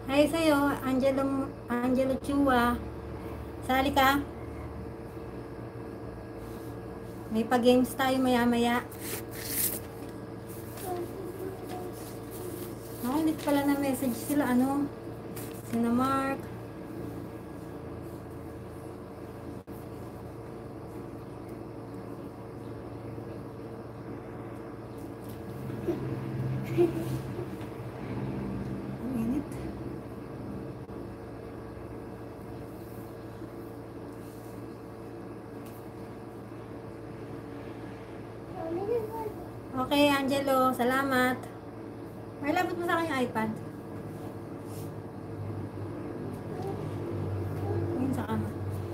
Hi sa'yo, Angelo Chua. Sali ka? May pa-games tayo maya-maya. Ulit pala na message sila, Sina Mark. Minute. Okay, Angelo, salamat. May labot mo sa akin yung iPad. Yun sa kama.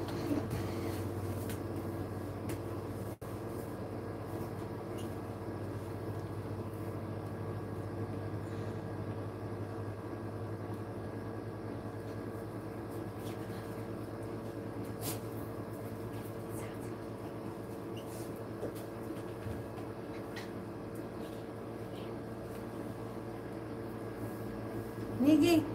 Nigi.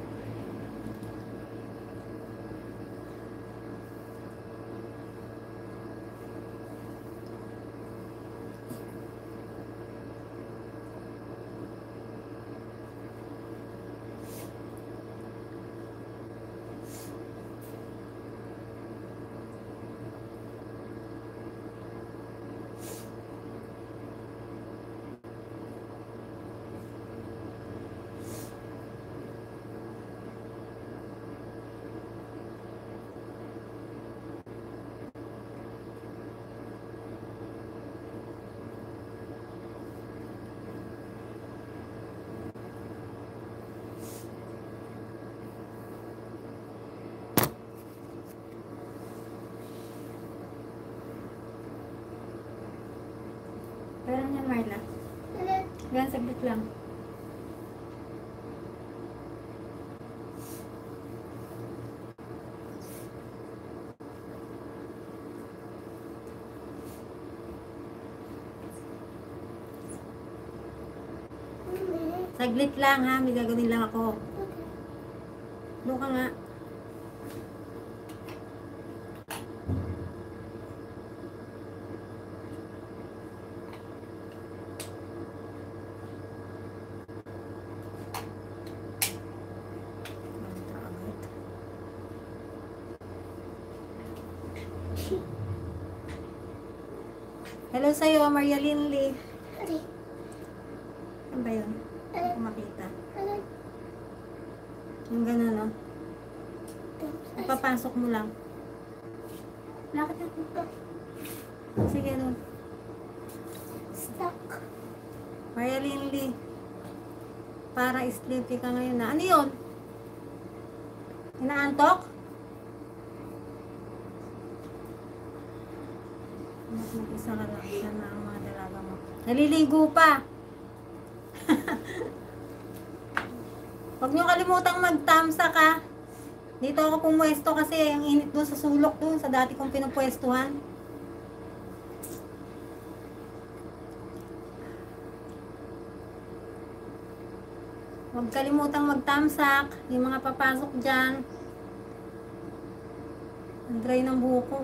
Parang yan, Marla. Yan, saglit lang. Saglit lang ha, may gagawin lang ako. Doon ka nga. Hello sa'yo, Maria Linley. Ano ba yun? Hindi ko makita. Yung gano'n, no? Ipapasok mo lang. Lakad na dito. Sige, no? Stuck. Maria Linley. Para sleepy ka ngayon na. Ano yun? Inaantok? Mas mag-isa ka lang. Isa na ang mga dalaga mo. Naliligo pa. Huwag nyo kalimutang magtamsa ka. Dito ako pumwesto kasi ang init doon sa sulok doon sa dati kong pinupwestuhan. Huwag kalimutang magtamsak. Yung mga papasok dyan. Ang dry ng buko.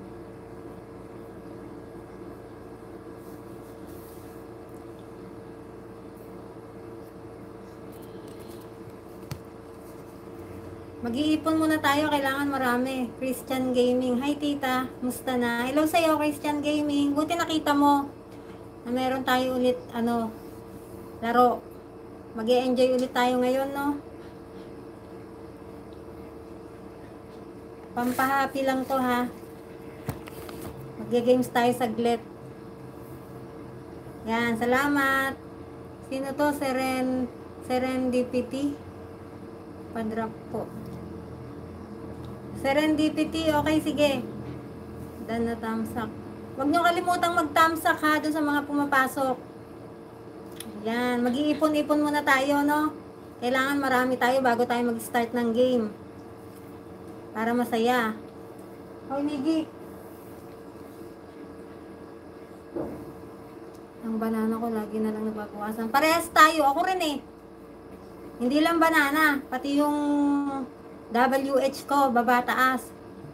Mag-iipon muna tayo, kailangan marami. Christian Gaming. Hi tita, musta na? Hello sa'yo, Christian Gaming. Buti nakita mo na meron tayo ulit, laro. Mag-e-enjoy ulit tayo ngayon, no? Pampahappy lang to, ha? Mag-games tayo saglit. Yan, salamat. Sino to? Serendipity? Padrap po. Serendipity, okay, sige. Dan na thumbs up. Huwag nyo kalimutang mag-thumbs up ha, dun sa mga pumapasok. Yan, mag-iipon-ipon muna tayo, no? Kailangan marami tayo bago tayo mag-start ng game. Para masaya. Hoy, Nigi. Ang banana ko lagi na lang nababawasan. Parehas tayo, ako rin eh. Hindi lang banana, pati yung WH ko, baba taas.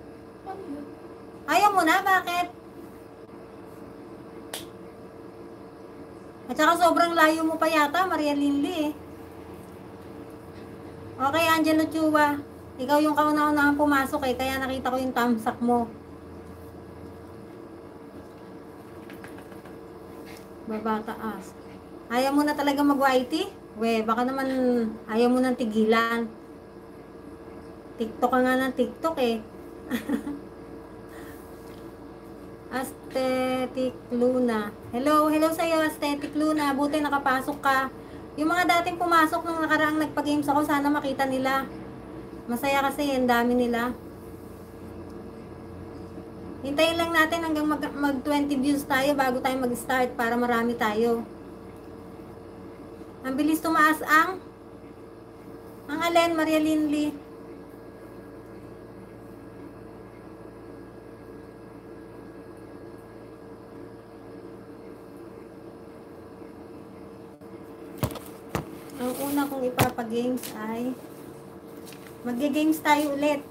Ayaw mo na, bakit? At saka sobrang layo mo pa yata, Maria Lindy eh. Okay, Angelo Chua. Ikaw yung kauna-unahang pumasok eh, kaya nakita ko yung thumbs up mo. Baba taas. Ayaw mo na talaga mag-YT? We, baka naman ayaw mo nang tigilan. TikTok ka nga ng TikTok eh. Aesthetic Luna. Hello, hello sa'yo Aesthetic Luna. Buti nakapasok ka. Yung mga dating pumasok nung nakaraang nagpa-games ako, sana makita nila. Masaya kasi, ang dami nila. Hintayin lang natin hanggang mag 20 views tayo bago tayo mag-start para marami tayo. Ang bilis tumaas ang alin, Maria Linley. Ang una kong ipapag-games ay magge-games tayo ulit.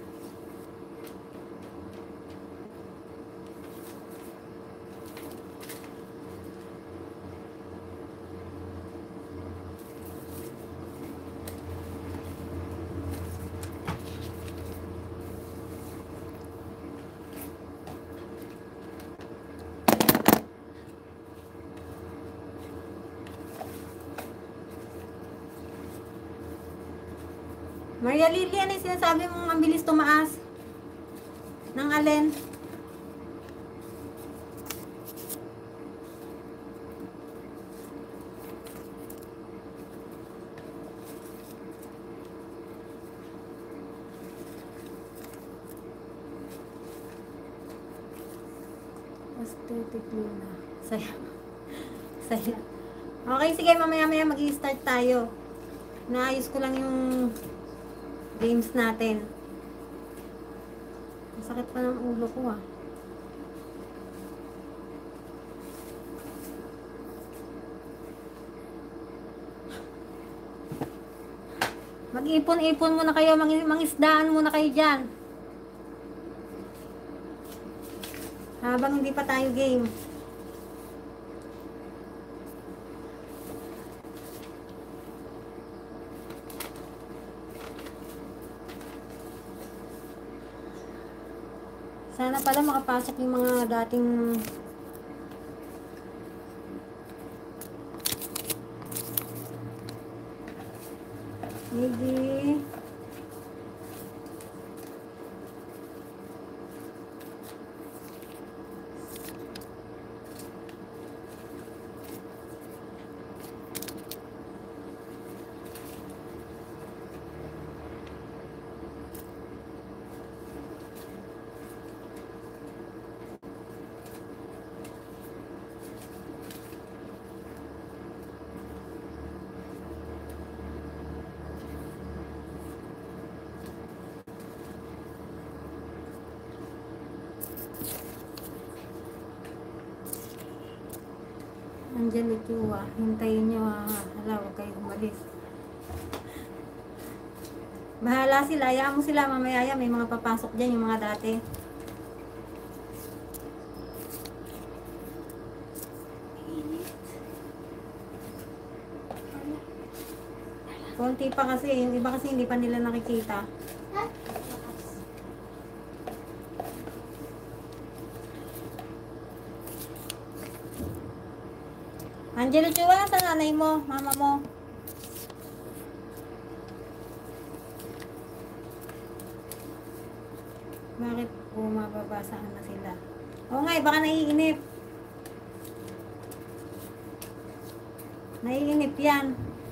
Maria Lily, ano yung sinasabi mong ang bilis tumaas? Nang alin? Aesthetic Luna. Saya. Saya. Okay, sige, mamaya-maya mag-i-start tayo. Naayos ko lang yung games natin. Masakit pa ng ulo ko ah. Mag-ipon-ipon muna kayo, mangisdaan muna kayo dyan. Habang hindi pa tayo game. Sana pala makapasok yung mga dating maybe Angelo Chua, hintayin nyo ha. Hala, huwag kayo umalis. Bahala sila, hayaan mo sila mamaya yan. May mga papasok dyan, yung mga dati. Konti pa kasi, yung iba kasi hindi pa nila nakikita. Angelo Chua, sa nanay mo, mama mo. Bakit bumababasaan na sila? Oo nga, baka naiinip. Naiinip yan.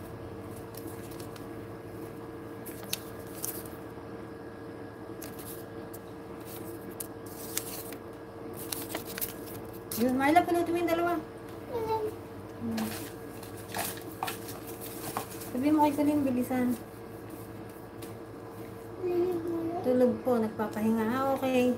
Yun, Marla, pinuto mo yung dalawa. Sabihin mo kay Colleen, bilisan. Tulog po, nagpapahinga. Ah, okay.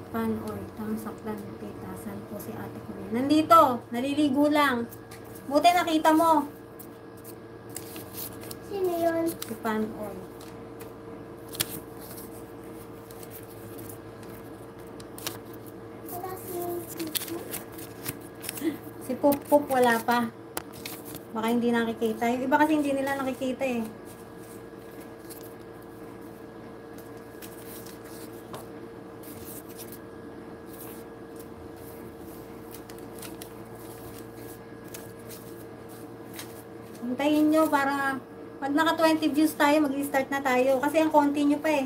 Panoy, tamsaklan, pitasan po si ate ko. Nandito, naliligo lang. Buti nakita mo. Sino yun? Si Panoy. Wala si Tito. Si Pup Pup wala pa. Baka hindi nakikita. Yung iba kasi hindi nila nakikita eh. Hintayin nyo para pag naka 20 views tayo, mag-start na tayo. Kasi ang konti nyo pa eh.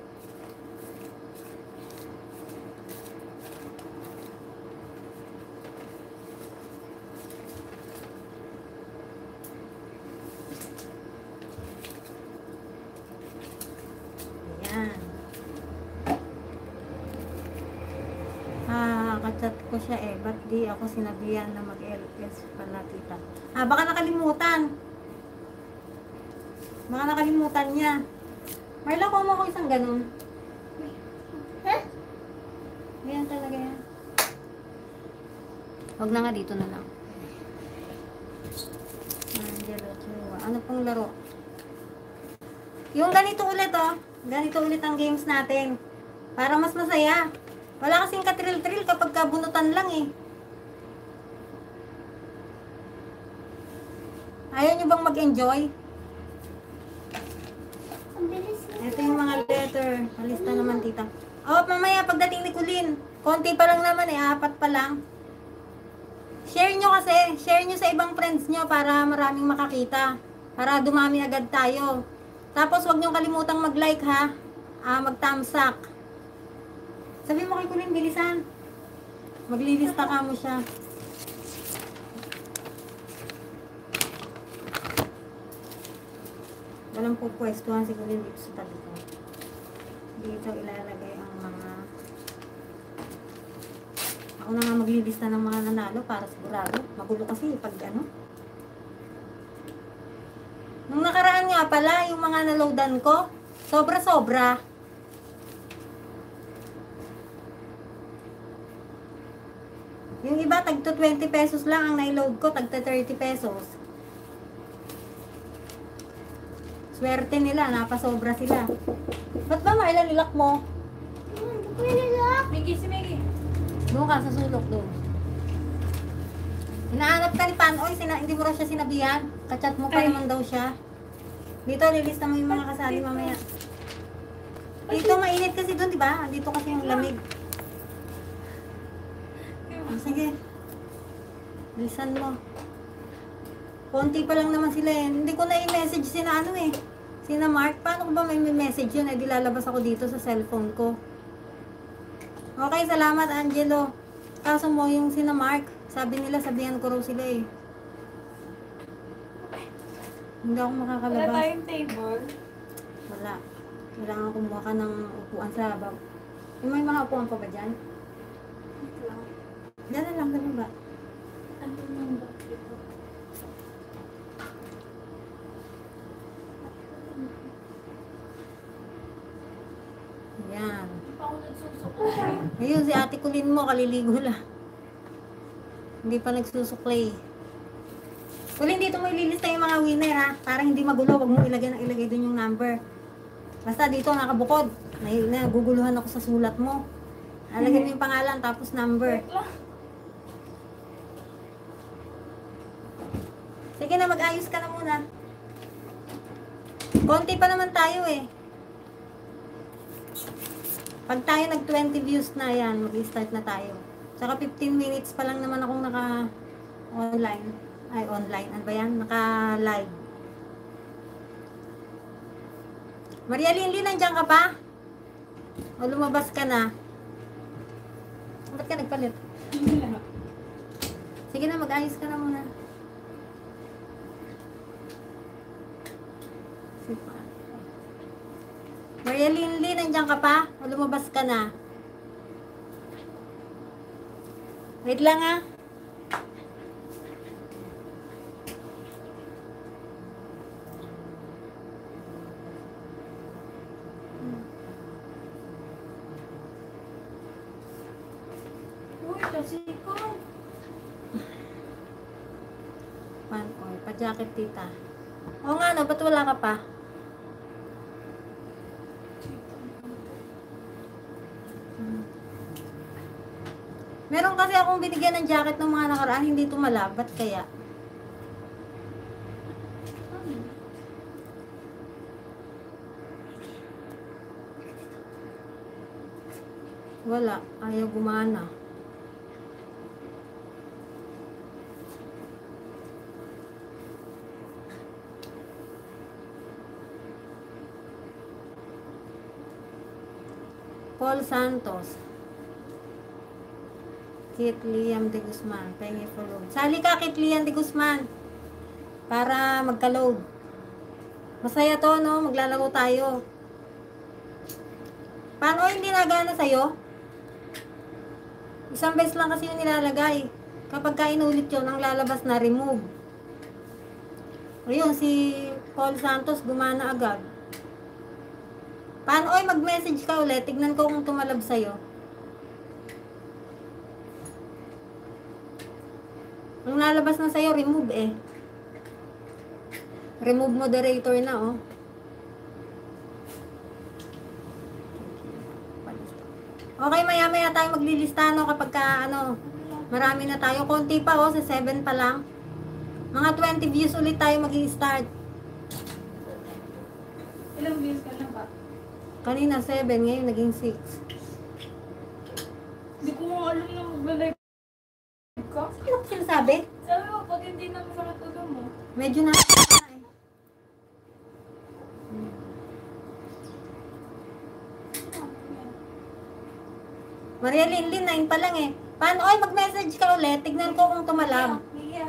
Ayan. Kachat ko siya eh. Ba't di ako sinabihan na mag-LS pala tita? Baka nakalimutan. Baka nakalimutan niya. Marla, kuha mo ako isang ganun. Ha? Ganyan talaga yan. Huwag na nga dito na lang. Angelo Chua. Ano pong laro? Yung ganito ulit oh. Ganito ulit ang games natin. Para mas masaya. Wala kasing katril-tril kapag kabunutan lang eh. Ayaw nyo bang mag-enjoy? Ang bilis na. Ito yung mga letter. Palista naman tita. Oh, mamaya pagdating ni Kulin. Konti pa lang naman eh. 4 pa lang. Share nyo kasi. Share nyo sa ibang friends nyo para maraming makakita. Para dumami agad tayo. Tapos wag nyo kalimutang mag-like ha. Mag-thumbs up. Sabi mo kay Kulin, bilisan. Maglilista ka mo siya. Walang pupwestuhan si Kulin dito sa tabi ko. Dito ilalagay ang mga... Ako na nga maglilista ng mga nanalo para sigurado. Magulo kasi pag ano. Nung nakaraan nga pala, yung mga naloadan ko, sobra-sobra. Yung iba, tagto 20 pesos lang ang naiload ko, tagto 30 pesos. Swerte nila, napasobra sila. Ba't ba Marla nilak mo? Hindi ko nilak. Miggy, si Miggy. Doon ka sa sulok doon. Hinahanap ka ni Panoy, hindi mo raw siya sinabihan. Kachat mo pa Ay. naman daw siya. Dito, lilista mo yung mga kasali mamaya. Dito, mainit kasi doon, di ba? Dito kasi yung lamig. Sige. Bilisan mo. Konti pa lang naman sila eh. Hindi ko na i-message sina ano eh. Sina Mark. Paano ko ba may message yun? Eh, di lalabas ako dito sa cellphone ko. Okay, salamat Angelo. Kaso mo yung sina Mark. Sabi nila, sabihan ko raw sila eh. Hindi ako Wala makakalabas. tayong table. Wala. Kailangan kumuha ka ng upuan sa bab. May mga upuan pa ba dyan? Wait lang. Dyan na lang, ganun ba? Ano nang ba ito? Yan. Hindi pa ako nagsusuklay. Ayun, si ate Kulin mo, kaliligo lang. Hindi pa nagsusuklay. Kulin, dito mo ililista yung mga winner ha. Para hindi magulo, wag mo ilagay dun yung number. Basta dito nakabukod. Naguguluhan ako sa sulat mo. Alagyan mo yung pangalan, tapos number. Wait lang. Sige na, mag-ayos ka na muna. Konti pa naman tayo eh. Pag tayo nag 20 views na yan, mag-start na tayo. Saka 15 minutes pa lang naman akong naka-online. Ay, online. Ano ba yan? Naka-live. Maria Linlin, nandiyan ka pa? O lumabas ka na? Ba't ka nagpalit? Sige na, mag-ayos ka na muna. Maria Linlin, nandiyan ka pa? O lumabas ka na? Wait lang ah. Kasi ko. Panoy, pa-jacket tita. Oo nga no, ba't wala ka pa? Meron kasi akong binigyan ng jacket ng mga nakaraan, hindi tumala. Ba't kaya? Wala, ayaw gumana. Paul Santos. Kit Liam de Guzman. Pengi for load. Sali ka, Kit Liam de Guzman. Para magka-load. Masaya to, no? Maglalaro tayo. Paano hindi nagana sa'yo? Isang beses lang kasi yung nilalagay. Kapag ka inulit yun, ang lalabas na remove. Ayun, si Paul Santos gumana agad. Paano mag-message ka ulit? Tignan ko kung tumalab sa'yo. Ang lalabas na sa'yo, remove eh. Remove moderator na, oh. Okay, maya-maya tayo maglilista, no? Kapag ka, marami na tayo. Konti pa, oh. Sa 7 pa lang. Mga 20 views ulit tayo mag-i-start. Ilang views ka na ba? Kanina 7, ngayon naging 6. Hindi ko nga alam na mag-live ka. Ano ko sinasabi? Sabi mo, pag hindi na masakit ulo mo. Medyo na eh. Maria Linlin, 9 pa lang eh. Paano? Mag-message ka ulit. Tignan ko kung tumalab. Sige.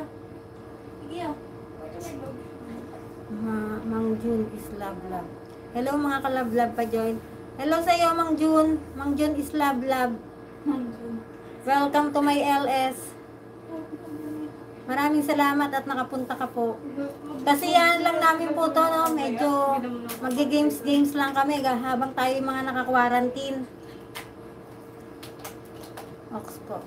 Mang June is love love. Hello mga kalab-lab pa join. Hello sa iyo Mang June. Mang June is love love. Welcome to my LS. Maraming salamat at nakapunta ka po. Kasi yan lang namin po to, no? Medyo magge-games lang kami habang tayo yung mga naka-quarantine. Ox po.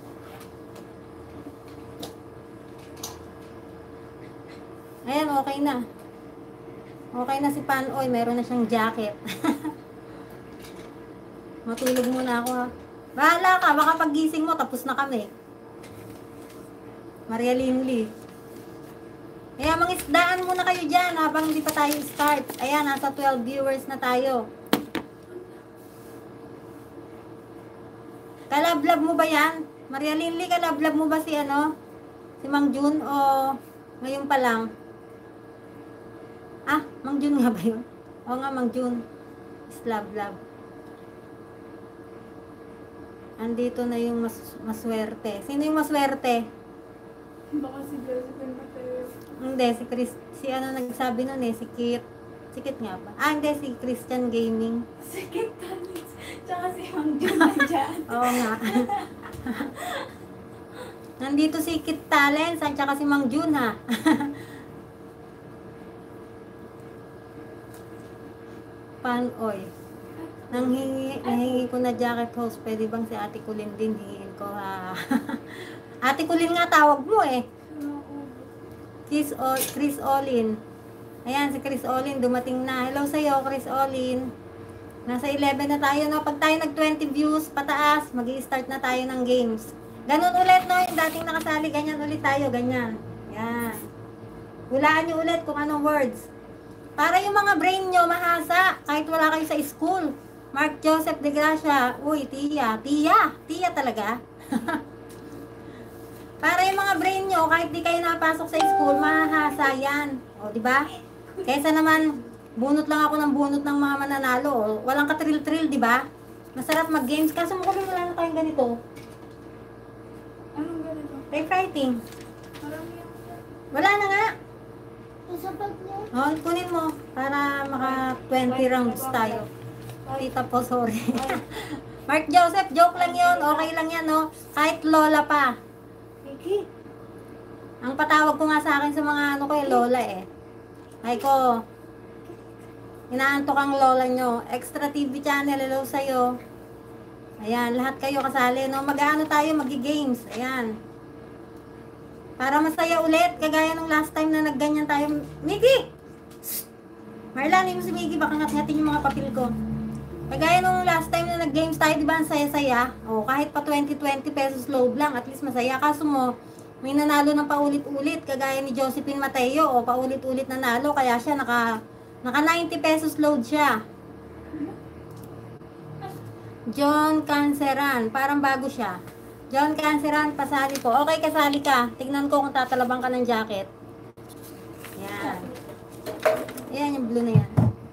Ayan, okay na. Okay na si Panoy. Meron na siyang jacket. Matulog muna ako, ha. Bahala ka. Baka paggising mo, tapos na kami. Maria Linley. Kaya mangisdaan muna kayo dyan habang hindi pa tayo start. Ayan, nasa 12 viewers na tayo. Kalablab mo ba yan? Maria Linley, kalablab mo ba si Si Mang June o ngayon pa lang? Mang June nga ba yun? Oo nga, Mang June. Slablab. Andito na yung maswerte. Sino yung maswerte? Baka si Josephine Mateo. Hindi, si nagsabi nun eh, si Kit. Si Kit nga ba? Hindi, si Christian Gaming. Si Kit Tanis. Tsaka si Mang Jun nandiyan. Oo nga. Nandito si Kit Talents at saka si Mang Jun, ha. Panoy. Nanghingi ko na jacket host. Pwede bang si Ate Kulin din hingin ko, ha? Ate Kulin nga tawag mo eh. Chris Olin. Ayan, si Chris Olin dumating na. Hello sa'yo, Chris Olin. Nasa 11 na tayo, no? Pag tayo nag 20 views pataas, mag-i-start na tayo ng games. Ganun ulit, no? Yung dating nakasali, ganyan ulit tayo, ganyan. Yan. Hulaan nyo ulit kung anong words. Para yung mga brain nyo mahasa, kahit wala kayo sa school. Mark Joseph de Gracia. Uy, Tia talaga. Para yung mga brain nyo, kahit di kayo napasok sa school, mahasa yan. O, di ba? Kaysa naman, bunot lang ako ng bunot ng mga mananalo. O, walang katril-trill, di ba? Masarap mag-games. Kaso mo kami wala na tayong ganito. Anong ganito? Typewriting. Marami ako. Wala na nga. Sa bag niya. O, kunin mo. Para maka 20 rounds tayo. Tita po, sorry. Mark Joseph, joke lang yun. Okay lang yan, no? Kahit lola pa. Vicky. Ang patawag ko nga sa akin sa mga lola eh. Ay ko, inaantok ang lola nyo. Extra TV channel, hello sa'yo. Ayan, lahat kayo kasali, no? Mag-ano tayo, magi-games. Ayan. Para masaya ulit, kagaya nung last time na nagganyan tayo. Miggy! Marla, mo si Miggy, baka ngat-ngatin yung mga papel ko. Kagaya nung last time na nag-games tayo, di ba, ang saya-saya? O, kahit pa 20 pesos load lang, at least masaya. Kaso mo, may nanalo ng paulit-ulit, kagaya ni Josephine Mateo, o paulit-ulit nanalo, kaya siya naka 90 pesos load siya. John Canceran, parang bago siya. John Canceran, pasali po. Okay, kasali ka. Tignan ko kung tatalabang ka ng jacket. Yan. Ayan yung blue na yan.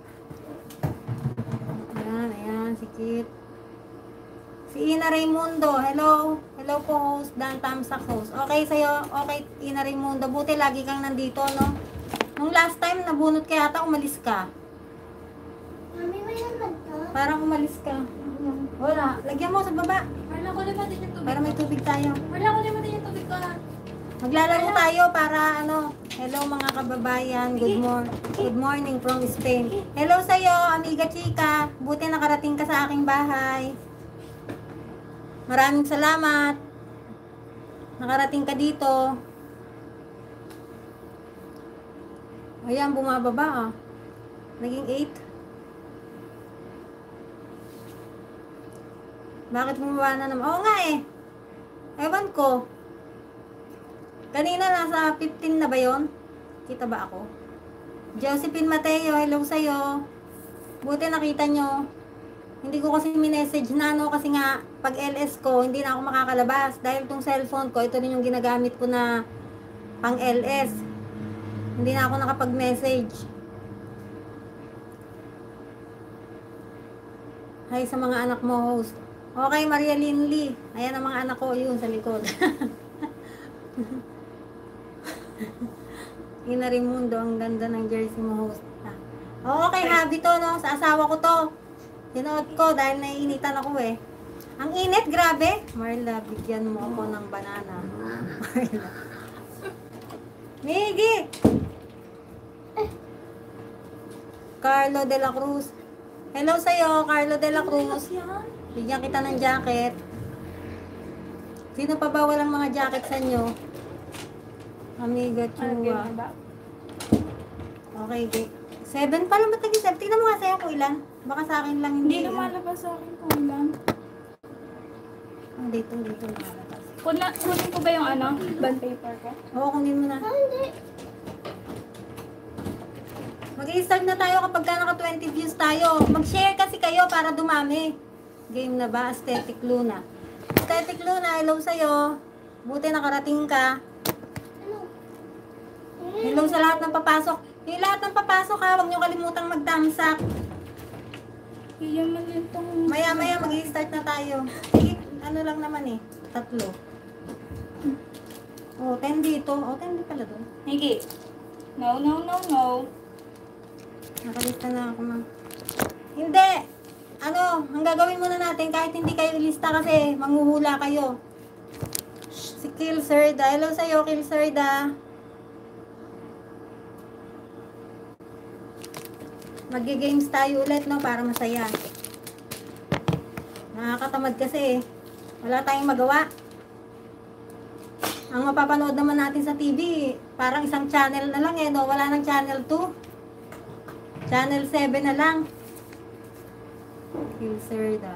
Ayan, ayan, sikit. Si Ina Raimundo, hello. Hello po, host. Dan Tamsak host. Okay sa'yo? Okay, Ina Raimundo. Buti lagi kang nandito, no? Nung last time, nabunot ka yata, umalis ka. Mami, may naman to. Parang umalis ka. Wala. Lagyan mo sa baba. Marla, kunin mo din yung tubig. Para may tubig tayo. Marla, kunin mo din yung tubig ko. Maglalaro tayo para ano. Hello mga kababayan. Good morning from Spain. Hello sa'yo, amiga Chika. Buti nakarating ka sa aking bahay. Maraming salamat. Nakarating ka dito. Ayan, bumababa ah. Naging 8. Bakit bumaba na naman? Oo nga eh. Ewan ko. Kanina nasa 15 na ba yon? Kita ba ako? Josephine Mateo, hello sa'yo. Buti nakita nyo. Hindi ko kasi minessage na no, kasi nga pag LS ko, hindi na ako makakalabas. Dahil tong cellphone ko, ito rin yung ginagamit ko na pang LS. Hindi na ako nakapag-message. Hi sa mga anak mo, host. Okay, Maria Linley. Ayan ang mga anak ko, yun sa likod. Ina Raimundo, ang ganda ng jersey mo, host. Okay, habi to, no? Sa asawa ko to. Sinuot ko dahil naiinitan ako eh. Ang init, grabe. Marla, bigyan mo ako ng banana. Marla. Miggy! Carlo de la Cruz. Hello sa'yo, Carlo de la Cruz. Bigyan kita ng jacket. Sino pa ba walang mga jacket sa inyo? Amiga Chua. Okay, okay. 7 pa lang ba't naging 7? Tingnan mo nga sa'yo kung ilan. Baka sa akin lang Hindi hindi. lumalabas sa akin kung lang. Dito lumalabas. Kunin ko ba yung ano? Bond paper ko? Oo, kunin mo na. Hindi. Mag-i-start na tayo kapag ka naka 20 views tayo. Mag-share kasi kayo para dumami. Game na ba? Aesthetic Luna. Aesthetic Luna, hello sa'yo. Buti nakarating ka. Ano? Hello sa lahat ng papasok. Yung lahat ng papasok ha, huwag nyo kalimutang mag-thumbs-up. Iyaman yun tong... Maya-maya mag-i-start na tayo. Sige, ano lang naman eh. 3. Oh, 10 dito. Oh, 10 dito pala doon. Higi. No, no, no, no. Nakalista na ako ma. Hindi! Ano, ang gagawin muna natin kahit hindi kayo ilista kasi manghuhula kayo. Si Kilserda. Hello sa'yo, Kilserda. Mag-games tayo ulit, no? Para masaya. Nakakatamad kasi eh. Wala tayong magawa. Ang mapapanood naman natin sa TV, parang isang channel na lang eh, no? Wala nang channel 2. Channel 7 na lang. Kilserda.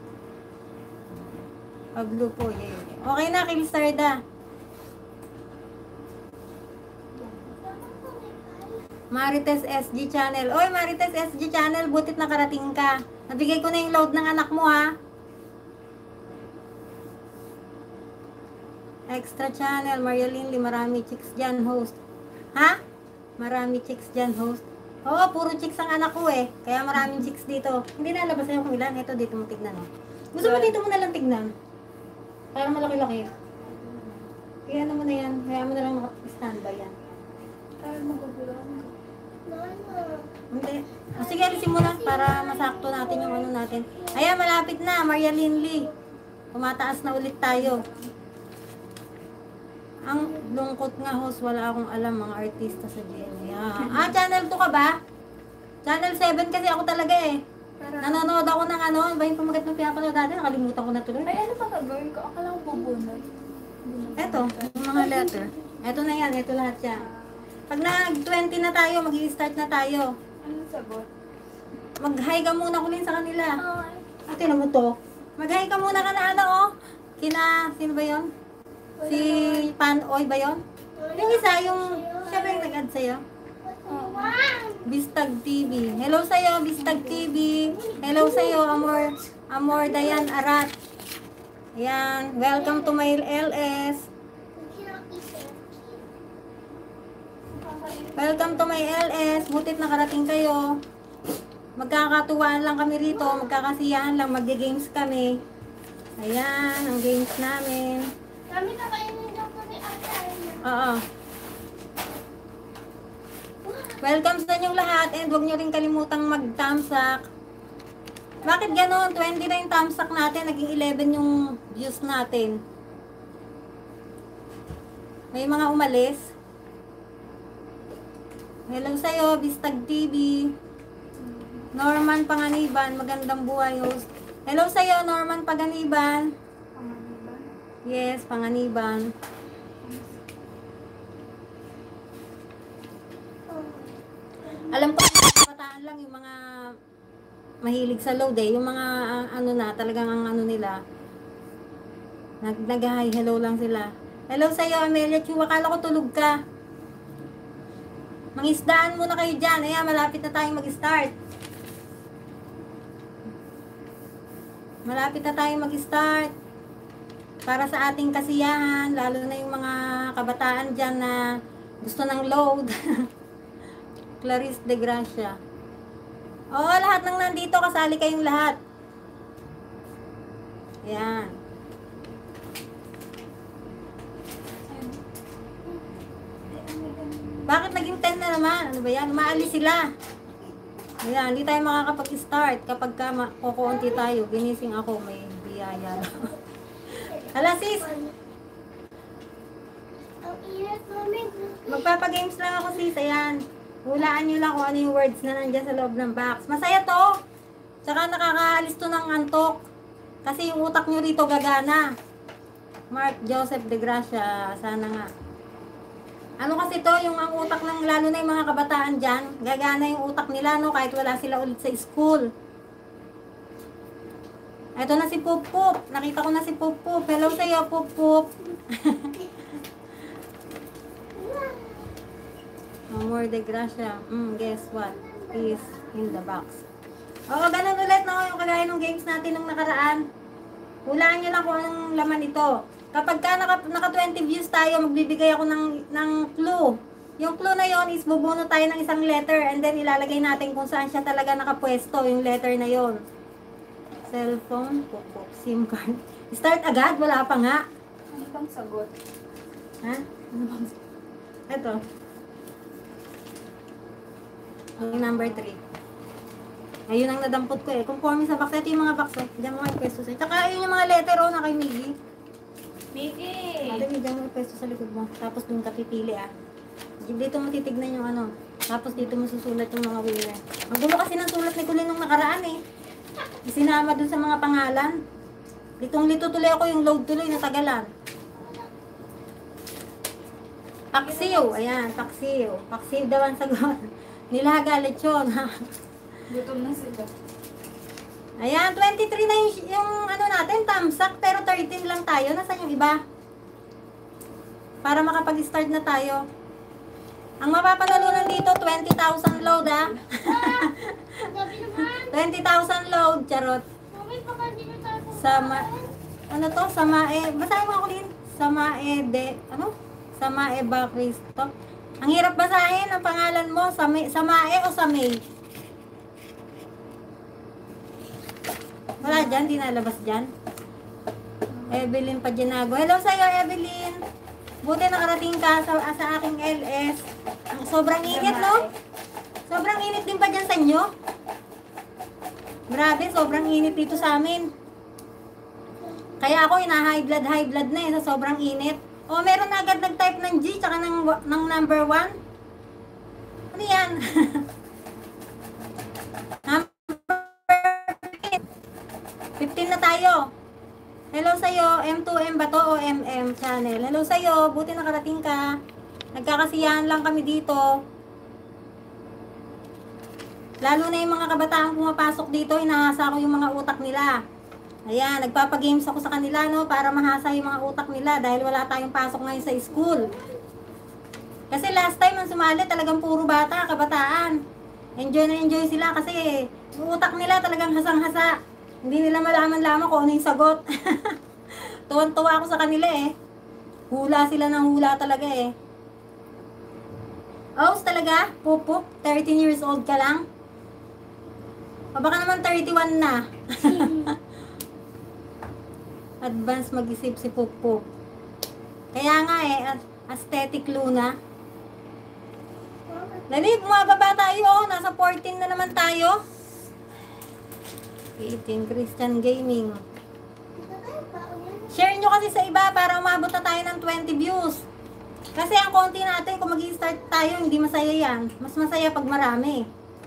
Pablo po, yeah. Okay na, Kilserda. Marites SG channel. Oy, Marites SG channel, butit nakarating ka. Nabigay ko na yung load ng anak mo, ha? Extra channel, Maria Linley, marami chicks dyan, host. Ha? Marami chicks dyan, host. Oo, puro chicks ang anak ko eh. Kaya maraming chicks dito. Hindi na labas sa'yo kung ilan. Ito, dito mo tignan. Oh. Gusto mo dito mo na lang tignan? Para malaki-laki. Kaya ano mo na yan. Kaya mo na lang naka-standby yan. Para magugulang. Mama. Hindi. O, sige, alisin mo na para masakto natin yung ano natin. Ayan, malapit na. Maria Linley. Tumataas na ulit tayo. Ang lungkot nga, host. Wala akong alam mga artista sa GMA. Channel 2 ka ba? Channel 7 kasi ako talaga eh. Pero, Nanonood ako ng ano ba yung pamagat ng pinapanood dati? Nakalimutan ko na tuloy. ay, ano pa gagawin ko? Akala ko bubunod. Eto, yung mga letter. Eto na yan, eto lahat siya. Pag nag-20 na tayo, mag-i-start na tayo. Anong sagot? Mag-hi ka muna kulin sa kanila. Ay. Ate na mo to. Mag-hi ka muna ka na ano oh. Kina, sino ba yun? Si Panoy ba yun? Yung isa, yung, siya ba yung nag-add sa'yo? Bistag TV. Hello sa'yo, Bistag TV. Hello sa'yo, Amor Dayan Arat. Ayan, welcome to my LS. Welcome to my LS. Butit nakarating kayo. Magkakatuwaan lang kami rito. Magkakasiyahan lang. Magge-games kami. Ayan, ang games namin. Kami kakainin daw ko ni Ate Arna. Oo. Welcome sa inyong lahat. And huwag nyo rin kalimutang mag-thumbs up. Bakit ganon? 20 na yung thumbs up natin. Naging 11 yung views natin. May mga umalis. Hello sa'yo, Bistag TV. Norman Panganiban, magandang buhay host. Hello sa'yo, Norman Panganiban. Panganiban? Yes, Panganiban. Alam ko, kabataan lang yung mga mahilig sa load eh. Yung mga ano na, talagang ang ano nila. Nag-hi, hello lang sila. Hello sa'yo, Amelia Chu. Akala ko tulog ka. Mangisdaan muna kayo dyan. Ayan, malapit na tayong mag-start. Malapit na tayong mag-start. Para sa ating kasiyahan, lalo na yung mga kabataan dyan na gusto ng load. Clarice de Gracia. Oo, lahat ng nandito, kasali kayong lahat. Ayan. Bakit naging 10 na naman? Ano ba yan? Umaalis sila. Ayan, hindi tayo makakapag-start kapag kukunti tayo. Ginising ako, may biyaya. Hala sis, Ang init, Mami. magpapagames lang ako sis. Ayan. Hulaan nyo lang kung ano yung words na nandiyan sa loob ng box. Masaya to. Tsaka nakakaalis to ng antok. Kasi yung utak nyo rito gagana. Mark Joseph de Gracia. Sana nga. Ano kasi to, yung ang utak ng lalo na yung mga kabataan dyan, gagana yung utak nila, no, kahit wala sila ulit sa school. Eto na si Pup Pup. Nakita ko na si Pup Pup. Hello sa'yo, Pup Pup. Amor de Gracia. Guess what? Is in the box. Oo, ganun ulit, no, yung kagaya ng games natin nung nakaraan. Hulaan nyo lang kung anong laman ito. Kapag ka naka 20 views tayo, magbibigay ako ng clue. Yung clue na yon is bubuno tayo ng isang letter and then ilalagay natin kung saan siya talaga nakapwesto, yung letter na yon. Cellphone, pupuk, SIM card. Start agad, wala pa nga. Ano bang sagot? Ha? Ano bang sagot? Ito. Yung number 3. Ayun ang nadampot ko eh. Conforme sa box. Ito yung mga box. Diyan mo may pwesto sa. Tsaka ayun yung mga letter na kay Miggy. Miggy! Ate, diyan mo may pwesto sa likod mo. Tapos dun ka pipili ah. Dito mo titignan yung ano. Tapos dito mo susulat yung mga winner. Ang gulo kasi ng sulat ni Kulin nung nakaraan eh. Isinama dun sa mga pangalan. Litong-lito tuloy ako yung load tuloy na tagalan. Paksiw. Ayan, paksiw. Paksiw daw ang sagot. Nilaga, lechon. Gutom na sila. Ayan, 23 na yung ano natin, tamsak, pero 13 lang tayo. Nasaan yung iba? Para makapag-start na tayo. Ang mapapanalunan dito, 20,000 load ah. Gabi naman. 20,000 load, charot. Mami, baka di na tayo Sama, ano to? Samae, basahin mo ako din. Samae de, ano? Samae ba Cristo? Ang hirap basahin ang pangalan mo, Samae o Samay? Wala dyan, di nalabas dyan. Evelyn Paginago. Hello sa'yo, Evelyn. Buti nakarating ka sa aking LS. Ang sobrang init, no? Sobrang init din pa dyan sa inyo. Grabe, sobrang init dito sa amin. Kaya ako, high blood na eh, sa sobrang init. O, meron na agad nag-type ng G, tsaka ng number 1. Ano yan? Number 15 na tayo. Hello sa'yo, M2M ba to o MM channel? Hello sa'yo, buti nakarating ka. Nagkakasiyahan lang kami dito. Lalo na yung mga kabataang pumapasok dito, inahasa ko yung mga utak nila. Ayan, nagpapagames ako sa kanila, no, para mahasa yung mga utak nila dahil wala tayong pasok ngayon sa school. Kasi last time ang sumali talagang puro bata, kabataan. Enjoy na enjoy sila kasi yung utak nila talagang hasang-hasa. Hindi nila malaman-laman kung ano yung sagot. Tuwan-tuwa ako sa kanila eh. Hula sila ng hula talaga eh. Oh, talaga? Pupuk? 13 years old ka lang? O baka naman 31 na. Advance mag-isip si Pupuk. Kaya nga eh, aesthetic Luna. Dali, bumababa tayo. Oh. Nasa 14 na naman tayo. 18 Christian Gaming. Share nyo kasi sa iba para umabot na tayo ng 20 views. Kasi ang konti natin, kung mag-i-start tayo, hindi masaya yan. Mas masaya pag marami.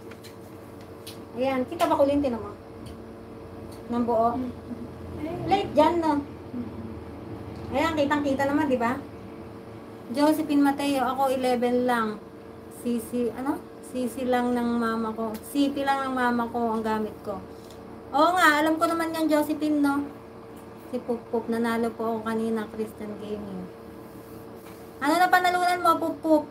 Ayan, kita ba kulintin naman? Ng buo. Late dyan, no? Ayan, kitang-kita naman, di ba? Josephine Mateo, ako 11 lang. Sisi lang ng mama ko. CP lang ng mama ko ang gamit ko. Oo nga, alam ko naman yan, Josephine, no? Si Pup, nanalo po ako kanina, Christian Gaming. Ano na panalunan mo, Pup?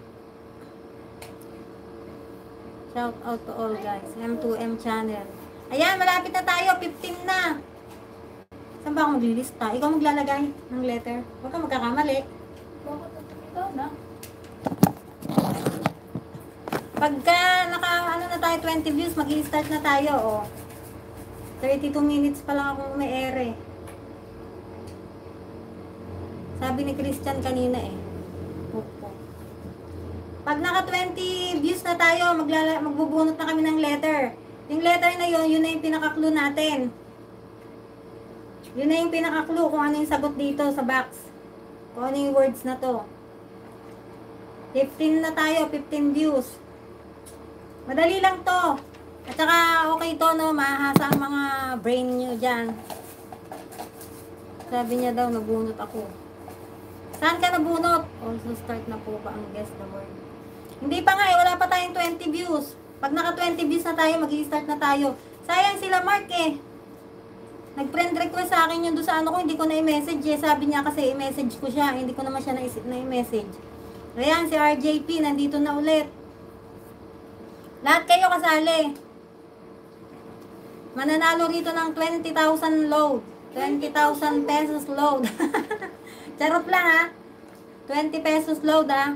Shout out to all guys. M2M channel. Ayan, malapit na tayo. 15 na. Saan ba ako maglilista? Ikaw maglalagay ng letter. Huwag ka magkakamali. Ikaw na. Pagka ano na tayo, 20 views, mag-i-start na tayo. Oh. 32 minutes pa lang akong may-ere. Sabi ni Christian kanina eh. Pag naka 20 views na tayo, magbubunot na kami ng letter. Yung letter na yun na yung pinaka-clue natin. Yun na yung pinaka-clue kung ano yung sagot dito sa box. Kung ano yung words na to. 15 na tayo, 15 views. Madali lang to. At saka okay to, no? Mahasa ang mga brain nyo dyan. Sabi niya daw, nabunot ako. Saan ka nabunot? Also start na po ba ang guess the word? Hindi pa nga eh, wala pa tayong 20 views. Pag naka 20 views na tayo, mag-i-start na tayo. Sayang sila Mark eh. Nag-friend request sa akin yun doon sa ano ko, hindi ko na i-message eh. Sabi niya kasi i-message ko siya, hindi ko naman siya na-i-message. Ayan, si RJP, nandito na ulit. Lahat kayo kasali. Mananalo rito ng 20,000 load. 20,000 pesos load. Charot lang ha. 20 pesos load ha.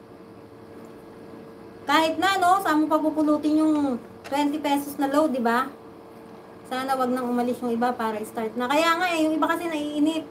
Kahit na no, saan mo papupulutin yung 20 pesos na load, di ba? Sana wag nang umalis yung iba para start na. Kaya nga eh, yung iba kasi naiinip.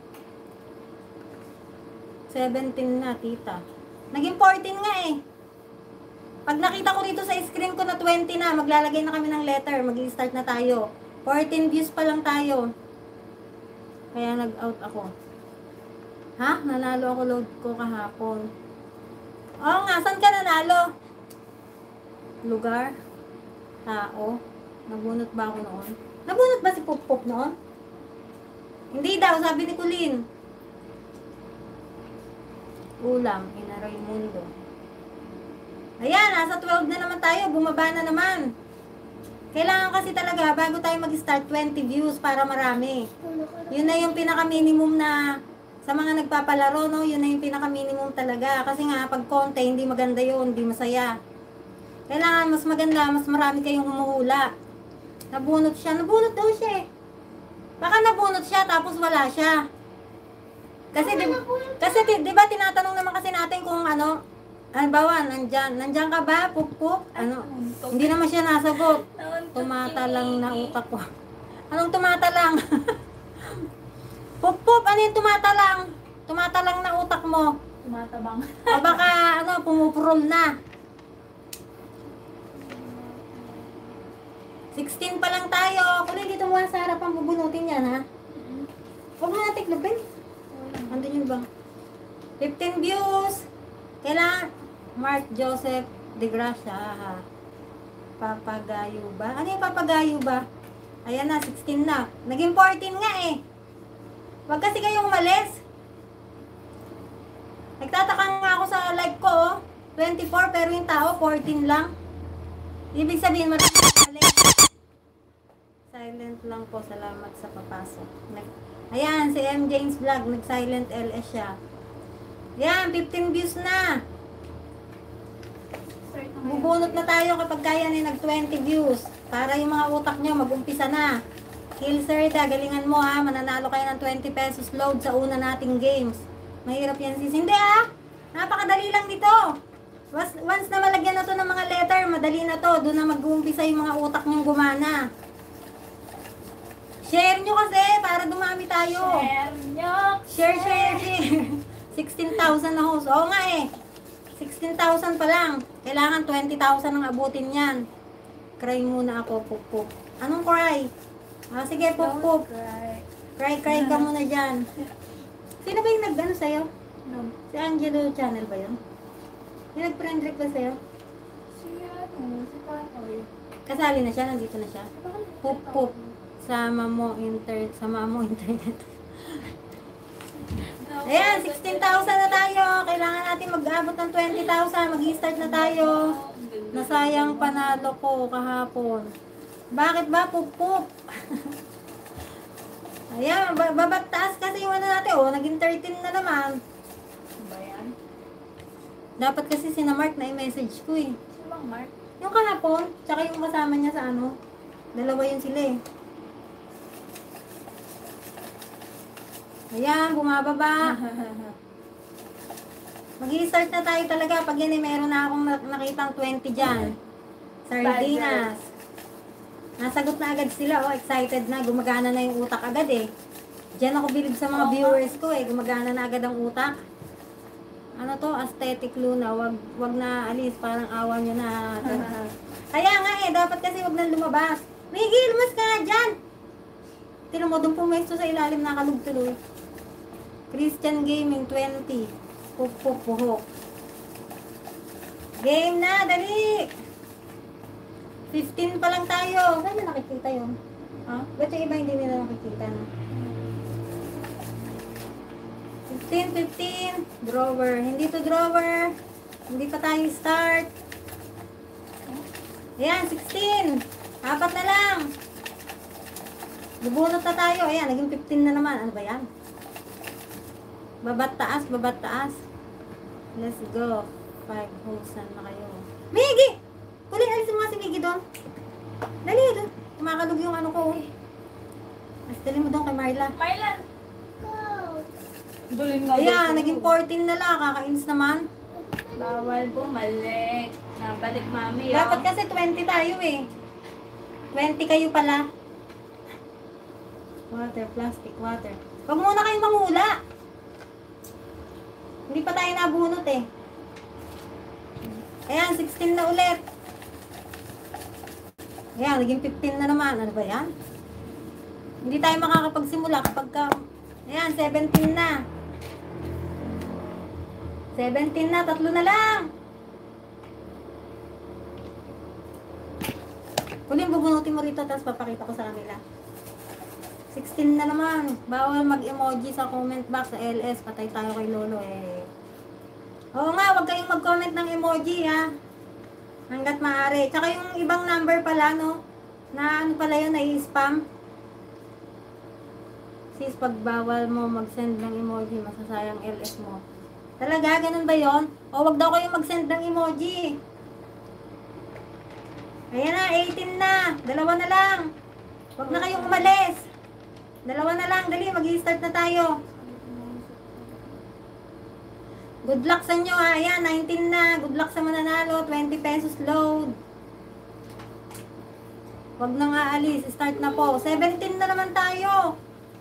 17 na, tita. Naging 14 nga eh. Pag nakita ko rito sa screen ko na 20 na, maglalagay na kami ng letter. Mag-i-start na tayo. 14 views pa lang tayo. Kaya nag-out ako. Ha? Nanalo ako load ko kahapon. Oo nga, saan ka nanalo? Lugar? Tao? Nabunot ba ako noon? Nabunot ba si Pop noon? Hindi daw, sabi ni Kulin. Ulam, Inaray Mundo. Ayan, nasa 12 na naman tayo. Bumaba na naman. Kailangan kasi talaga, bago tayo mag-start, 20 views para marami. Yun na yung pinaka-minimum na sa mga nagpapalaro, no? Yun na yung pinaka-minimum talaga. Kasi nga, pag konti, hindi maganda yun, hindi masaya. Kailangan mas maganda, mas marami kayong humuhula. Nabunot siya. Nabunot daw siya eh. Baka nabunot siya, tapos wala siya. Kasi, di ba tinatanong naman kasi natin kung ano, halimbawa, nandyan ka ba, Puk? Ano, hindi naman siya nasagot. Tumata lang na utak ko. Anong tumata lang? Puk, ano yung tumata lang? Tumata lang na utak mo. Tumatabang. O baka, ano, pumupurol na. 16 pa lang tayo. Kung dito mo sa harapan, bubunutin yan, ha? Huwag mo natin klubin. Andun yun ba? 15 views. Kailangan, Mark Joseph de Gracia, ha? Papagayo ba? Ano yung papagayo ba? Ayan na, 16 na. Naging 14 nga eh. Wag kasi kayong umalis. Nagtataka nga ako sa live ko, oh. 24 pero yung tao 14 lang. Ibig sabihin umalis. Silent lang po. Salamat sa papasok. Ayan, si M. James Vlog. Nag-silent LS siya. Ayan, 15 views na. Start na ngayon. Bubunot na tayo kapag kaya ni nag-20 views. Para yung mga utak nyo mag-umpisa na. Hilserda, galingan mo ha. Mananalo kayo ng 20 pesos load sa una nating games. Mahirap yan sis. Hindi ah. Napakadali lang dito. Once na malagyan na to ng mga letter, madali na to. Doon na mag-uumpisa yung mga utak nyong gumana. Share nyo kasi para dumami tayo. Share nyo. Share. 16,000 na host. Oo nga eh. 16,000 pa lang. Kailangan 20,000 ang abutin yan. Cry muna ako, pup. Anong cry? Ah, sige, pup. Don't cry. Cry ka muna dyan. Sino ba yung nag-ano sa'yo? No. Si Angelo Channel ba yun? Yung nag-friend request sa'yo? Si Patoy. Kasali na siya, nandito na siya. Pup. Sama mo internet. Ayan, 16,000 na tayo. Kailangan natin mag-abot ng 20,000. Mag-i-start na tayo. Nasayang panalo ko kahapon. Bakit ba, pup? Ayan, babat taas kasi yung ano natin. Oh, naging 13 na naman. Ba yan? Dapat kasi sinamark na i-message ko eh. Si Mang Mark. Yung kahapon, tsaka yung kasama niya sa ano. Dalawa yun sila eh. Ayan, bumababa. Mag-i-start na tayo talaga. Pag yan eh, meron na akong nakitang 20 dyan. Sardinas. Nasagot na agad sila. Oh, excited na. Gumagana na yung utak agad eh. Diyan ako bilib sa mga viewers ko eh. Gumagana na agad ang utak. Ano to? Aesthetic Luna. Wag na alis. Parang awan nyo na. Kaya nga eh. Dapat kasi wag na lumabas. Miggy, lumas ka na dyan. Tino mo, doon pumesto sa ilalim nakalugtuloy. Christian Gaming 20. Puhok. Game na, dali! 15 pa lang tayo. Saan na nakikita yun? Ha? Ba't yung iba hindi nila nakikita na? 15. Drawer. Hindi to drawer. Hindi pa tayo start. Ayan, 16. Apat na lang. Bubunot na tayo. Ayan, naging 15 na naman. Ano ba yan? Babat taas. Let's go. 5 hosan na kayo. Miggy! Kuling alis mo nga si Miggy doon. Dali doon. Kumakalog yung ano ko. Mas dali mo doon kay Marla. Marlan! Go! Dulin nga. Ayan, naging 14 na lang. Kakainis naman. Bawal bumalik. Nabalik mami. Dapat kasi 20 tayo eh. 20 kayo pala. Water, plastic, water. Huwag muna kayong manghula. Hindi pa tayo nabunot eh. Ayan, 16 na ulit. Ayan, naging 15 na naman. Ano ba yan? Hindi tayo makakapagsimula kapag ka... Ayan, 17 na. 17 na, 3 na lang. Kunin, bubunutin mo rito, tapos papakita ko sa kanila. 16 na naman. Bawal mag-emoji sa comment box sa LS. Patay tayo kay Lolo eh. Oo nga, huwag kayong mag-comment ng emoji ha. Hanggat maaari. Tsaka yung ibang number pala, no? Na ano pala yun, na-spam. Sis, pag bawal mo mag-send ng emoji, masasayang LS mo. Talaga, ganun ba yon? O wag daw kayong mag-send ng emoji. Ayan na, 18 na. Dalawa na lang. Wag na kayong umalis. Dalawa na lang, dali, mag-i-start na tayo. Good luck sa inyo ha. Ayan, 19 na. Good luck sa mananalo. 20 pesos load. Wag na nga alis. Start na po. 17 na naman tayo.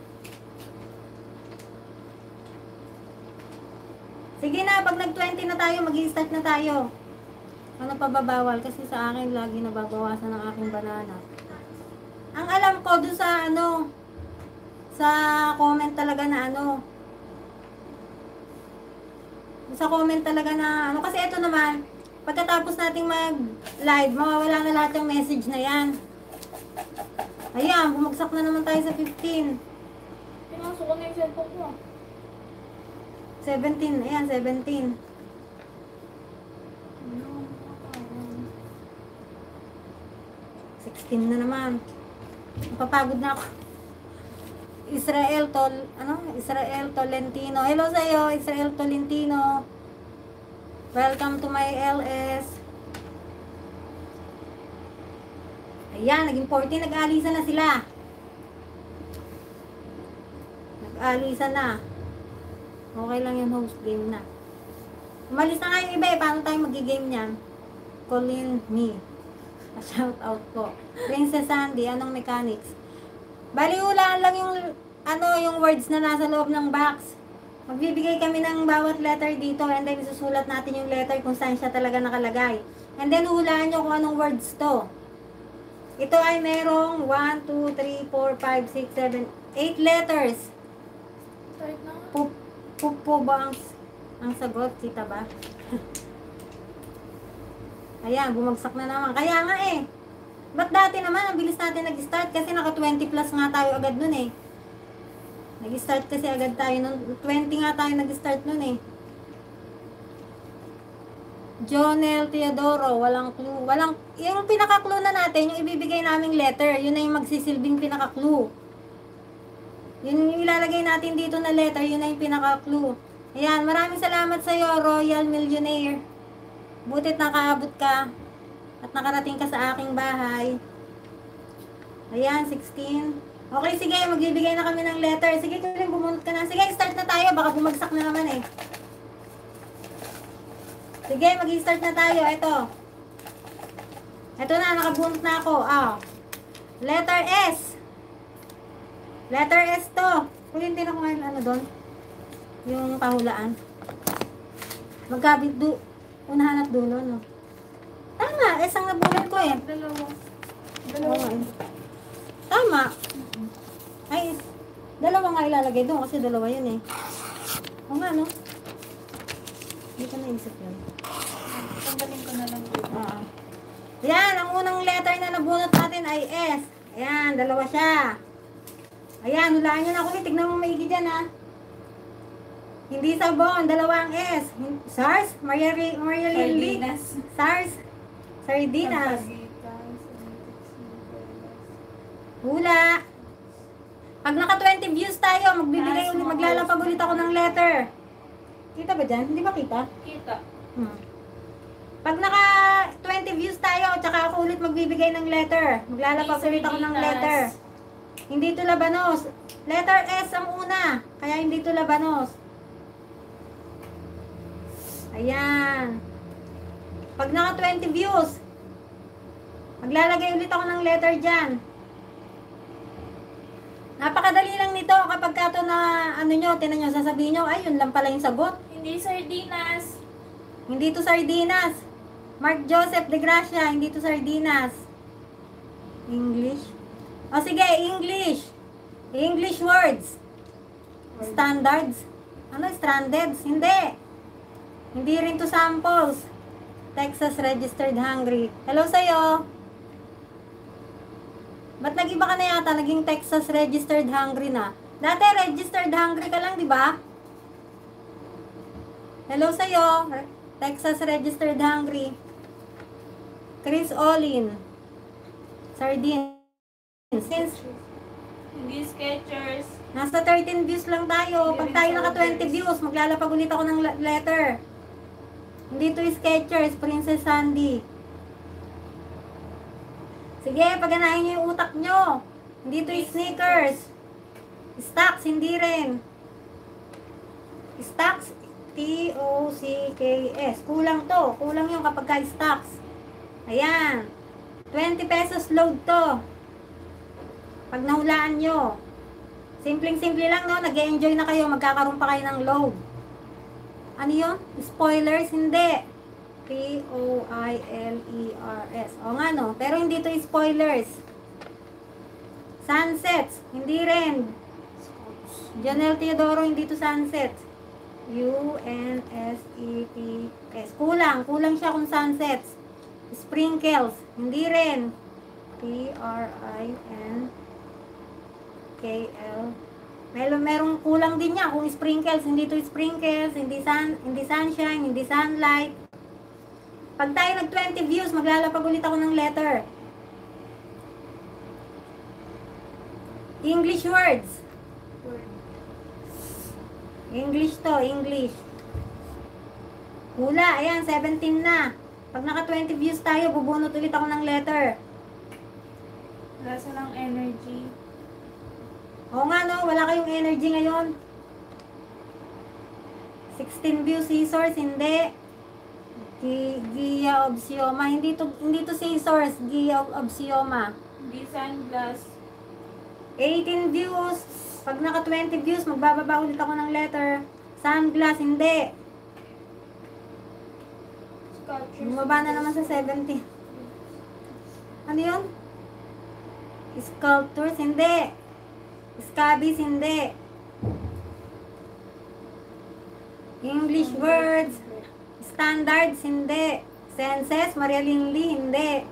Sige na, pag nag-20 na tayo, mag-i-start na tayo. Ano pa babawal? Kasi sa akin, lagi nababawasan ng aking banana. Ang alam ko, doon sa ano, sa comment talaga na ano, sa comment talaga na ano, kasi ito naman, pagkatapos nating mag-live, mawawala na lahat yung message na yan. Ayan, bumagsak na naman tayo sa 15. Pinasok ko na yung cellphone ko. 17, ayan, 17. Ano? 16 na naman. Napapagod na ako. Israel Tolentino. Hello sa iyo, Israel Tolentino. Welcome to my LS. Ayan, naging 14. Nag-aalisan na sila. Nag-aalisan na. Okay lang yung host game na. Umalis na nga yung iba eh. Paano tayo mag-game niyan? Colin me. Shout out ko. Princess Sandy, anong mechanics? Baliwlaan lang yung words na nasa loob ng box. Magbibigay kami ng bawat letter dito and then isusulat natin yung letter kung saan siya talaga nakalagay. And then hulaan nyo kung anong words to. Ito ay merong 1, 2, 3, 4, 5, 6, 7, 8 letters. Start na. Pupo ba ang sagot? Kita ba? Ayan, bumagsak na naman. Kaya nga eh. Ba't dati naman, ang bilis natin nag-start kasi naka 20 plus nga tayo agad nun eh. Nag-start kasi agad tayo nun. 20 nga tayo nag-start nun eh. Jonel Teodoro, walang clue. Yung pinaka-clue na natin, yung ibibigay naming letter, yun na yung magsisilbing pinaka-clue. Yun yung ilalagay natin dito na letter, yun na yung pinaka-clue. Ayan, maraming salamat sa iyo, Royal Millionaire. Butit nakaabot ka at nakarating ka sa aking bahay. Ayan, 16. Okay, sige, magbibigay na kami ng letter. Sige, Kuling, bumunot ka na. Sige, start na tayo. Baka bumagsak na naman eh. Sige, mag-start na tayo. Ito na, nakabunot na ako. Letter S. Letter S to. Kuling, din ako ngayon ano doon. Yung pahulaan. Magkabit unahan at dulo, no? Tama, S ang nabunot ko eh. Dalawa. Okay. Tama. Ay, dalawa nga ilalagay doon kasi dalawa yun eh. O nga, no? Hindi ko naisip yun. Tanggalin ko na lang dito. Yan, ang unang letter na nabunot natin ay S. Ayan, dalawa siya. Ayan, hulaan nyo na ako. Tignan mo maigi dyan, ha? Hindi sabon, dalawang S. SARS? Maria Lily? Sardinas. SARS? Sardinas. Hula. Pag naka 20 views tayo, maglalapag ulit ako ng letter. Kita ba dyan? Hindi ba kita? Kita. Pag naka 20 views tayo, tsaka ako ulit magbibigay ng letter. Maglalapag ulit ako ng letter. Hindi to labanos. Letter S ang una. Kaya hindi to labanos. Ayan. Pag naka 20 views, maglalagay ulit ako ng letter dyan. Napakadali lang nito kapag ka to na tinan nyo, sasabihin nyo, ay yun lang pala yung sagot. Hindi sardinas. Hindi to sardinas. Mark Joseph de Gracia, hindi to sardinas. English. O sige, English. English words. Standards. Stranded? Hindi. Hindi rin to samples. Texas Registered Hungry. Hello sa'yo. Ba't nag-iba ka na yata? Naging Texas Registered Hungry na. Dati Registered Hungry ka lang, di ba? Hello sa'yo. Texas Registered Hungry. Chris Olin. Sardines. Since Hindi Skechers. nasa 13 views lang tayo. Pag tayo naka 20 views, maglalapag ulit ako ng letter. Hindi to Skechers, Princess Sandy. Sige, paganahin nyo yung utak nyo. Hindi to Sneakers. Stocks, hindi rin. Stocks, T-O-C-K-S. Kulang to. Kulang yung kapag ka-stocks. Ayan. 20 pesos load to. Pag nahulaan nyo. Simpleng-simple lang, no? Nag-e-enjoy na kayo. Magkakaroon pa kayo ng load. Ano yun? Spoilers? Hindi. P-O-I-L-E-R-S. O nga, no? Pero hindi to spoilers. Sunsets. Hindi rin. Janelle Teodoro, hindi to sunsets. U-N-S-E-T-S. Kulang. Kulang siya kung sunsets. Sprinkles. Hindi rin. Sprinkle. Merong kulang din niya kung sprinkles, hindi to sprinkles, hindi sunshine, hindi sunlight. Pag tayo nag 20 views, maglalapag ulit ako ng letter. English words. English to, English. Hula, ayan, 17 na. Pag naka 20 views tayo, bubunot ulit ako ng letter. Wala silang energy. Oo nga no, wala kayong energy ngayon. 16 views, scissors, hindi. Gia of Sioma. Hindi to scissors, Gia of Sioma. Hindi sunglass. 18 views. Pag naka 20 views, magbababa ulit ako ng letter. Sunglass, hindi. Sculpture. Bumaba na naman sa 70. Ano yun? Sculptures, hindi. Scabies, hindi. English words. Standards, hindi. Senses, Maria Lingley, hindi.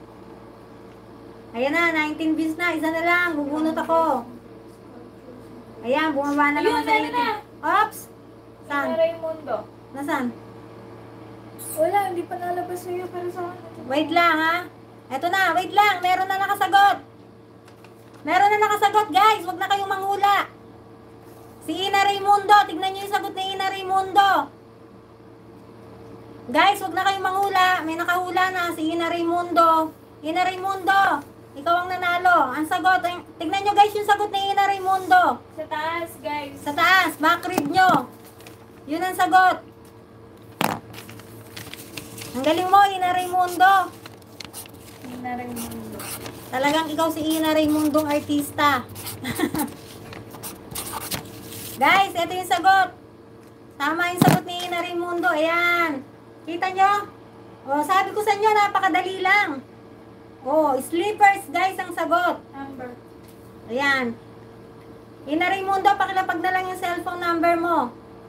Ayan na, 19 views na. Isa na lang, bubunot ako. Ayan, bumaba na naman sa 80. Oops! Saan? Ina Raimundo. Nasaan? Wala, hindi pa nalabas sa'yo pero sa akin. Wait lang ha. Eto na, wait lang. Meron na nakasagot. Meron na nakasagot guys. Huwag na kayong manghula. Si Ina Raimundo. Tignan nyo yung sagot ni Ina Raimundo. Guys, huwag na kayong manghula. May nakahula na si Ina Raimundo. Ina Raimundo, ikaw ang nanalo. Ang sagot, tignan nyo guys yung sagot ni Ina Raimundo. Sa taas, guys. Sa taas, back read nyo. Yun ang sagot. Ang galing mo, Ina Raimundo. Ina Raimundo. Talagang ikaw si Ina Raimundong artista. Guys, ito yung sagot. Tama yung sagot ni Ina Raimundo. Ayan. Kita nyo? O, sabi ko sa inyo, napakadali lang. O, sleepers guys ang sagot. Number. Ayan. Ina Raimundo, pakilapag na lang yung cellphone number mo.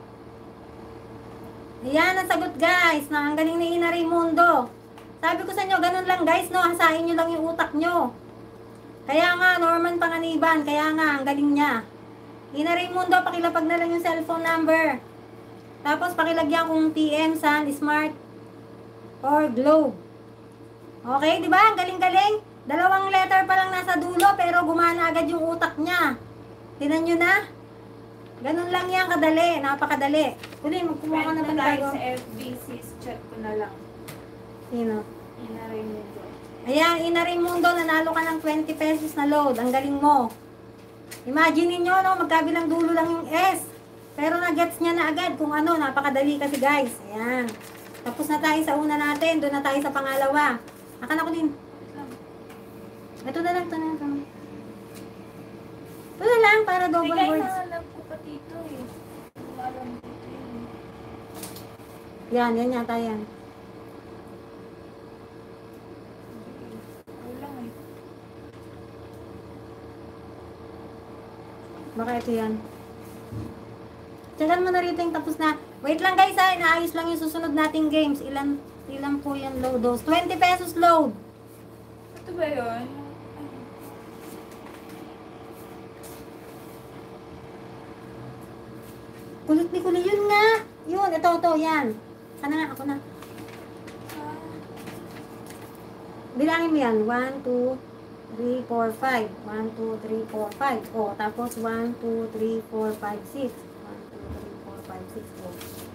Ayan ang sagot guys. Ang galing ni Ina Raimundo. Sabi ko sa inyo, ganun lang guys, no? Hasain nyo lang yung utak nyo. Kaya nga, Norman Panganiban, kaya nga, ang galing niya. Ina Raimundo, pakilapag na lang yung cellphone number. Tapos, pakilagyan kung TM, Sun, Smart, or Globe. Okay, di ba? Ang galing-galing. 2 letter pa lang nasa dulo, pero gumana agad yung utak niya. Tinan nyo na. Ganun lang yan, kadali. Napakadali. Uli, magkumuha ka na Friend ba tayo tayo? sa FB, sis. Chat ko na lang. Sino? Ina Raimundo. Ayan, Ina Raimundo, nanalo ka ng 20 pesos na load. Ang galing mo. Imagine niyo no, magkabilang dulo lang yung S. Pero na-gets niya na agad kung ano, napakadali kasi guys. Ayan. Tapos na tayo sa una natin, doon na tayo sa pangalawa. Akan ako din. Ito na lang, ito na lang. Ito na lang, para double Bigay words. na alam ko pa dito eh. Alam ko dito eh. Yan yata yan. Wala eh. Baka ito yan. Tsagan mo na rito yung tapos na. Wait lang guys ha, inaayos lang yung susunod nating games. Ilan po yan load dose? 20 pesos load. Ito ba yun? Kulit ni kulit yun nga. Yun, ito, yan. Sana nga, ako na. Bilangin mo yan. 1, 2, 3, 4, 5. 1, 2, 3, 4, 5. O, tapos 1, 2, 3, 4, 5, 6. 1, 2, 3, 4, 5, 6. O.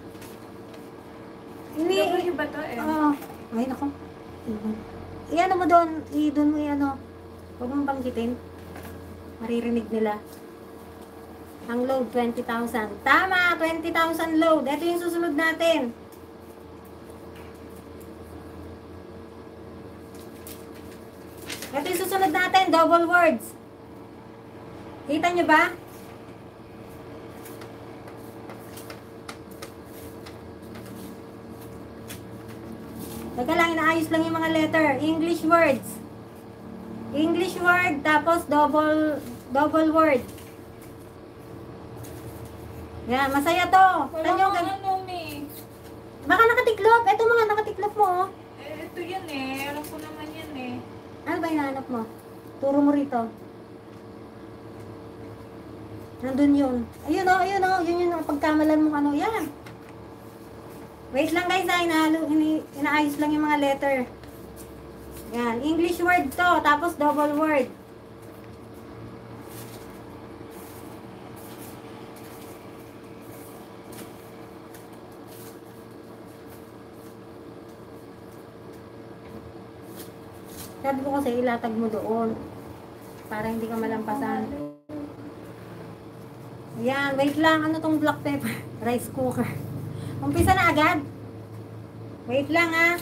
Hindi. W ba to eh? Oo. Ay, nako. Iyan mo doon. Doon mo yan o. Huwag mong banggitin. Maririnig nila. Ang load, 20,000. Tama! 20,000 load. Ito yung susunod natin. Ito yung susunod natin. Double words. Kita nyo ba? Teka lang, inaayos lang yung mga letter. English words. English word, tapos double word. Yan, masaya to. Wala Tanyo, kang ano eh. baka nakatiklop. Ito mga nakatiklop mo. Oh. Eh, ito yan eh. Alam ko naman yan eh. Ano ba hinahanap mo? Turo mo rito. Nandun yun. Ayun o, ayun o. Yun yung pagkamalan mong ano. Yan. Wait lang guys ha. Inaayos lang yung mga letter. Yan. English word to. Tapos double word. Sabi ko kasi ilatag mo doon. Para hindi ka malampasan. Yan, wait lang. Ano tong black pepper? Rice cooker. Umpisa na agad. Wait lang ah.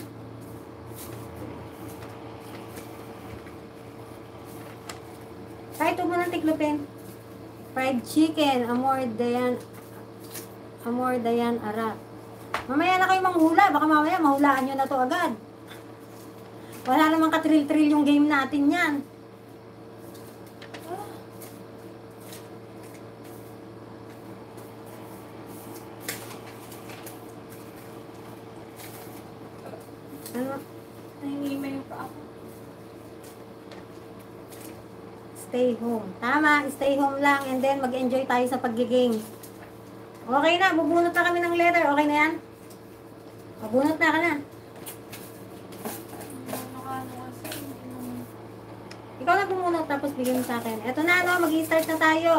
Kahit huwag mo nang tiklopin. Fried chicken. Amor Dayan Arat. Mamaya na kayo manghula. Baka mamaya mahulaan nyo na to agad. Wala namang katril-tril yung game natin yan. Ano? Nahihimay yung pa ako. Stay home. Tama, stay home lang and then mag-enjoy tayo sa pag-game. Okay na, bubunot na kami ng letter. Okay na yan? Mabunot na ka na. Nakano kasi, hindi naman. Ikaw na bumunot tapos bigyan mo sa akin. Eto na, no? Mag-i-start na tayo.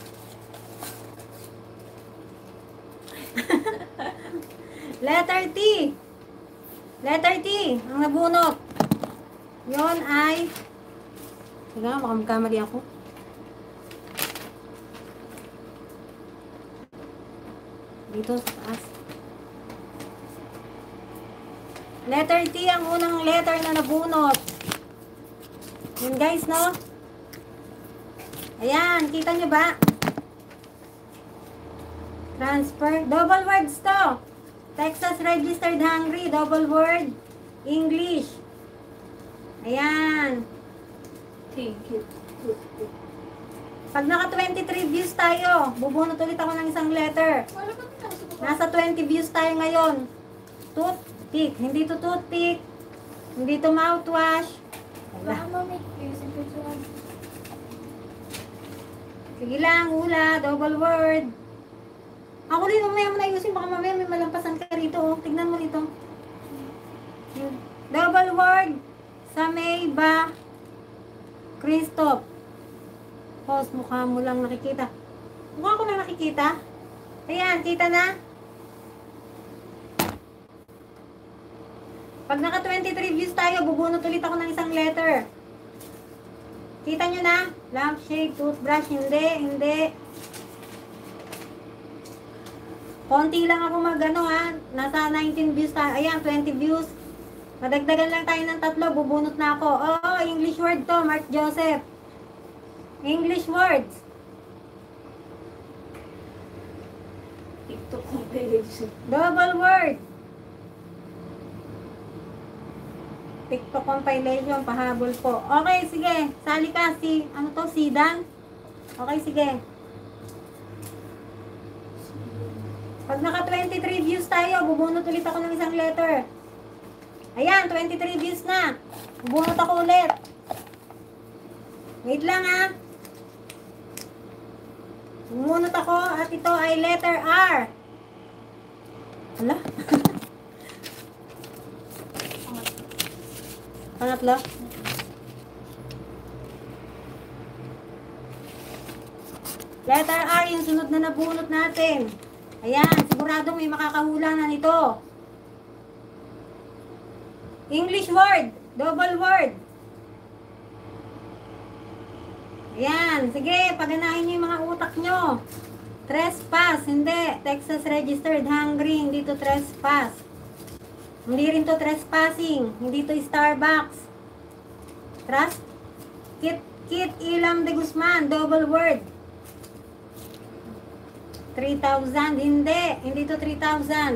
Letter T. Letter T. Ang nabunot. Yon ay... Sige nga, baka magkamali ako. Dito sa taas. Letter T ang unang letter na nabunot. Yun guys, no? Ayan, kita nyo ba? Transfer. Double words to. Texas Registered Hungry. Double word. English. Ayan. Thank you. Pag naka 23 views tayo, bubunot ulit ako ng isang letter. Wala ba pinasok ko? Nasa 20 views tayo ngayon. Toothpick. Hindi to toothpick. Hindi to mouthwash. Baka mamit. Isip ko siya. Sige lang, hula. Double word. Ako rin, mamaya mo na ayusin. Baka mamaya may malampasan ka rito. Oh. Tignan mo rito. Double word. Sa may ba? Christoph. Pause, mukha mo lang nakikita. Mukha ko lang nakikita. Ayan, kita na. Pag naka 23 views tayo, bubunot ulit ako ng isang letter. Kita nyo na? Lampshade, toothbrush, hindi. Konti lang ako magano ha. Nasa 19 views tayo. Ayan, 20 views. Madagdagan lang tayo ng 3, bubunot na ako. Oh, English word to, Mark Joseph. English words. TikTok compilation. Double word. TikTok compilation, pahabol po. Okay, sige. Sali ka ano to, Sidan? Okay, sige. Pag naka 23 views tayo, bubunot ulit ako ng isang letter. Ayan, 23 views na. Bubunot ako ulit. Wait lang ha. Bumunot ako at ito ay letter R. Hala? Pangatlo? Letter R yung sunod na nabunot natin. Ayan, siguradong may makakahula na nito. English word, double word. Ayan, sige, paganahin nyo yung mga utak nyo. Trespass, hindi. Texas Registered Hungry, hindi to trespass. Hindi rin to trespassing, hindi to Starbucks. Trust? Kit Ilam de Guzman, double word. 3,000, hindi to 3,000.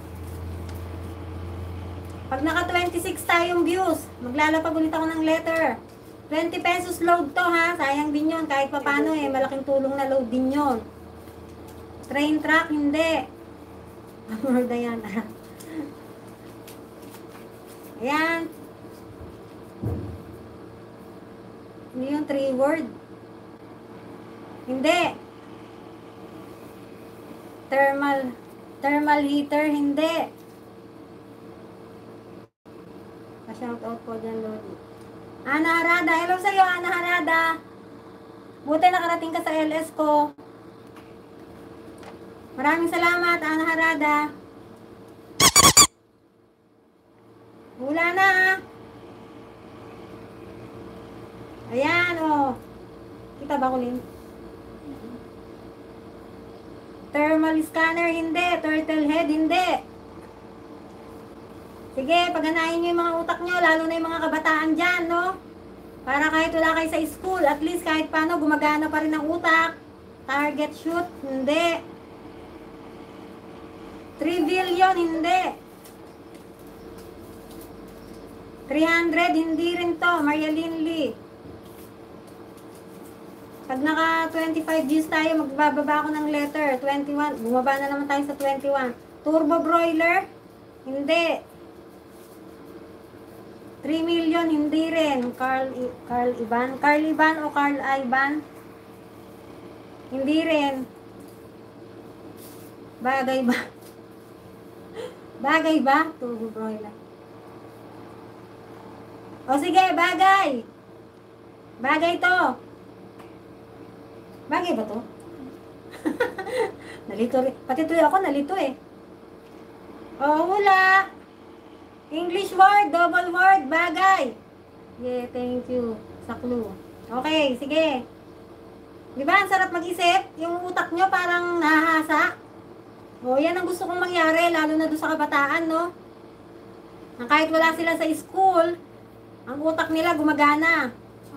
Pag naka 26 tayong views, maglalapag ulit ako ng letter. 20 pesos load to ha, sayang din yun. Kahit pa paano malaking tulong na load din yun. Train track, hindi. Amor Dayan. Ayan. Hindi yung 3 word. Hindi. Thermal heater, hindi. Pa-shoutout po dyan, Lodi. Ana Harada, hello sa'yo, Ana Harada. Buti nakarating ka sa LS ko. Maraming salamat, Ana Harada. Wala na, ah. Ayan, oh. Kita ba, Kulin? Thermal scanner, hindi. Turtle head, hindi. Sige, pagganahin nyo yung mga utak nyo, lalo na yung mga kabataan dyan, no? Para kahit wala kayo sa school, at least kahit paano, gumagana pa rin ang utak. Target shoot, hindi. Trivillion, hindi. 300, hindi rin to. Maria Linley. Pag naka 25 views tayo, magbababa ako ng letter. 21. Bumaba na naman tayo sa 21. Turbo broiler? Hindi. 3 million, hindi rin. Carl Ivan? Carl Ivan o Carl Ivan? Hindi rin. Bagay ba? Bagay ba? Turbo broiler. O sige, bagay. Bagay to. Bagay ba to? Nalito rin. Pati tuloy ako nalito eh. O, wala. English word, double word, bagay. Yeah, thank you sa clue. Okay, sige. Di ba, ang sarap mag-isip? Yung utak nyo parang nahahasa. O, yan ang gusto kong mangyari, lalo na doon sa kabataan, no? Na kahit wala sila sa school, ang utak nila gumagana.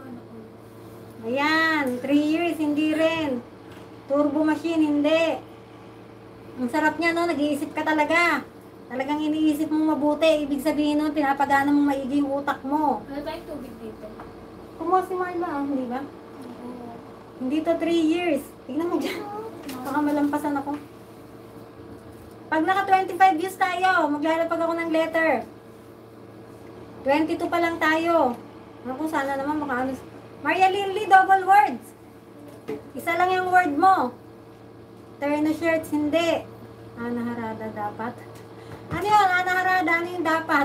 Ayan, 3 years, hindi rin. Turbo machine, hindi. Ang sarap niya, no? Nag-iisip ka talaga. Talagang iniisip mo mabuti. Ibig sabihin nun, pinapagana mo maigi yung utak mo. Ano tayong tubig dito? Kumuha si Marla, hindi ba? Oo. Hindi to 3 years. Tignan mo dyan. Baka malampasan ako. Pag naka 25 views tayo, maglalapag ako ng letter. 22 pa lang tayo. Naku, sana naman makaano. Maria Linley, double words. Isa lang yung word mo. Terno shirts, hindi. Ana Harada, dapat. Ano yun, Ana Harada? Ano yung dapat?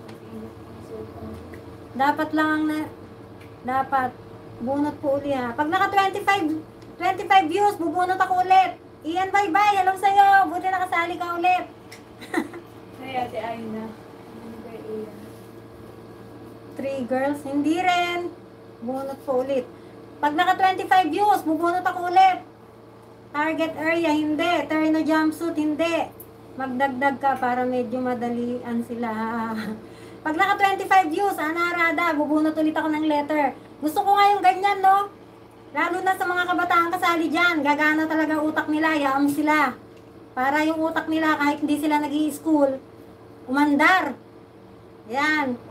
Dapat lang ang dapat. Bunot po uli ha. Pag naka 25 views, bubunot ako ulit. Ian, bye-bye. Hello sa'yo. Buti nakasali ka ulit. Kaya ate Aina. 3 girls, hindi rin. Bunot po ulit. Pag naka 25 views, bubunot ako ulit. Target area, hindi. Terno jumpsuit, hindi. Magdagdag ka para medyo madalian sila. Pag naka 25 views, Ana Harada, bubunot ulit ako ng letter. Gusto ko nga yung ganyan, no? Lalo na sa mga kabataan kasali dyan. Gagana talaga utak nila, yaam sila. Para yung utak nila, kahit hindi sila nag-i-school, umandar. Yan.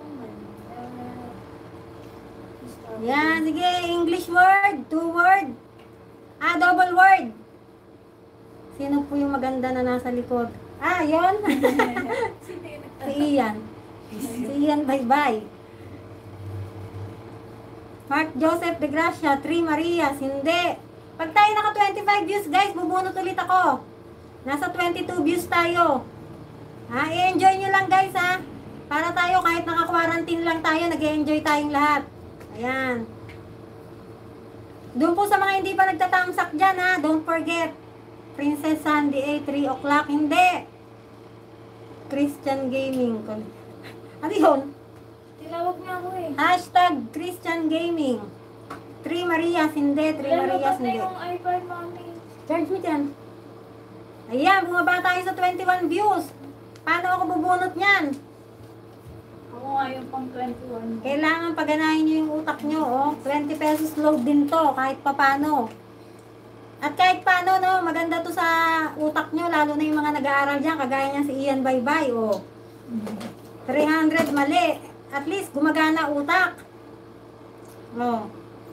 Yan, sige, English word, 2 word. Double word. Sino po yung maganda na nasa likod? Yon. Si Ian. Si Ian, bye-bye. Mark Joseph de Gracia, 3 Marias, hindi. Pag tayo naka 25 views, guys, bubunot ulit ako. Nasa 22 views tayo. I-enjoy nyo lang, guys, ha. Para tayo, kahit naka-quarantine lang tayo, nag-enjoy tayong lahat. Ayan. Doon po sa mga hindi pa nagtatamsak dyan, ha. Don't forget. Princess Sandy A, 3 o'clock. Hindi. Christian Gaming. Ano yun? Tinawag niya ako eh. Hashtag Christian Gaming. 3 Marias, hindi. 3 Marias, na hindi. yung iPad, mami. Charge mo dyan. Ayan, bumaba tayo sa 21 views. Paano ako bubunot niyan? Ako nga yung pang 21. Kailangan paganahin nyo yung utak nyo, oh. 20 pesos load din to, kahit papano. At kahit paano, no, maganda to sa utak nyo, lalo na yung mga nag-aaral dyan, kagaya niya si Ian Bye-Bye, oh. 300, mali. At least, gumagana utak. Oh.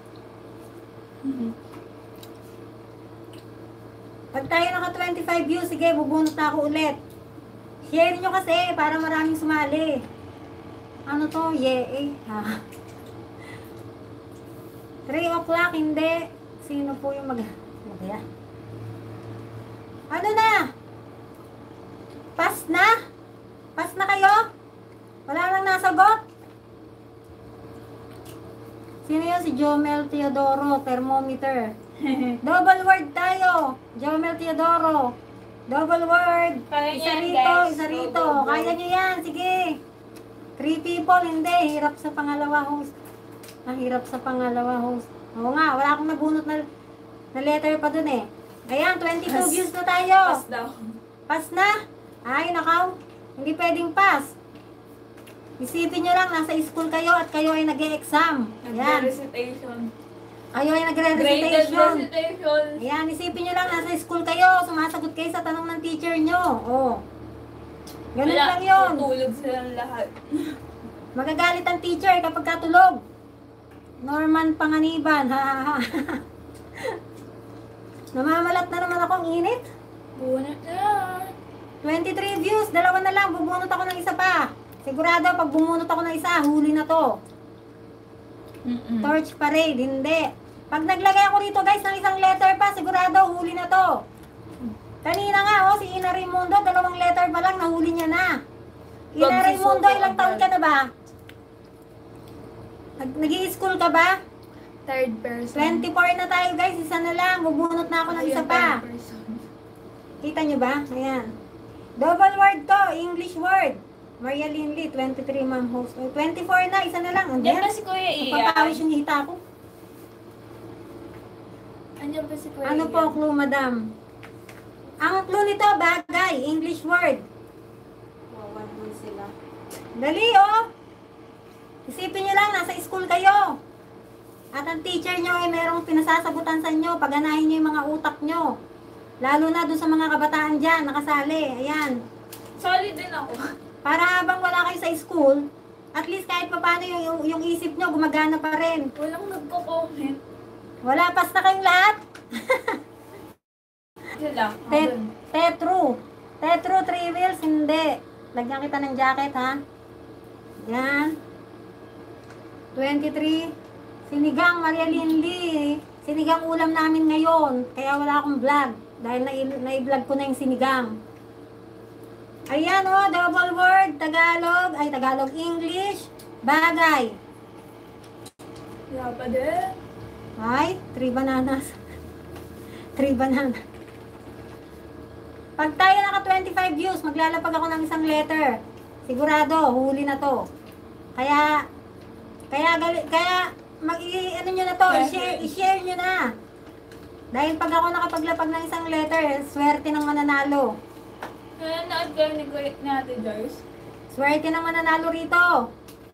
Pag tayo naka 25 views, sige, bubunot na ako ulit. Share nyo kasi, para maraming sumali. Ano to? Yeah, eh. 3 o'clock, hindi. Sino po yung Magaya? Ano na? Pass na? Pass na kayo? Wala nang nasagot? Sino yun? Si Jomel Teodoro, thermometer. Double word tayo. Jomel Teodoro. Double word. Kaya Isa yan, rito, guys. isa rito. Double word. Kaya nyo yan, sige. 3 people, hindi. Hirap sa pangalawa host. Hirap sa pangalawa host. Oo nga, wala akong nabunot na letter pa dun eh. Ayan, 22 Pass. views na tayo. Pass daw. Pass na? Ay, nakaw. Hindi pwedeng pass. Isipin nyo lang, nasa school kayo at kayo ay nag-e-exam. Ayan. Nag-recitation. Kayo ay Graded nagre-recitation. recitation. Ayan, isipin nyo lang, nasa school kayo. Sumasagot kayo sa tanong ng teacher nyo. Oh. Ganun lang yun. Tutulog silang lahat. Magagalit ang teacher kapag katulog. Norman Panganiban. Ha, ha, ha. Namamalat na naman ako, ang init. Bunot na. 23 views, dalawa na lang. Bubunot ako ng isa pa. Sigurado, pag bumunot ako ng isa, huli na to. Torch parade, hindi. Pag naglagay ako rito guys ng isang letter pa, sigurado huli na to. Kanina nga oh, si Ina Raimundo, 2 letter pa lang, nahuli niya na. Ina Raimundo, ilang taon ka na ba? Nag-i-school ka ba? Third person. 24 na tayo guys, isa na lang. Bubunot na ako ng isa pa. Third person. Kita nyo ba? Ayan. Double word to, English word. Maria Linley, 23 ma'am host. 24 na, isa na lang. Andiyan ba si Kuya Ian? Papawis yung hita ko. Andiyan ba si Kuya Ano Ian? po clue, madam? Ang clue nito, bagay, English word. Wawan mo sila. Dali, oh. Isipin nyo lang, nasa school kayo. At ang teacher nyo ay merong pinasasagutan sa inyo. Paganahin nyo yung mga utak nyo. Lalo na doon sa mga kabataan dyan, nakasali. Ayan. Solid din ako. Para habang wala kayo sa school, at least kahit pa paano yung isip nyo, gumagana pa rin. Walang nagko-comment. Wala, pas na kayong lahat. Sila. Tetru, 3 wheels, hindi. Lagyan kita ng jacket, ha? Yan. 23. Sinigang, Maria Linley. Sinigang ulam namin ngayon. Kaya wala akong vlog. Dahil na-vlog ko na yung sinigang. Ayan, oh, double word. Tagalog. Ay, Tagalog, English. Bagay. Wala pa din. Ay, 3 bananas. 3 bananas. Pag tayo naka 25 views, maglalapag ako ng isang letter. Sigurado, huli na to. Kaya ano nyo na to, i-share nyo na. Dahil pag ako nakapaglapag ng isang letter, swerte ng mananalo. Nanonood kayo ni Ate Joyce? Swerte ng mananalo rito.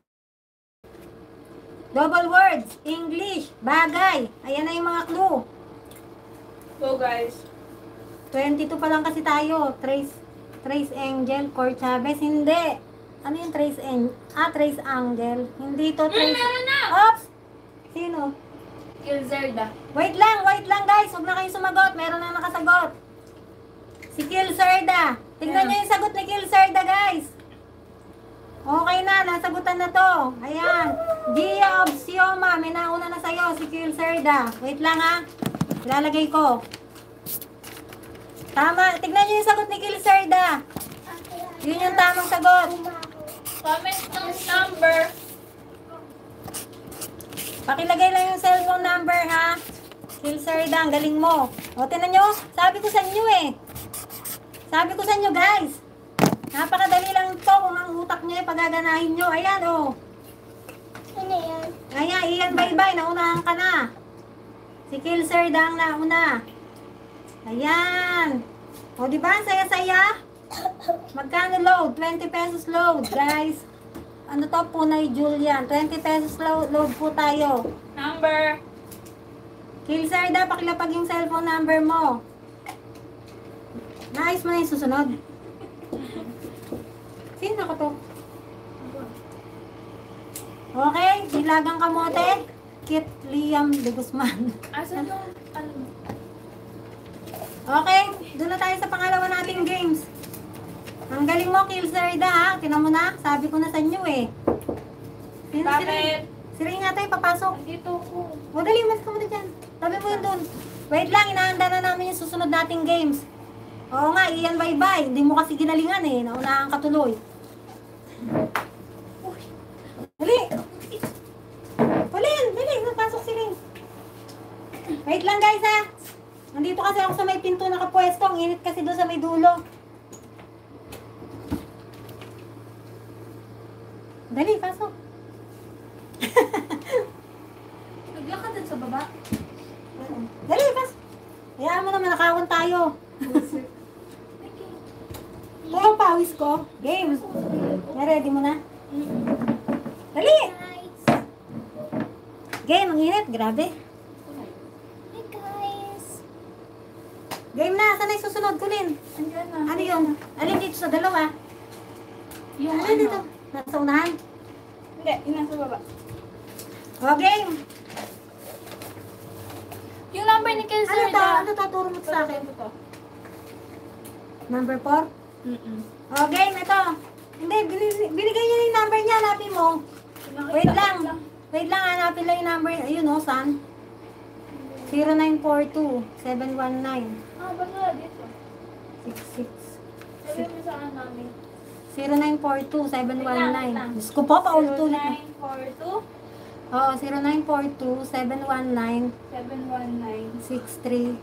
Double words, English, bagay. Ayan na yung mga clue. So guys, 22 pa lang kasi tayo. Trace Angel, Cor Chavez. Hindi. Ano yung Trace Angel? Trace Angel. Hindi to Trace. meron na! Oops! Sino? Kilzerda. Wait lang guys. Huwag na kayong sumagot. Meron na nakasagot. Si Kilzerda. Tignan nyo yung sagot ni Kilzerda guys. Okay na. Nasagutan na to. Ayan. Gia of Sioma. May nauna na sa'yo. Si Kilzerda. Wait lang ha. Ilalagay ko. Tama. Tignan nyo yung sagot ni Kilzerda. Yun yung tamang sagot. Comment ng number. Pakilagay lang yung cellphone number ha. Kilzerda, ang galing mo. O, tinan nyo. Sabi ko sa inyo eh. Sabi ko sa inyo guys. Napakadali lang to kung ang utak nyo ay pagaganahin nyo. Ayan o. Ano yan? Ayan, Ian Baybay. Naunahan ka na. Si Kilzerda ang nauna. Ayan. O, diba? Ang saya-saya. Magkano load? 20 pesos load, guys. Ano to? Punay Julian. 20 pesos load po tayo. Number. Kilzerda, pakilapag yung cellphone number mo. Naayos mo na yung susunod. Sino ko to? Okay, Dilagang Kamote. Kit Liam de Guzman. Asan yung ano? Okay, doon na tayo sa pangalawa nating games. Ang galing mo, Kilzerda, ha? Tinan mo na, sabi ko na sa inyo eh. Sino Bakit? Si Ray nga tayo, papasok. Dito ko. O, dali, mas ka muna dyan. Tabi mo yun doon. Wait lang, inaanda na namin yung susunod nating games. Oo nga, iyan bye-bye. Hindi mo kasi ginalingan eh. Naunahan ka tuloy. Dali! Pauline, dali, napasok si Ling. Wait lang guys ha. Nandito kasi ako sa may pinto nakapwesto. Ang init kasi doon sa may dulo. Dali, pasok. Naglakad din sa baba. Dali, pasok. Hayaan mo naman, nakawan tayo. Ito yung pawis ko. Game. Na-ready mo na? Dali! Guys. Game, ang init. Grabe. Hey guys. Game na. Saan ay susunod ko, Lin? Andiyan na. Ano yun? Alin dito sa dalawa? Yung Ano dito? Nasa unahan? Hindi, yung nasa baba. O, game. Yung number ni Kel Ano Sir to? Ano to? Turo mo sa akin. Ito. Number 4? Mm-mm. O, game. Ito. Hindi, binigay niya yung number niya. Hanapin mo. Wait lang. Wait lang, hanapin lang yung number. Ayun o, saan? 0942-719-66. Ah, basta dito. Sabi mo sa ano namin. 0942-719. Diyos ko po, paulit-ulit na. 0942 Oo, 0942-719-6329.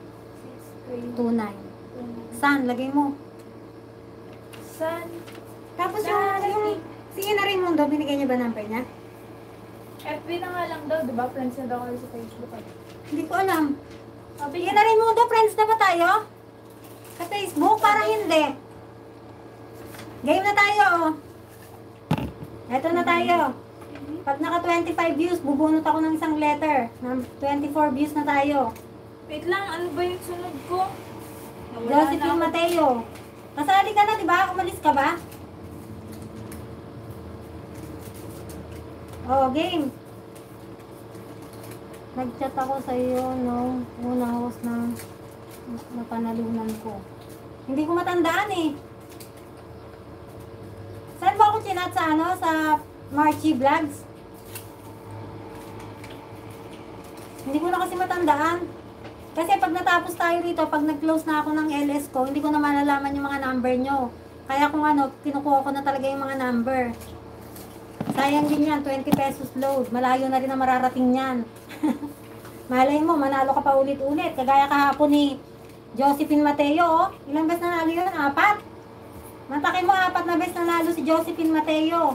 719 Saan? Lagay mo. San? Tapos yung sige na rin mundo, binigay niya ba number niya? FB na nga lang daw, di ba? Friends na daw kayo sa Facebook. Hindi ko alam. Sabi Sige niya, na rin mundo, friends na ba tayo? Sa Facebook? Parang hindi. Game na tayo, oh. Eto na tayo. Pag naka 25 views, bubunot ako ng isang letter. Ng 24 views na tayo. wait lang, ano ba yung sunod ko? Nawala na Josephine ako. Mateo. Kasali ka na, di ba? Umalis ka ba? Oh, game. Nag-chat ako sa iyo nung unang host ng napanalunan ko. Hindi ko matandaan eh. Saan ba ako chinat sa ano? Sa Marchie Vlogs? Hindi ko na kasi matandaan. Kasi pag natapos tayo rito, pag nag-close na ako ng LS ko, hindi ko na malalaman yung mga number nyo. Kaya kung ano, kinukuha ko na talaga yung mga number. Sayang din yan, 20 pesos load. Malayo na rin na mararating yan. Malay mo, manalo ka pa ulit-ulit. Kagaya kahapon ni Josephine Mateo, oh. Ilang beses nanalo yun? 4? Matakin mo, 4 na beses nanalo si Josephine Mateo.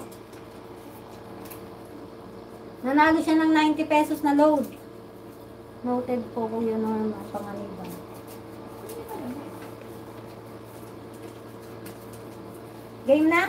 Nanalo siya ng 90 pesos na load. Noted po ko yun naman pangaliban. Game na?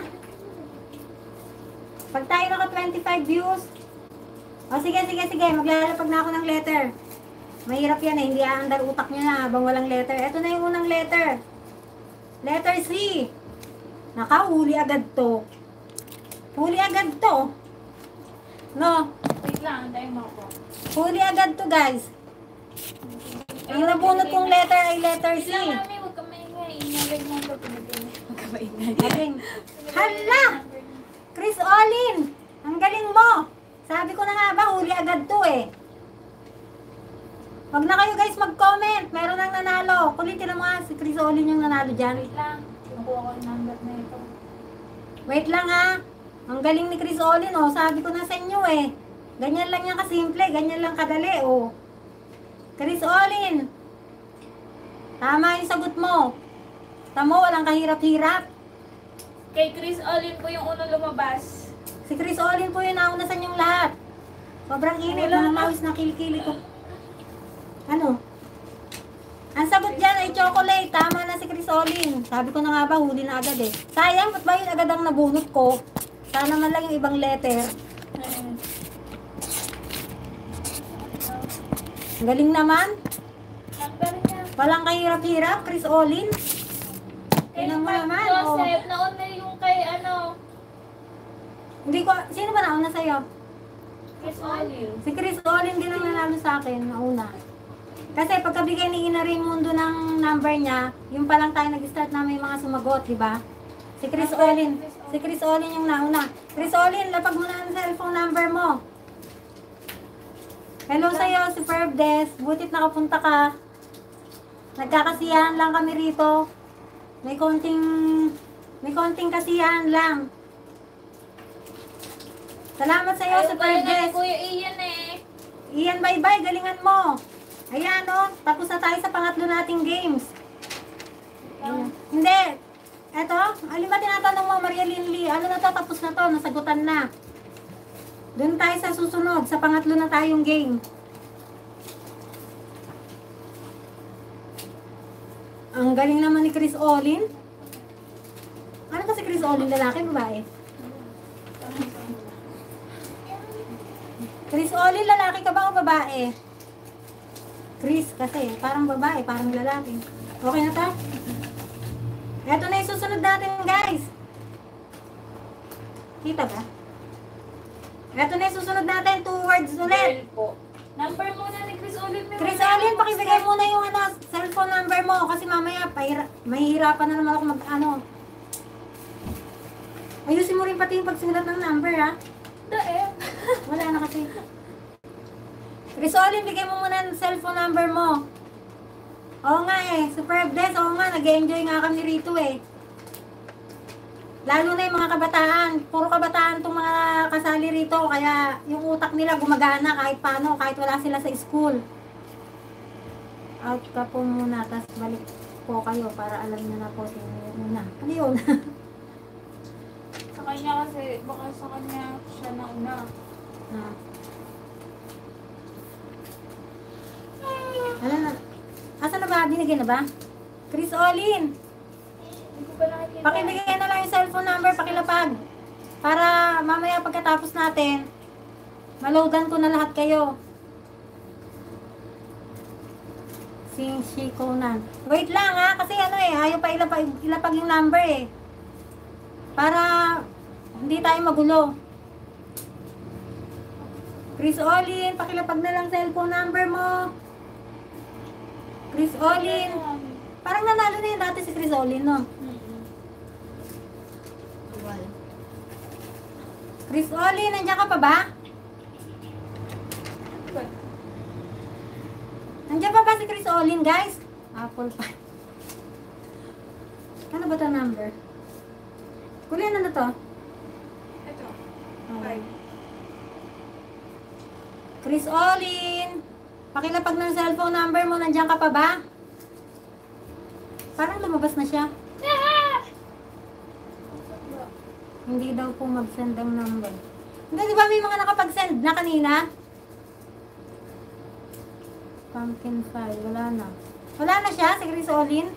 Pag tayo naka 25 views, o sige, maglalapag na ako ng letter. Mahirap yan eh, hindi aandar utak niya na habang walang letter. Ito na yung unang letter. Letter C. Nakahuli agad to. Huli agad to. No, Wait lang, antayin mo ako. huli agad to guys. Ang nabunot kong letter ay letter C. Wait lang, mami, huwag ka maingay. Inyalag mo ito, pinagin. Huwag ka maingay. Okay. Hala! Chris Olin! Ang galing mo! Sabi ko na nga ba, huli agad to eh. Huwag na kayo guys mag-comment. Meron nang nanalo. Kulitin na mga si Chris Olin yung nanalo dyan. Wait lang, kinukuha ko yung number na ito. Wait lang ha. Ang galing ni Chris Olin oh. Sabi ko na sa inyo eh. Ganyan lang yan kasimple. Ganyan lang kadali oh. Chris Olin. Tama yung sagot mo. Tamo, walang kahirap-hirap. Kay Chris Olin po yung unang lumabas. Si Chris Olin po yung nauna sa inyong lahat. Sobrang init. Wala Mga na. mawis na kilikili ko. Ano? Ang sagot dyan ay chocolate. Tama na si Chris Olin. Sabi ko na nga ba, huli na agad eh. Sayang, ba't ba yun agad ang nabunot ko? Sana man lang yung ibang letter. Ayun. Ang galing naman. Number niya. Walang kahirap-hirap, Chris Olin. Kay Tingnan mo Mark naman, Joseph, nauna yung kay ano, Hindi ko, sino ba nauna sa'yo? Chris Olin. Si Chris Olin din ang nanalo sa akin, nauna. Kasi pagkabigay ni Ina Raimundo ng number niya, yung pa lang tayo nag-start na may mga sumagot, di ba? Si Chris Olin. Si Chris Olin yung nauna. Chris Olin, lapag mo na ang cellphone number mo. Hello sa'yo, Superb Des. Butit nakapunta ka. Nagkakasiyahan lang kami rito. May konting kasiyahan lang. Salamat sa'yo, Ayaw Superb pala na Des. ni Kuya Ian eh. Iyan, bye-bye. Galingan mo. Ayan, oh. Tapos na tayo sa pangatlo nating games. Ayan. Hindi. Eto, alin ba tinatanong mo, Maria Linley? Ano na to? Tapos na to. Nasagutan na. Doon tayo sa susunod. Sa pangatlo na tayong game. Ang galing naman ni Chris Olin. Ano ba si Chris Olin? Lalaki, babae? Chris Olin, lalaki ka ba o babae? Chris kasi, parang babae, parang lalaki. Okay na to? Eto na yung susunod natin, guys. Kita ba? Eto na yung susunod natin, 2 words ulit. Girl po. Number muna ni Chris Olin. Chris Olin, pakibigay muna yung cellphone number mo kasi mamaya mahihirapan na naman ako Ayusin mo rin pati yung pagsulat ng number, ha? Wala na kasi. Chris Olin, bigay mo muna yung cellphone number mo. Oo nga eh, Superb Des, oo nga, nag-enjoy nga kami rito eh. Lalo na yung mga kabataan, puro kabataan itong mga kasali rito, kaya yung utak nila gumagana kahit paano, kahit wala sila sa school. Out ka po muna, tapos balik po kayo para alam nyo na po sino muna. Ano yun? Sa kanya kasi, baka sa kanya siya na una. Ano na? Asa na ba? Binigay na ba? Chris Olin, Hindi ko pa nakikita. pakibigay na lang yung cellphone number, pakilapag. Para mamaya pagkatapos natin, maloadan ko na lahat kayo. Sing si Conan. Wait lang ha, kasi ano eh, ayaw pa ilapag yung number eh. Para hindi tayo magulo. Chris Olin, pakilapag na lang cellphone number mo. Chris Olin. Parang nanalo na yun dati si Chris Olin, no? Chris Olin, nandiyan ka pa ba? Nandiyan pa ba si Chris Olin, guys? Apple pie. Ano ba ito number? Kulian ano to? Ito. Okay. Chris Olin, pakilapag ng cellphone number mo, nandiyan ka pa ba? Parang lumabas na siya. Hindi daw po mag-send ang number. Hindi, di ba may mga nakapag-send na kanina? Pumpkin pie, wala na. Wala na siya, si Chris Olin?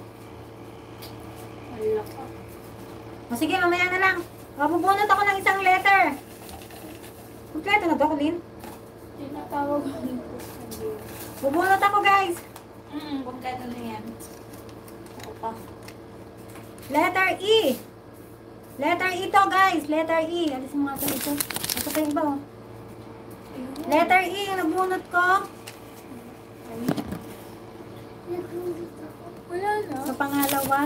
Wala ka. O sige, mamaya na lang. Bubunot ako ng isang letter. Kompleto na to, Colin? Tinatawag ko rin po. Bubunot ako, guys. Kompleto na yan. Ako pa. Letter E. Letter E to, guys. Letter E. Alisin mo nga ito ito. Ito pa yung iba, oh. Letter E, yung nabunot ko. Wala na. Sa pangalawa.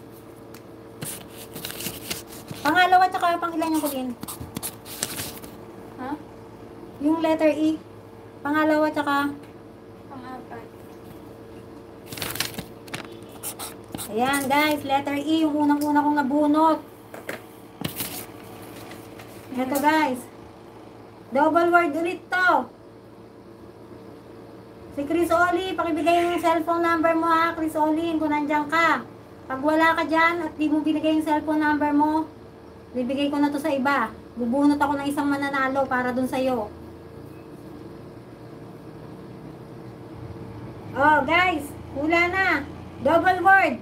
Pangalawa, tsaka pang ilan yung Colin? Ha? Yung letter E. Pangalawa, tsaka... Pang-apat. Ayan, guys. Letter E, yung unang-una kong nabunot. Ito, guys. Double word ulit to. Si Chris Oli, pakibigay yung cellphone number mo ha, Chris Oli, kung nandiyan ka. Pag wala ka dyan at di mo binigay yung cellphone number mo, bibigay ko na to sa iba. Bubunot ako ng isang mananalo para dun sa'yo. Oh, guys, hula na. Double word.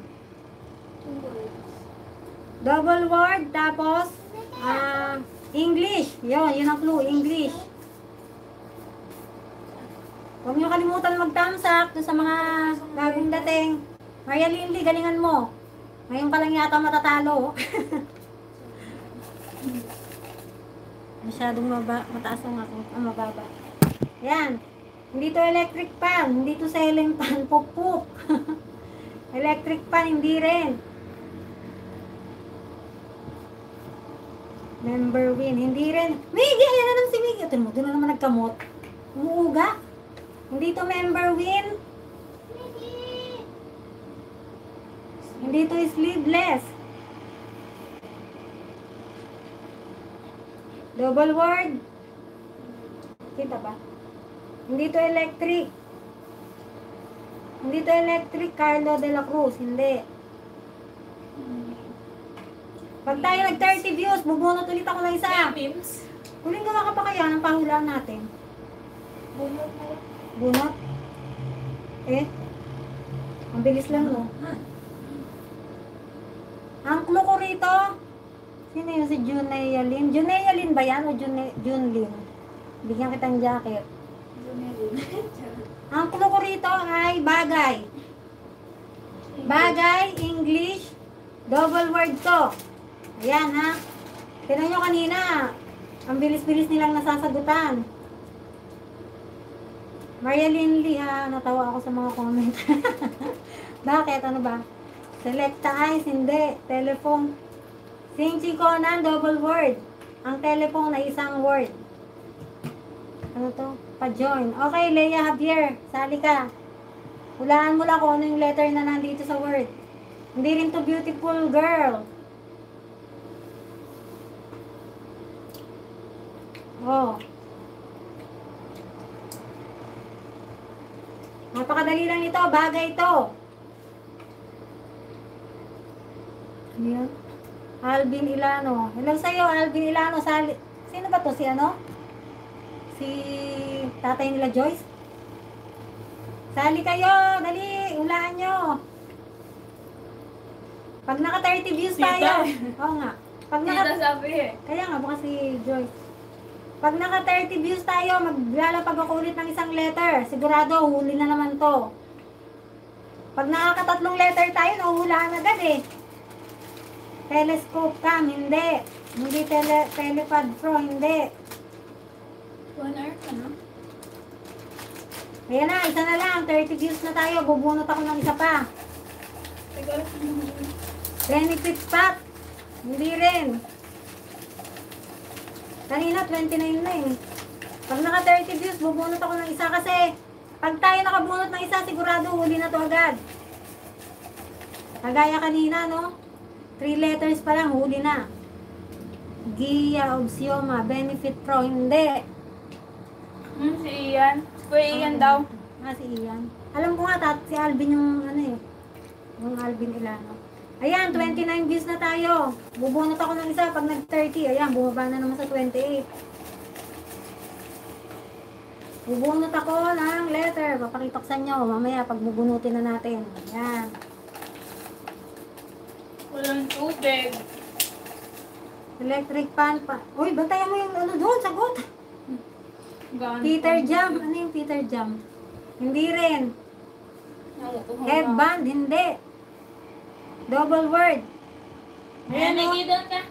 Double word, tapos, English. Yun ang clue, English. Huwag niyo kalimutan mag-thumbs up sa mga bagong dating. Maria Linley, galingan mo. Ngayon ka lang yata matatalo. Masyadong mataas ang ako. Mababa. Yan. Hindi to electric fan. Hindi to ceiling fan. Pupuk. Electric fan, hindi rin. Member win. Hindi rin. Miggy, ayan na naman si Miggy. Ito mo, doon na naman nagkamot. Umuuga. Hindi to member win. Hindi to sleeveless. Double word. Kita ba? Hindi to electric. Hindi to electric, Carlo de la Cruz. Hindi. Pag tayo nag 30 views, bubunot ulit ako ng isa. Mims. Huling gawa ka pa kaya ng pahulaan natin? Bunot mo. Bunot? Eh? Ang bilis lang, no? Ang clue ko rito, sino yun si Junea Lin? Junea Lin ba yan o Junlin? Bigyan kitang jacket. Ang clue ko rito ay bagay. Bagay, English, double word to. Ayan ha. Tignan nyo kanina, ang bilis-bilis nilang nasasagutan. Maria Lynn Lee ha, natawa ako sa mga comment. Bakit? Ano ba? Selecta eyes, hindi. Telephone. Sing Chi Conan, double word. Ang telephone ay isang word. Ano to? Pa-join. Okay, Leia Javier, sali ka. Hulaan mo lang kung ano yung letter na nandito sa word. Hindi rin to beautiful girl. Oh. Napakadali lang ito. Bagay ito. Ano yan? Alvin Ilano. Hello sa'yo, Alvin Ilano. Sino ba to? Si ano? Si tatay nila Joyce? Sali kayo. Dali. Hulaan nyo. Pag naka 30 views tayo. Oo nga. Pag naka... Tita sabi eh. Kaya nga, baka si Joyce. Pag naka 30 views tayo, maglalapag ako ulit ng isang letter. Sigurado, huli na naman to. Pag nakakatatlong letter tayo, nahuhulaan agad eh. Telescope cam, hindi. Hindi telepad pro, hindi. 1 hour ka na. Ayan na, isa na lang. 30 views na tayo. Bubunot ako ng isa pa. Siguro. Benefit pack. Hindi rin. Kanina, 29 na eh. Pag naka 30 views, bubunot ako ng isa kasi pag tayo nakabunot ng isa, sigurado huli na to agad. Kagaya kanina, no? 3 letters pa lang, huli na. Gia, Obsioma, Benefit Pro, hindi. Si Ian. Si Kuya Ian daw. Si Ian. Alam ko nga, si Alvin yung ano eh. Yung Alvin Ilano. Ayan, 29 views na tayo. Bubunot ako ng isa pag nag-30. Ayan, bumaba na naman sa 28. Bubunot ako ng letter. Papakita ko sa inyo mamaya pag bubunutin na natin. Ayan. Walang tubig. Electric pan pa. Uy, bantayan mo yung ano doon, sagot. Gano'n Peter pa. Jam. Ano yung Peter Jam? Hindi rin. Nakukuha na. Headband, hindi. Double word. Ayan, oh. Doon ka.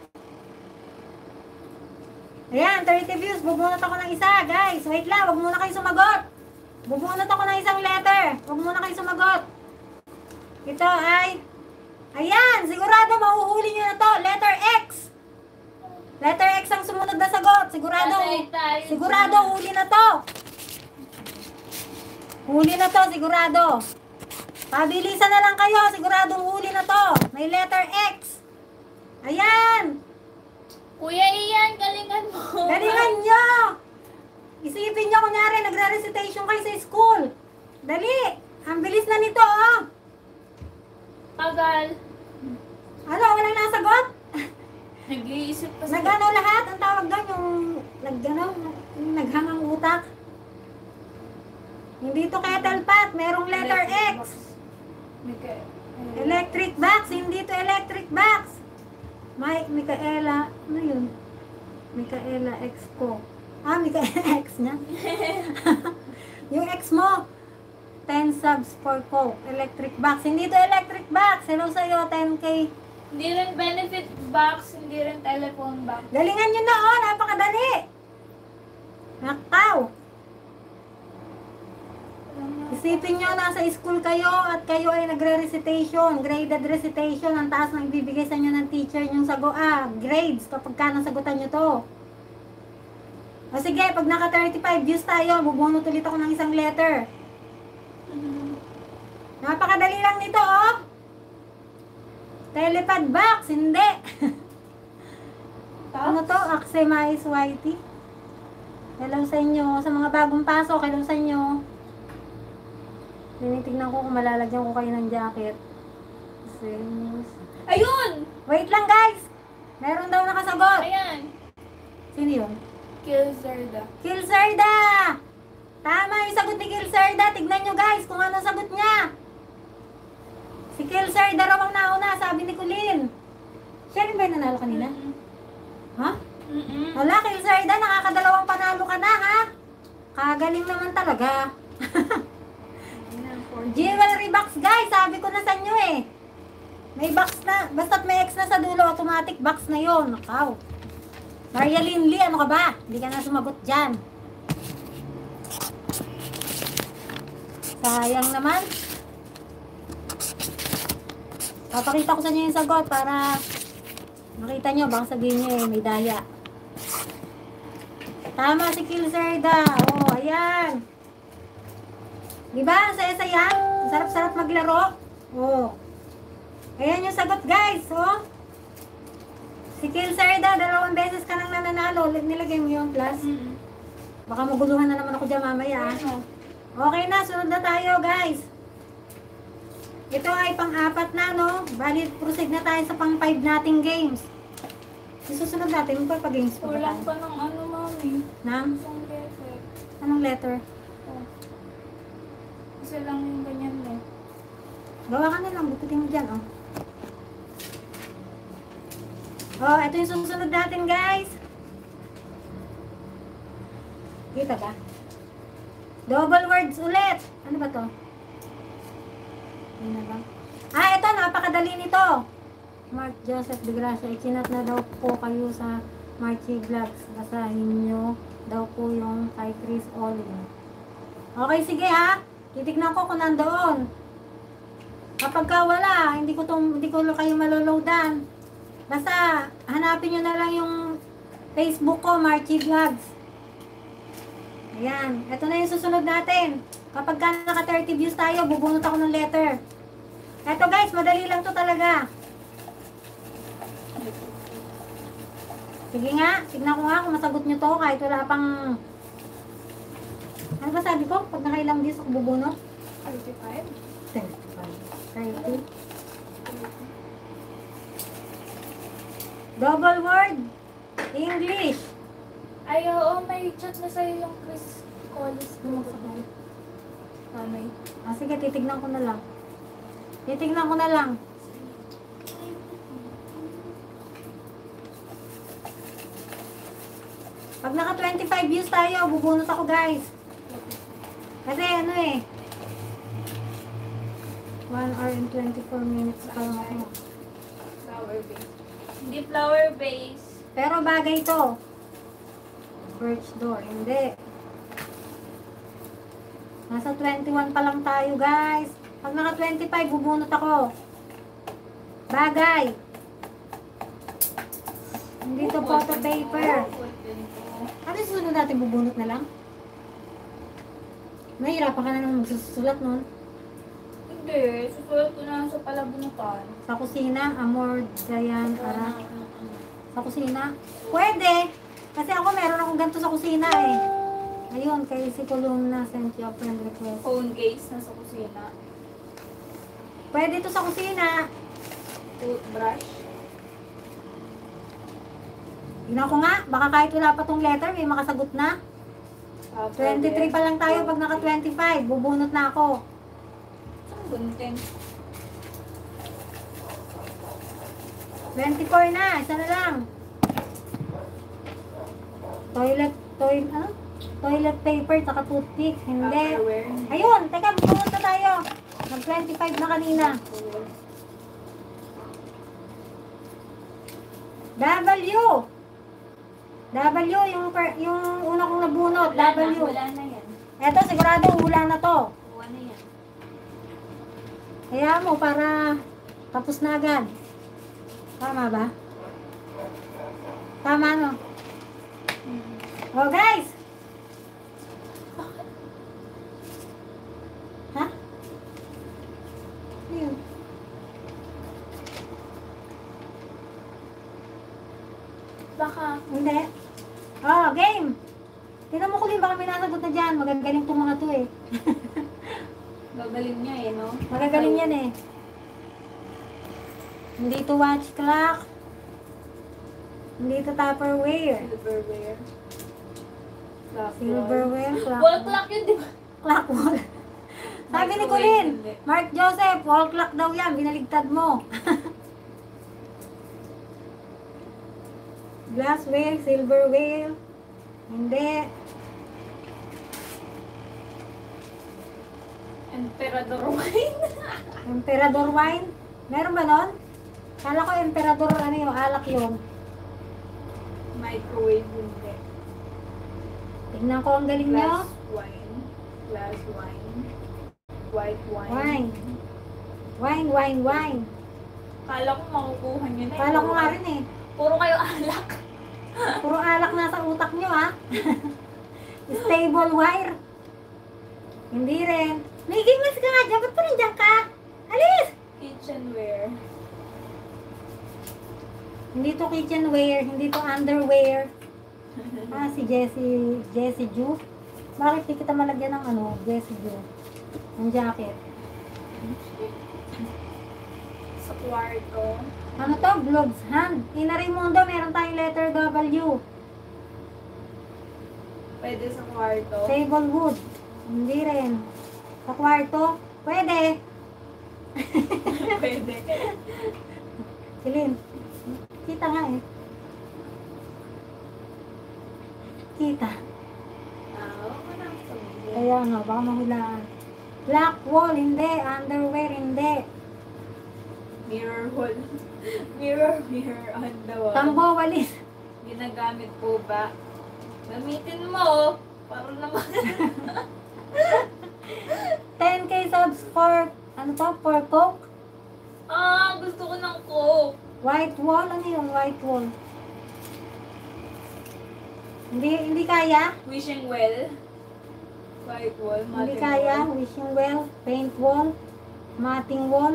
Ayan, 30 views. Bubunot ako ng isa, guys. Wait lang, wag muna kayo sumagot. Bubunot ako ng isang letter. Wag muna kayo sumagot. Ito ay... Ayan, sigurado mahuhuli nyo na to. Letter X. Letter X ang sumunod na sagot. Sigurado, sigurado huli na to. Huli na to, sigurado. Pabilisan na lang kayo. Siguradong huli na to. May letter X. Ayan. Kuya Ian, galingan mo. Galingan nyo! Isipin nyo, kunyari, nagre-recitation kayo sa school. Dali! Ang bilis na nito, oh! Tagal. Ano, walang nasagot? Nag-iisip pa Nagano lahat? Ang tawag doon, yung naghangang utak. Hindi to kettle pot, merong letter X. Electric box, hindi to electric box. Micaela, ano yun? Micaela X ko. Micaela X niya. Yung X mo, 10 subs for Coke. Electric box. Hindi to electric box. Hello sa'yo, 10K. Hindi rin benefit box, hindi rin telephone box. Galingan nyo na, oh. Napakadali. Nakaw. Isipin nyo, nasa school kayo at kayo ay nagre-recitation, graded recitation, ang taas ng ibibigay sa inyo ng teacher yung grades kapag ka nasagutan nyo to. O sige, pag naka 35 views tayo, bubunot ulit ako ng isang letter. Napakadali lang nito, oh. Telepad box, hindi. Ano to? Axemize Whitey. Hello sa inyo. Sa mga bagong pasok, hello sa inyo. Tinitignan ko kung malalagyan ko kayo ng jacket. Ayun! Wait lang, guys. Meron daw nakasagot. Ayan. Sino yun? Kilzerda. Kilzerda! Tama yung sagot ni Kilzerda. Tignan nyo, guys, kung ano sagot niya. Si Kilzerda raw ang nauna, sabi ni Kulin. Siya rin ba yung nanalo kanina? Ha? Wala, Kilzerda, nakakadalawang panalo ka na, ha? Kagaling naman talaga. Jewelry box, guys. Sabi ko na sa inyo, eh. May box na. Basta't may X na sa dulo, automatic box na yon. Nakaw. Maria Linley, ano ka ba? Hindi ka na sumagot dyan. Sayang naman. Papakita ko sa inyo yung sagot para makita nyo. Baka sabihin nyo, may daya. Tama si Kilzerda. Oh, ayan. Diba? Ang saya-saya. Sarap-sarap maglaro. Oh. Ayan yung sagot, guys. Oh. Si Kilzerda, 2 beses ka nang nananalo. Nilagay mo yung plus. Baka maguluhan na naman ako dyan mamaya. Okay na, sunod na tayo, guys. Ito ay pang-4 na, no? Bali, proceed na tayo sa pang-5 nating games. Susunod natin, magpapagames pa ba Kulang tayo? pa ng ano, mami. Nang? Isang letter. Anong letter? Oh. Isa lang yung ganyan mo. Gawa ka na lang, bututin mo dyan, oh. Oh, ito yung susunod natin, guys. Kita ba? Double words ulit. Ano ba to? Ano na ba? Ah, ito, napakadali nito. Mark Joseph de Gracia, ikinat na daw po kayo sa Marchie Vlogs. Basahin nyo daw po yung kay Chris Olin. Okay, sige ha. Titignan ko kung nandoon. Kapag ka wala, hindi ko kayo maloloadan. Basta, hanapin nyo na lang yung Facebook ko, Marchie Vlogs. Ayan. Ito na yung susunod natin. Kapag ka naka 30 views tayo, bubunot ako ng letter. Ito guys, madali lang to talaga. Sige nga, tignan ko nga kung masagot nyo to kahit wala pang... Ano ba sabi ko? Pag nakailang views ako bubunot? 35? 30. Double word. English. Ay, oo, may chat na sa'yo yung Chris Collis. Mamay. Ah, sige, titignan ko na lang. Titignan ko na lang. Pag naka 25 views tayo, bubunot ako guys. Kasi ano eh. 1 hour and 24 minutes pa lang ako. Flower base. Hindi flower base. Pero bagay to. Birch door. Hindi. Nasa 21 pa lang tayo guys. Pag naka 25, bubunot ako. Bagay. Hindi to photo paper. Ano susunod natin? Bubunot na lang? Nahihirapan ka na naman magsusulat nun. Hindi. Susulat ko na sa palabunutan. Sa kusina, Amor, Dayan, Ara. Sa kusina? Pwede! Kasi ako meron akong ganito sa kusina eh. Ayun, kay si Columna, sent you a friend request. Phone case na sa kusina. Pwede to sa kusina. Toothbrush. Tingnan ko nga, baka kahit wala pa tong letter, may makasagot na. 23 pa lang tayo pag naka 25. Bubunot na ako. Saan gunting? 24 na, isa na lang. Toilet paper, saka toothpick. Hindi. Tupperware. Ayun, teka, bubunot na tayo. Nag 25 na kanina. W. W, yung una kong nabunot. W. Wala na yan. Eto, sigurado hula na to. Kuha na yan. Kaya mo, para tapos na agad. Tama ba? Tama, no? Oh, guys! Ha? Ano yun? Baka. Hindi. Oh, game! Tingnan mo ko baka may nasagot na dyan. Magagaling itong mga to eh. Gagaling niya eh, no? Magagaling yan eh. Hindi to watch clock. Hindi to Tupperware. Silverware. Silverware, clock. Wall clock yun, di ba? Clock wall. Sabi ni Microwave, Colin, hindi. Mark Joseph, wall clock daw yan. Binaligtad mo. Glassware, silverware. Hindi. Emperador wine. Emperador wine. Meron ba nun? Kala ko emperador ano yung alak yun. Microwave, hindi. Tignan ko ang galing nyo. Glass wine. Glass wine. White wine. Wine. Wine. Kala ko makukuha nyo na. Kala ko nga rin eh. Puro kayo alak. Puro alak nasa utak nyo ha. Stable wire. Hindi rin. May gimas ka nga dyan. Ba't pa rin dyan ka? Alis! Kitchenware. Hindi to kitchenware. Hindi to underwear. Si Jessie Ju. Bakit di kita malagyan ng ano? Jessie Ju. Ang jacket. Sa kwarto. Ano to? Gloves hand. Ina Raimundo, meron tayong letter W. Pwede sa kwarto. Table wood. Hindi rin. Sa kwarto. Pwede. Pwede. Silin. Kita nga eh. Kita. Okay na. Kaya nga, baka mahulaan. Black wall, hindi. Underwear, hindi. Mirror wall. Mirror on the wall. Tambo, walis. Ginagamit po ba? Gamitin mo. Para naman. 10K subs for, ano to? For Coke. Gusto ko ng Coke. White wall, ano yung white wall? Hindi kaya? Wishing well. White wall. Hindi matting kaya. wall. Wishing well, paint wall, matting wall.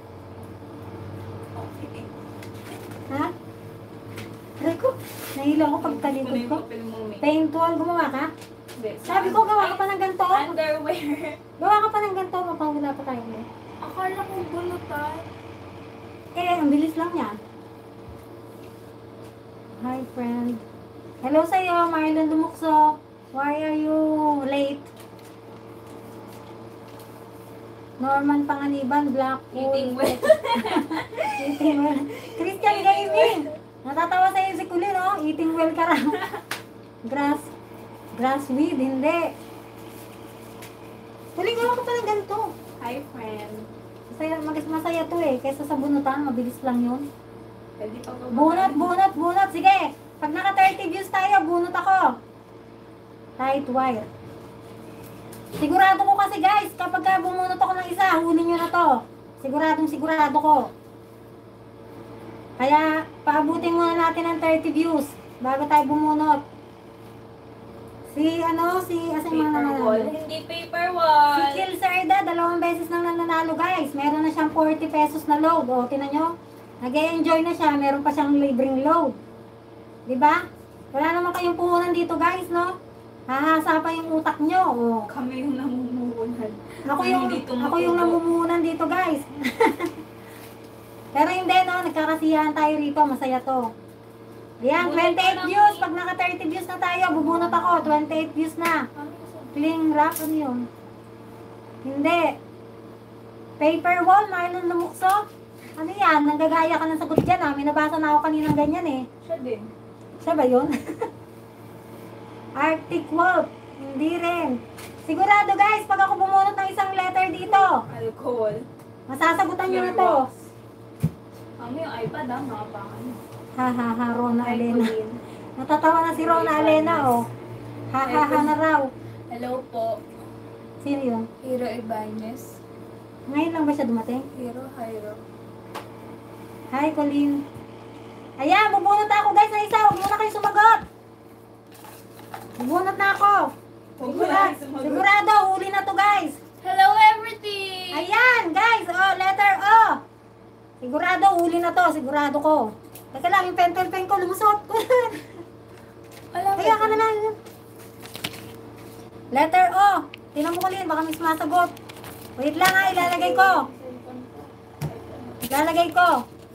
Okay. Ha? Aray ko, nahilo ako pag Ito na talikod yung ko. papel mo, May. Paint wall, gumawa ka? Hindi. Sabi ko, gawa ka pa ng ganito. Underwear. Gawa ka pa ng ganito, mapahula pa tayo. Akala ko bunutan. Ang bilis lang yan. Hi, friend. Hello sa'yo, Marlon Lumukso. Why are you late? Norman Panganiban, Blackpool. Eating well. Eating well. Christian Gaming. Natatawa sa'yo si Kulin, oh. Eating well ka raw. Grassweed, hindi. Tuloy gawa ka pa ng ganito. Hi, friend. Masaya to eh. Kaysa sa bunutan, mabilis lang yun. Pwede pa ba? Bunot. Sige. Pag naka 30 views tayo, bunot ako. Tight wire. Sigurado ko kasi guys, kapag ka bumunot ako ng isa, huli nyo na to. Sigurado ko. Kaya, paabutin muna natin ng 30 views bago tayo bumunot. Asan yung mga Paper wall. nanalo? Hindi paper wall. Si Kill Sarda, 2 beses nang nanalo guys. Meron na siyang 40 pesos na load. O, tinan nyo. Nag-e-enjoy na siya. Meron pa siyang libreng load. Diba? Wala naman kayong puhunan dito guys, no? Hahasa pa yung utak nyo. O. Kami yung namumuhunan. Ako yung namumuhunan dito guys. Pero hindi, no? Nagkakasiyahan tayo rito. Masaya to. Ayan, 28 views. Pag naka 30 views na tayo, bubunot ako. 28 views na. Cling wrap, ano yun? Hindi. Paper wall, Marlon Lumukso. Ano yan? Nanggagaya ka ng sagot dyan, ha? May nabasa na ako kaninang ganyan, eh. Siya din. Siya ba yun? Arctic Wolf. Hindi rin. Sigurado, guys, pag ako bumunot ng isang letter dito, Alcohol. masasagutan nyo na to. Kami yung iPad, makapangan. Ha, Rona Hi, Alena. Colleen. Natatawa na si Rona Alena, oh. Ha na raw. Hello po. Sino yun? Hiro Ibanez. Ngayon lang ba siya dumating? Hiro. Hi, Colleen. Ayan, bubunot ako guys ng isa. Huwag muna kayo sumagot. Bubunot na ako. Sigurado, huli na to guys. Hello everything! Ayan, guys. Oh, letter O. Sigurado, huli na to. Sigurado ko. Teka lang, yung pen ko, lumusot. Alam Kaya ka na lang. Letter O. Tingnan mo ko rin, baka may sumasagot. Wait lang ha, ilalagay ko. Ilalagay ko.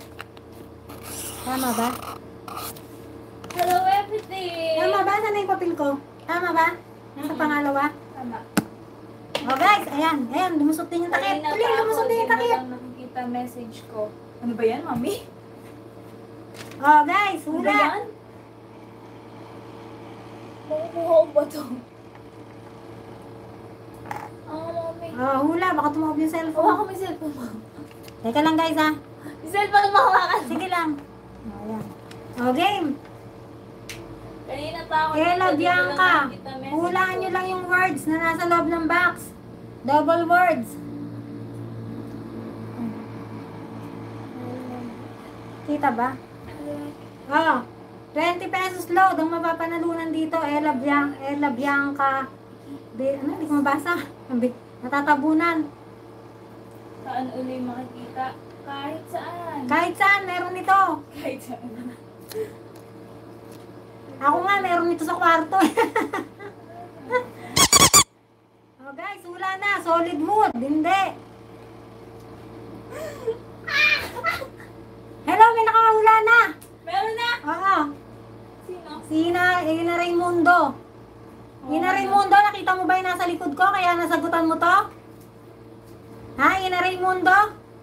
Tama ba? Hello everything! Tama ba? Saan na yung papel ko? Tama ba? Nasa pangalawa? Tama. Oh guys, ayan. Ayan, lumusot din yung takip. Kanina Tuloy, pa ako, lumusot din di yung mo takip. lang nakikita message ko. Ano ba yan, mami? Oh guys, Ano ba hula. yan? Makukuha ko ba to? Mami. Oh, hula. Baka tumawag yung Hawa cellphone. ko may cellphone mo. Teka lang guys ha. May cellphone mo hawakan. Sige lang. Oh, ayan. Oh, game. Kanina pa ako Ella dito, di ko lang Bianca. nakikita message Hulaan ko. nyo lang yung words na nasa loob ng box. Double words. Kita ba? Oh, 20 pesos load ang mapapanalunan dito. Ella Bianca. Ano, hindi ko mabasa. Natatabunan. Saan uli makikita? Kahit saan. Kahit saan, meron ito. Kahit saan. Ako nga, meron ito sa kwarto. Oh guys, hula na. Solid mood. Hindi. Hello, may nakahula na. Meron na! Oo. Sino? Ina Raimundo. Ina Raimundo, nakita mo ba yung nasa likod ko? Kaya nasagutan mo to? Ha, Ina Raimundo?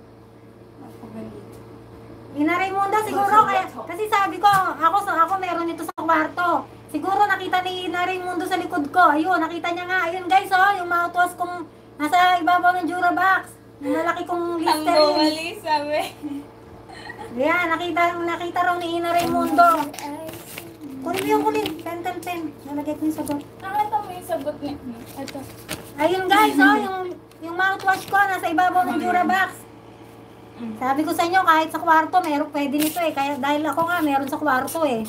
Ina Raimundo, siguro kaya, kasi sabi ko, ako meron ito sa kwarto. Siguro nakita ni Ina Raimundo sa likod ko. Ayun, nakita niya nga. Ayun guys, oh, yung mouthwash kong nasa ibabaw ng Durabox. Yung malaki kong Ang Listerine. bumali, sabi. Ayan, nakita raw ni Ina Raimundo. Kunin mo yung kulin. Pen. Nalagay ko yung sagot. Nakita mo yung sagot niya. Ito. Ayun guys, oh, yung mouthwash ko nasa ibabaw ng Durabox. Sabi ko sa inyo, kahit sa kwarto, meron pwede nito eh. Kaya dahil ako nga, meron sa kwarto eh.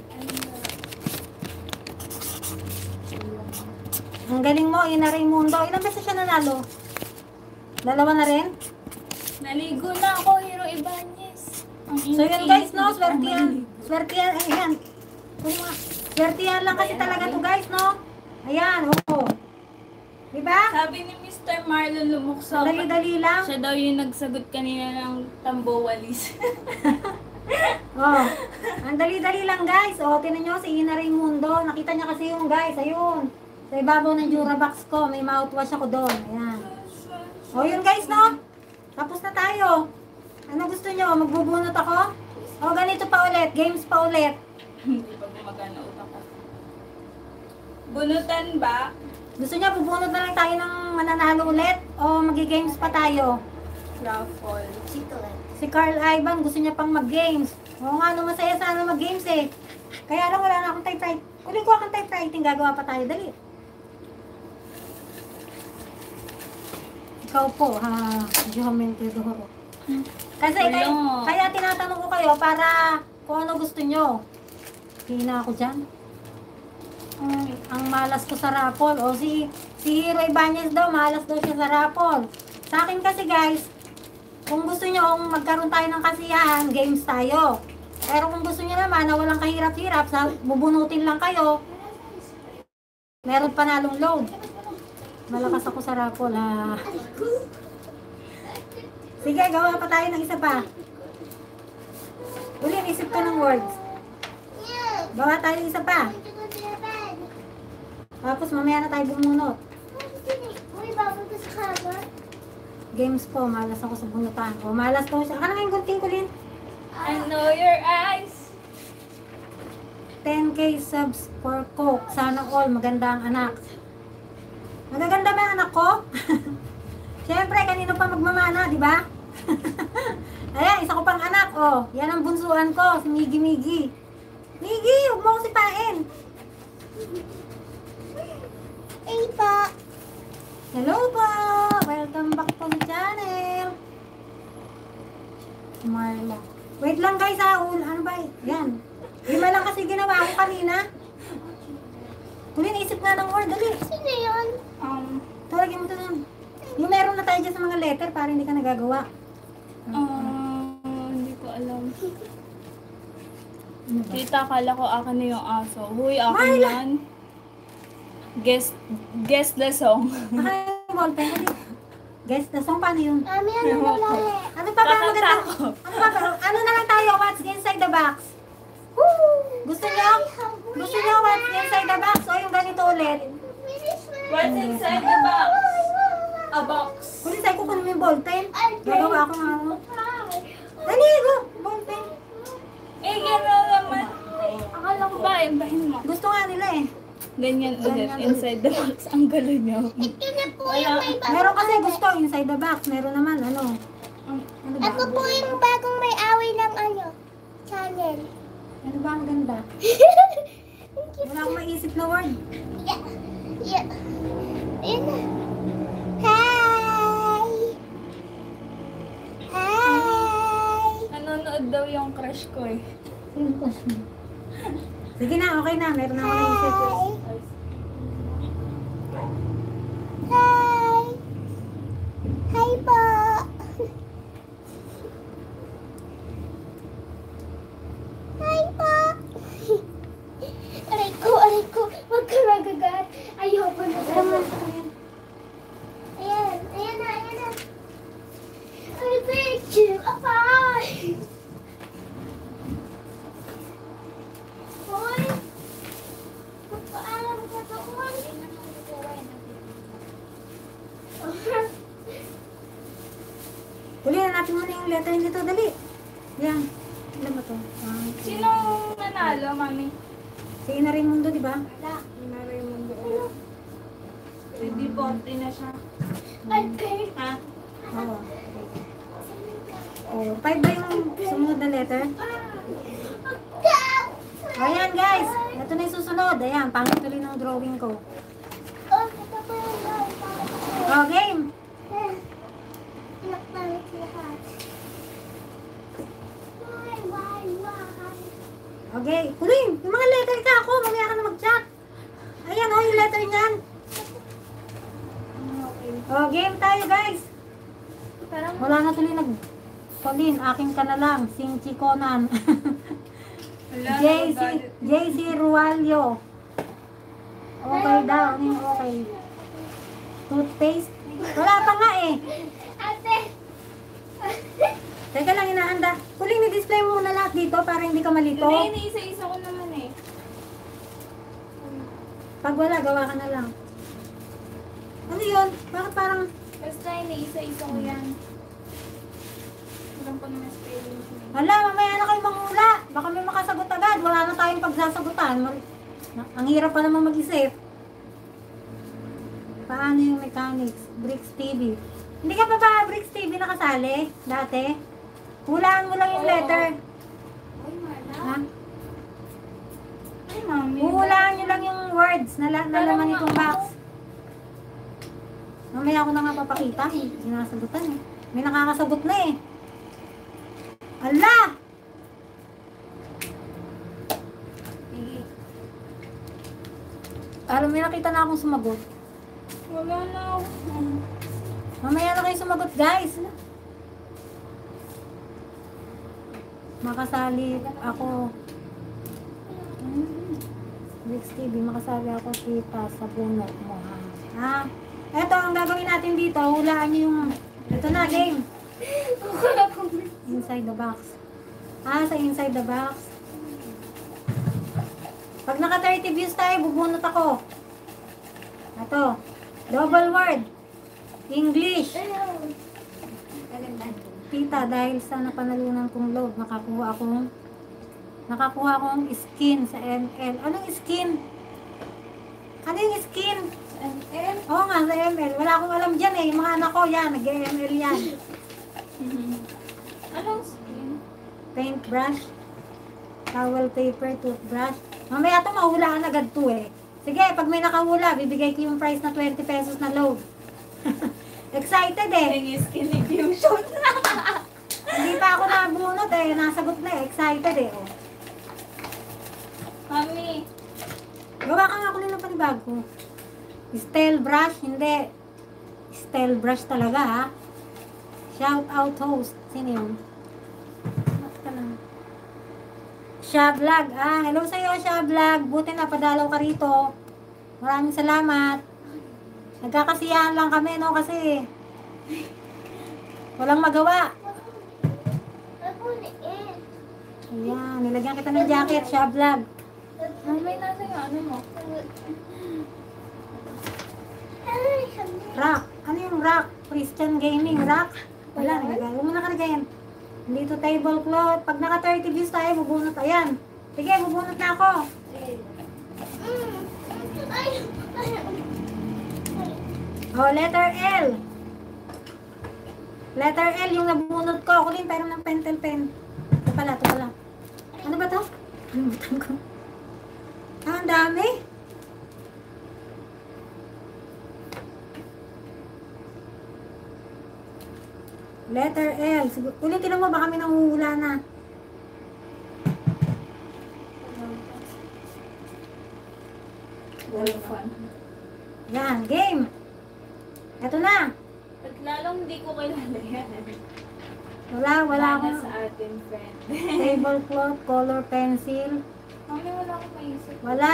Ang galing mo, Ina Raimundo. Ilang beses siya nanalo? Dalawa na rin? Naligo na ako, Hero Ibanez. So yun guys, no? Swertihan. Swertihan, ayan. Swertihan lang kasi talaga to guys, no? Ayan, oo. Diba? Sabi ni Mr. Marlon Lumukso, Dali-dali lang. siya daw yung nagsagot kanina ng tambowalis. Oh, ang dali-dali lang guys. Oh, tinan nyo si Ina Raimundo. Nakita niya kasi yung guys, ayun. Sa ibabaw ng Durabox ko, may mouthwash ako doon. Ayan. Oh, yun guys, no? Tapos na tayo. Ano gusto nyo? Magbubunot ako? Oh, ganito pa ulit. Games pa ulit. Hindi pa gumagana utak ko. Bunutan ba? Gusto nyo, bubunot na lang tayo ng mananalo ulit? O magi-games pa tayo? Raffle. Si Carl Ivan, gusto niya pang mag-games. Oo nga, no, masaya sana mag-games eh. Kaya lang, wala na akong typewriting. Kunin ko akong typewriting, gagawa pa tayo. Dali. Ikaw po, ha? Geometry Doro. Kasi Wala. kaya tinatanong ko kayo para kung ano gusto nyo. Hina ako dyan. Ang malas ko sa raffle. O si Hero Ibanez daw, malas daw siya sa raffle. Sa akin kasi guys, kung gusto nyo magkaroon tayo ng kasiyahan, games tayo. Pero kung gusto nyo naman na walang kahirap-hirap, bubunutin lang kayo, meron panalong load. Malakas ako sa raffle, ha. Sige, gawa pa tayo ng isa pa. Uli, isip ko ng words. Gawa tayo ng isa pa. Tapos mamaya na tayo bumunot. Games po, malas ako sa bunutan. O, malas ko siya. Ano yung gunting ko, Lin? I know your eyes. 10K subs for Coke. Sana all, maganda ang anak. Magaganda ba ang anak ko? Siyempre, kanino pa magmamana, di ba? Ayan, isa ko pang anak, oh. Yan ang bunsuan ko, si Migi Migi. Migi, huwag mo ko sipain. Hey po. Hello po! Welcome back po sa channel. Marla. Wait lang guys ha. Ano ba? Yan. Lima lang kasi ginawa ko kanina. Kulin, isip nga ng word, dali. Sino yun? Tawagin mo ito nun. Yung meron na tayo dyan sa mga letter para hindi ka nagagawa. Hindi ko alam. Tita, kala ko akin na yung aso. Huy, akin yan. Guess the song. Baka yung ballpen, dali. Guess the song, paano yun? Mami, ano na lang eh? Ano pa ba Kakanta maganda? ko. Ano na lang tayo? What's inside the box? Gusto niyo? Gusto niyo what's inside the box? O yung ganito ulit? What's inside the box? A box. Kunin sa'yo ko kunin mo yung ballpen. Gagawa ako ng ano. Dali, go! Ballpen. Eh, gano'n naman. Akala ko ba, imbahin mo. Gusto nga nila eh. Ganyan ulit, inside the box. Ang gulo niyo. Ito na po yung may Meron kasi gusto inside the box. Meron naman ano. Ano ba? Ako po yung bagong may away ng ano, channel. Ano ba ang ganda? Wala akong maisip na word. Yeah. Yeah. Ayun na. Hi! Hi! Nanonood daw yung crush ko eh. Sige na, okay na. Meron na ako naisip. Hi! Hi po! Hi po! Aray ko! Huwag ka magagat. Ayoko na. Ayan na. I beg you, apay! Hoy! Magpaalam ka doon. Uli na natin muna yung letter dito. Dali. Yan. Alam mo to? Sino nanalo, mami? Si Ina Raimundo, di ba? Ina Raimundo ulit. Ready, 40 na siya. Okay. Ha? Oo. Oh, 5 ba yung sumunod na letter? Ayan guys. Ito na yung susunod. Ayan, pangit tuloy ng drawing ko. Oh, ito po yung drawing para sa akin. Oh, game. Pinakpalit lahat. Why? Okay. Kulin, yung mga letter ka ako. Mamaya ka na mag-chat. Ayan, oh, yung letter niyan. Oh, game tayo guys. Parang Wala na tuloy Colin, akin ka na lang. Sing Chikonan. wala na JC Rualio. Okay daw. Ano yung okay? Toothpaste? Wala pa nga eh. Ate! Teka lang, inaanda. Kuling, i-display mo muna lahat dito para hindi ka malito. Hindi, iniisa-isa ko naman eh. Pag wala, gawa ka na lang. Ano yun? Bakit parang... Basta iniisa-isa ko yan. Alam ko naman spelling. Hala, mamaya na kayo manghula. Baka may makasagot agad. Wala na tayong pagsasagutan. Ang hirap pa naman mag-isip. Paano yung mechanics? Bricks TV. Hindi ka pa ba Bricks TV nakasali? Dati? Hulaan mo lang yung letter. Ay, mala. Ha? Ay, mami. Huhulaan nyo lang yung words na laman itong box. Mamaya ako na nga papakita. Sinasagutan eh. May nakakasagot na eh. Ala! Sige. Parang may nakita na akong sumagot. Wala na ako. Mamaya na kayo sumagot, guys. Makasali ako. Bricks TV, makasali ako tita sa puno mo. Ha? Eto, ang gagawin natin dito, hulaan nyo yung... Ito na, game. Inside the box. Sa inside the box. Pag naka 30 views tayo, bubunot ako. Ito. Double word. English. Tita, dahil sa napanalunan kong load, nakakuha akong skin sa ML. Anong skin? Ano yung skin? ML? Oo nga, sa ML. Wala akong alam dyan eh. Yung mga anak ko yan, nag-ML yan. Anong skin? Paintbrush, towel paper, toothbrush. Mamaya ito, mahulaan agad to eh. Sige, pag may nakahula, bibigay ko yung price na 20 pesos na load. Excited eh. Yung skin diffusion. Hindi pa ako nabunot eh. Nasagot na eh. Excited eh. Oh. Mami, Gawa ka nga kunin ng panibago. Style brush, hindi. Style brush talaga ha. Shout out host. Sino yun? Ba't ka lang? Sha Vlog. Hello sa'yo, Sha Vlog. Buti na padalaw ka rito. Maraming salamat. Nagkakasiyahan lang kami, no? Kasi walang magawa. Ayan, nilagyan kita ng jacket, Sha Vlog. May nasa yung ano mo. Rock. Ano yung rock? Christian Gaming rock? Wala, nagagay. Huwag mo na karagayan. Dito tablecloth. Pag naka 30 views tayo, bubunot. Ayan. Sige, bubunot na ako. Oh, letter L. Letter L yung nabunot ko. Ako din, pero ng pentel pen. Ito pala, ito pala. Ano ba to? Ano butang ko? Ang dami. Letter L. Ulitin mo, baka kami nanguhula na. Fun. Yan, game. Ito na. At lalong hindi ko kilala yan. Wala Wala akong sa ating friend. tablecloth, color pencil. Mami, wala akong maisip. Wala.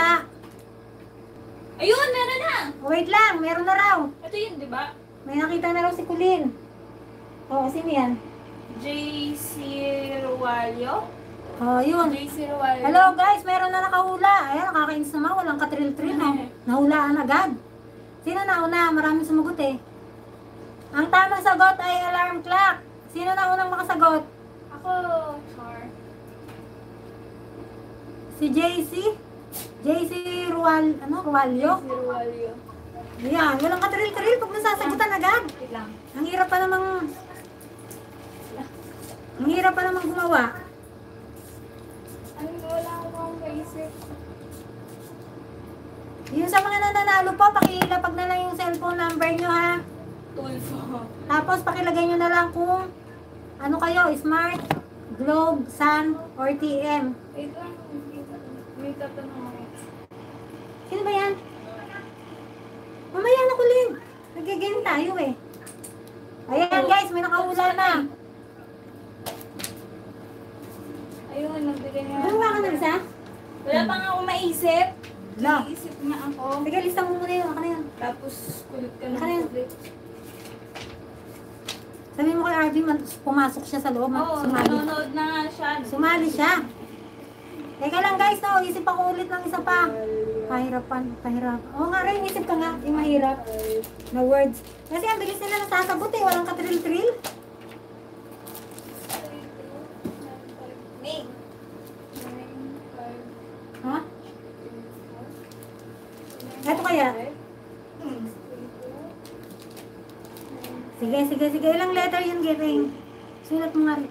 Ayun, meron na! Oh, wait lang, meron na raw. Ito yun, di ba? May nakita na raw si Kulin. Oh, sino yan? JC Rualio? Oh, yun. JC Rualio. Hello guys, meron na nakahula. Ayan, nakakainis naman. Walang katril-tril. No? Nahulaan agad. Sino nauna? Maraming sumagot eh. Ang tamang sagot ay alarm clock. Sino na unang makasagot? Ako, Char. Si JC? JC Rualio? JC Rualio. Ayan, walang katril-tril pag nasasagutan agad. Wait lang. Ang hirap pa namang gumawa. Ano, wala akong maisip. Yung sa mga nananalo po, pakilapag na lang yung cellphone number nyo ha. Tulfo. Tapos pakilagay nyo na lang kung ano kayo, Smart, Globe, Sun, or TM. Wait lang. May tatanong ako. Sino ba yan? Mamaya na Kulin. Nag-game tayo eh. Ayan guys, may nakahula na. Ayun, nagbigay niya. Gumawa ka ng isa? Wala pa nga akong maisip. No. Naisip nga ako. Sige, lista mo muna yun. Ako na yun. Tapos, kulit ka Ano yun? ng kulit. Sabihin mo kay RV, pumasok siya sa loob. Oo, Sumali. nanonood na nga siya. Sumali siya. Teka lang guys, no, isip ako ulit ng isa pa. Pahirapan. Oo nga rin, isip ka nga, yung mahirap na words. Kasi ang bilis nila nasasabot eh, walang katril-tril. May. Ha? Eto kaya? Sige. Ilang letter yun, Giving? Sulat mo nga rin.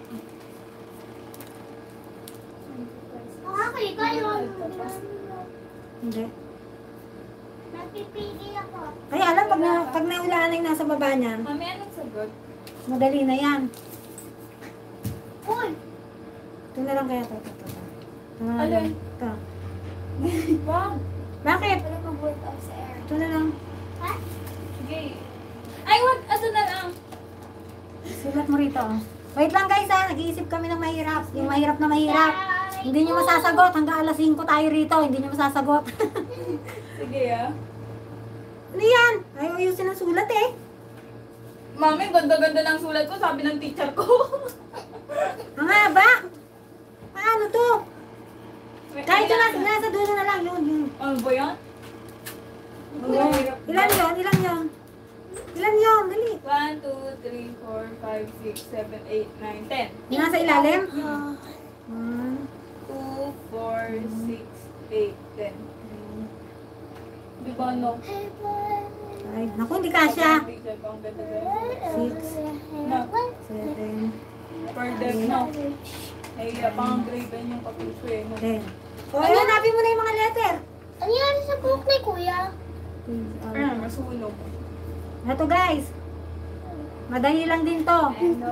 Hindi. Napipili ako. Kaya alam, pag naulaan na yung nasa baba niyan, Mami, anong sagot? madali na yan. Uy! Ito na lang kaya ito. Ito na lang. Alin? Ito. Wow. Bakit? Wala mag-work out sa air. Ito na lang. Ha? Sige. Ay, what? Ato na lang. Sulat mo rito. Oh. Wait lang guys ha, nag-iisip kami ng mahirap. Yung mahirap na mahirap. Hindi nyo masasagot. Hanggang alas 5 tayo rito. Hindi nyo masasagot. Sige ah. Ano yan? Ayaw ayusin ang sulat eh. Mami, ganda-ganda ng sulat ko, sabi ng teacher ko. Ang haba. Paano to? Kahit yung nasa dulo na lang. Yun. Ano ba yan? Ilan yun? Ilan yun? Dali. 1, 2, 3, 4, 5, 6, 7, 8, 9, 10. Yung nasa ilalim? 1, 2, 4, 6, 8, 10. Di ba no? 5. Naku, hindi kasya. Teacher ko, ang ganda-ganda. 7, Per deck no. Nahiya pang grade yung kapuso eh. 10. O, hanapin mo na yung mga letter. Ano yan sa book ni Kuya? Masunog. Ito guys. Madali lang din to.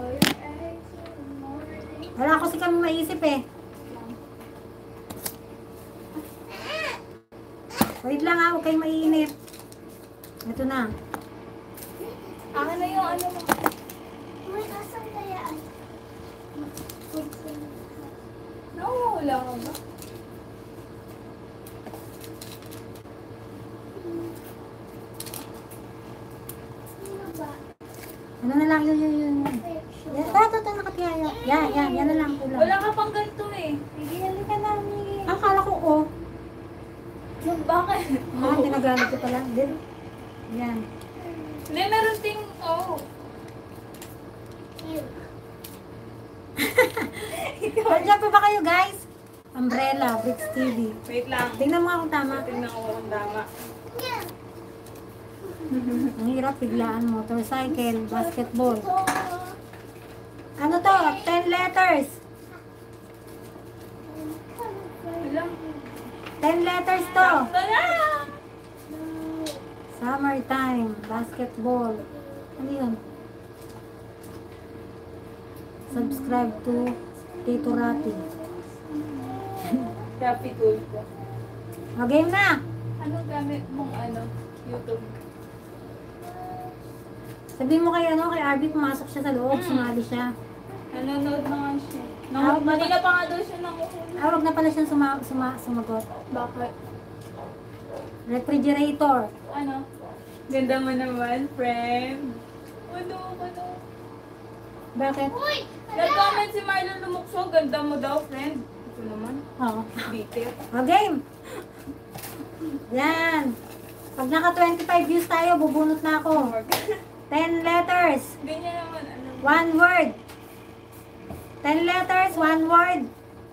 Wala kasi kami maisip eh. Wait lang huwag kayong maiinit. Ito na. Akin na yung ano mo. May asang kayaan. Nawawala ka ba? Sino ba? Ano na lang, yun. Yan, ito, nakatiyaya. Yan na lang kulang. Wala ka pang ganito eh. Sige, halika na, Miggy. Akala ko, oh. Bakit? Tinagamit ko pala. Din. Yan. Hindi, meron ting, oh. Cute. Nandiyan pa ba kayo, guys? Umbrella, Bricks TV. Wait lang. Tingnan mo nga kung tama. Tingnan ko kung tama. Yeah. Ang hirap biglaan. Motorcycle, basketball. So, Ano to? 10 letters. Wala. 10 letters to. Sakto na! Summertime, basketball. Ano yun? Subscribe to Tito Rati. Happy cool ko. O, game na. Ano gamit mong YouTube? Sabihin mo kay Arby, pumasok siya sa loob, sumali siya. Nanonood na nga siya. Ah, Manila pa nga daw siya nakukuha. Wag na pala siyang sumagot. Bakit? Refrigerator. Ano? Ganda mo naman, friend. Ano? Bakit? uy! Nag-comment si Marlon Lumukso, ganda mo daw, friend. Ito naman, Oo. bitter. O, game. Yan. Pag naka 25 views tayo, bubunot na ako. 10 letters. Ganyan naman, ano. 1 word. 10 letters, 1 word.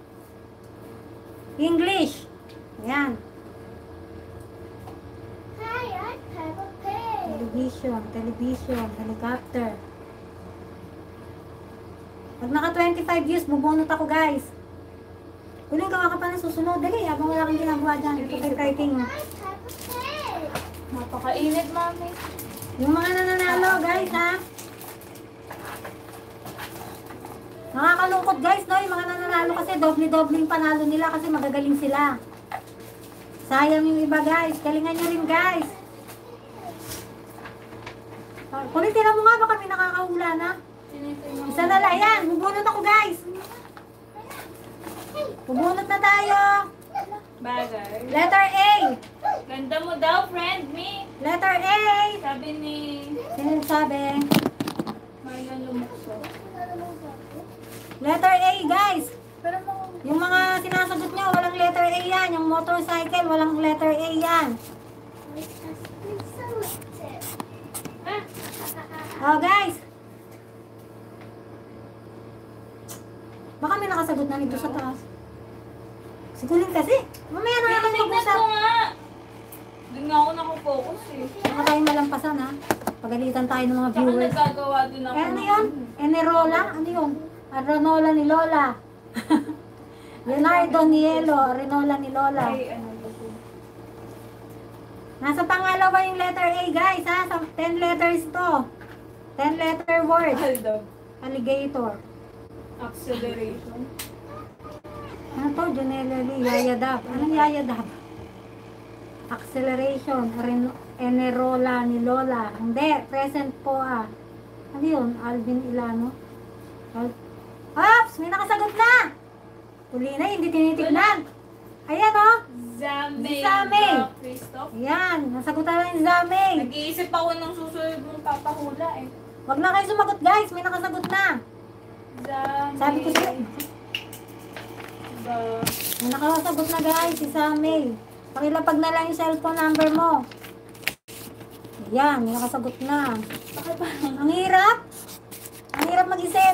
English. Yan. Hi, I'm Peppa Pig. Television, helicopter. Pag naka 25 views, bubunot ako, guys. Kuling gawa ka pa ng susunod. Dali, habang wala kang ginagawa dyan. Ito kay Karting. I'm Peppa Pig. Napakainit, mami. Yung mga nananalo, guys, ha? Nakakalungkot, guys, no? Yung mga nananalo kasi doble-doble yung panalo nila kasi magagaling sila. Sayang yung iba, guys. Galingan nyo rin, guys. Kulitin mo nga, baka may nakakahula na. Isa na lang, yan. Bubunot ako, guys. Bubunot na tayo. Bagay. Letter A. Ganda mo daw, friend, me. Letter A. Sabi ni Sino yung sabi? Marlon Lumukso. Letter A, guys. Pero mo, Yung mga sinasagot nyo, walang letter A yan. Yung motorcycle, walang letter A yan. Which has been selected. Oh, guys. Baka may nakasagot na nito sa taas. Sigulin kasi. Mamaya na natin tingnan mag-usap. ko nga. Doon nga ako nakafocus eh. Baka tayo malampasan, ha? Pagalitan tayo ng mga Saka viewers. nagagawa din ako. Eh, ano yun? Enerola? Ano yun? Renola ni Lola. Leonardo Nielo. Renola ni Lola. Ay, ano ba ito? Nasa pangalawa yung letter A, guys, ha? 10 letters to. 10 letter word. Aldo. Alligator. Acceleration. Ano to? Junelli. Yayadab. Anong yayadab? Acceleration. Enerola ni Lola. Hindi. Present po, ah. Ano yun? Alvin Ilano. Ops! May nakasagot na! Huli na, hindi tinitignan. Ayan, oh. Zame. Zame. Christoph. Ayan. Nasagutan na yung Zame. Nag-iisip ako ng susunod mong papahula eh. Wag na kayo sumagot, guys. May nakasagot na. Zame. Sabi ko sa'yo. Ba- May nakasagot na, guys. Si Zame. Pakilapag na lang yung cellphone number mo. Ayan. May nakasagot na. Bakit ba? Ang hirap. Ang hirap mag-isip.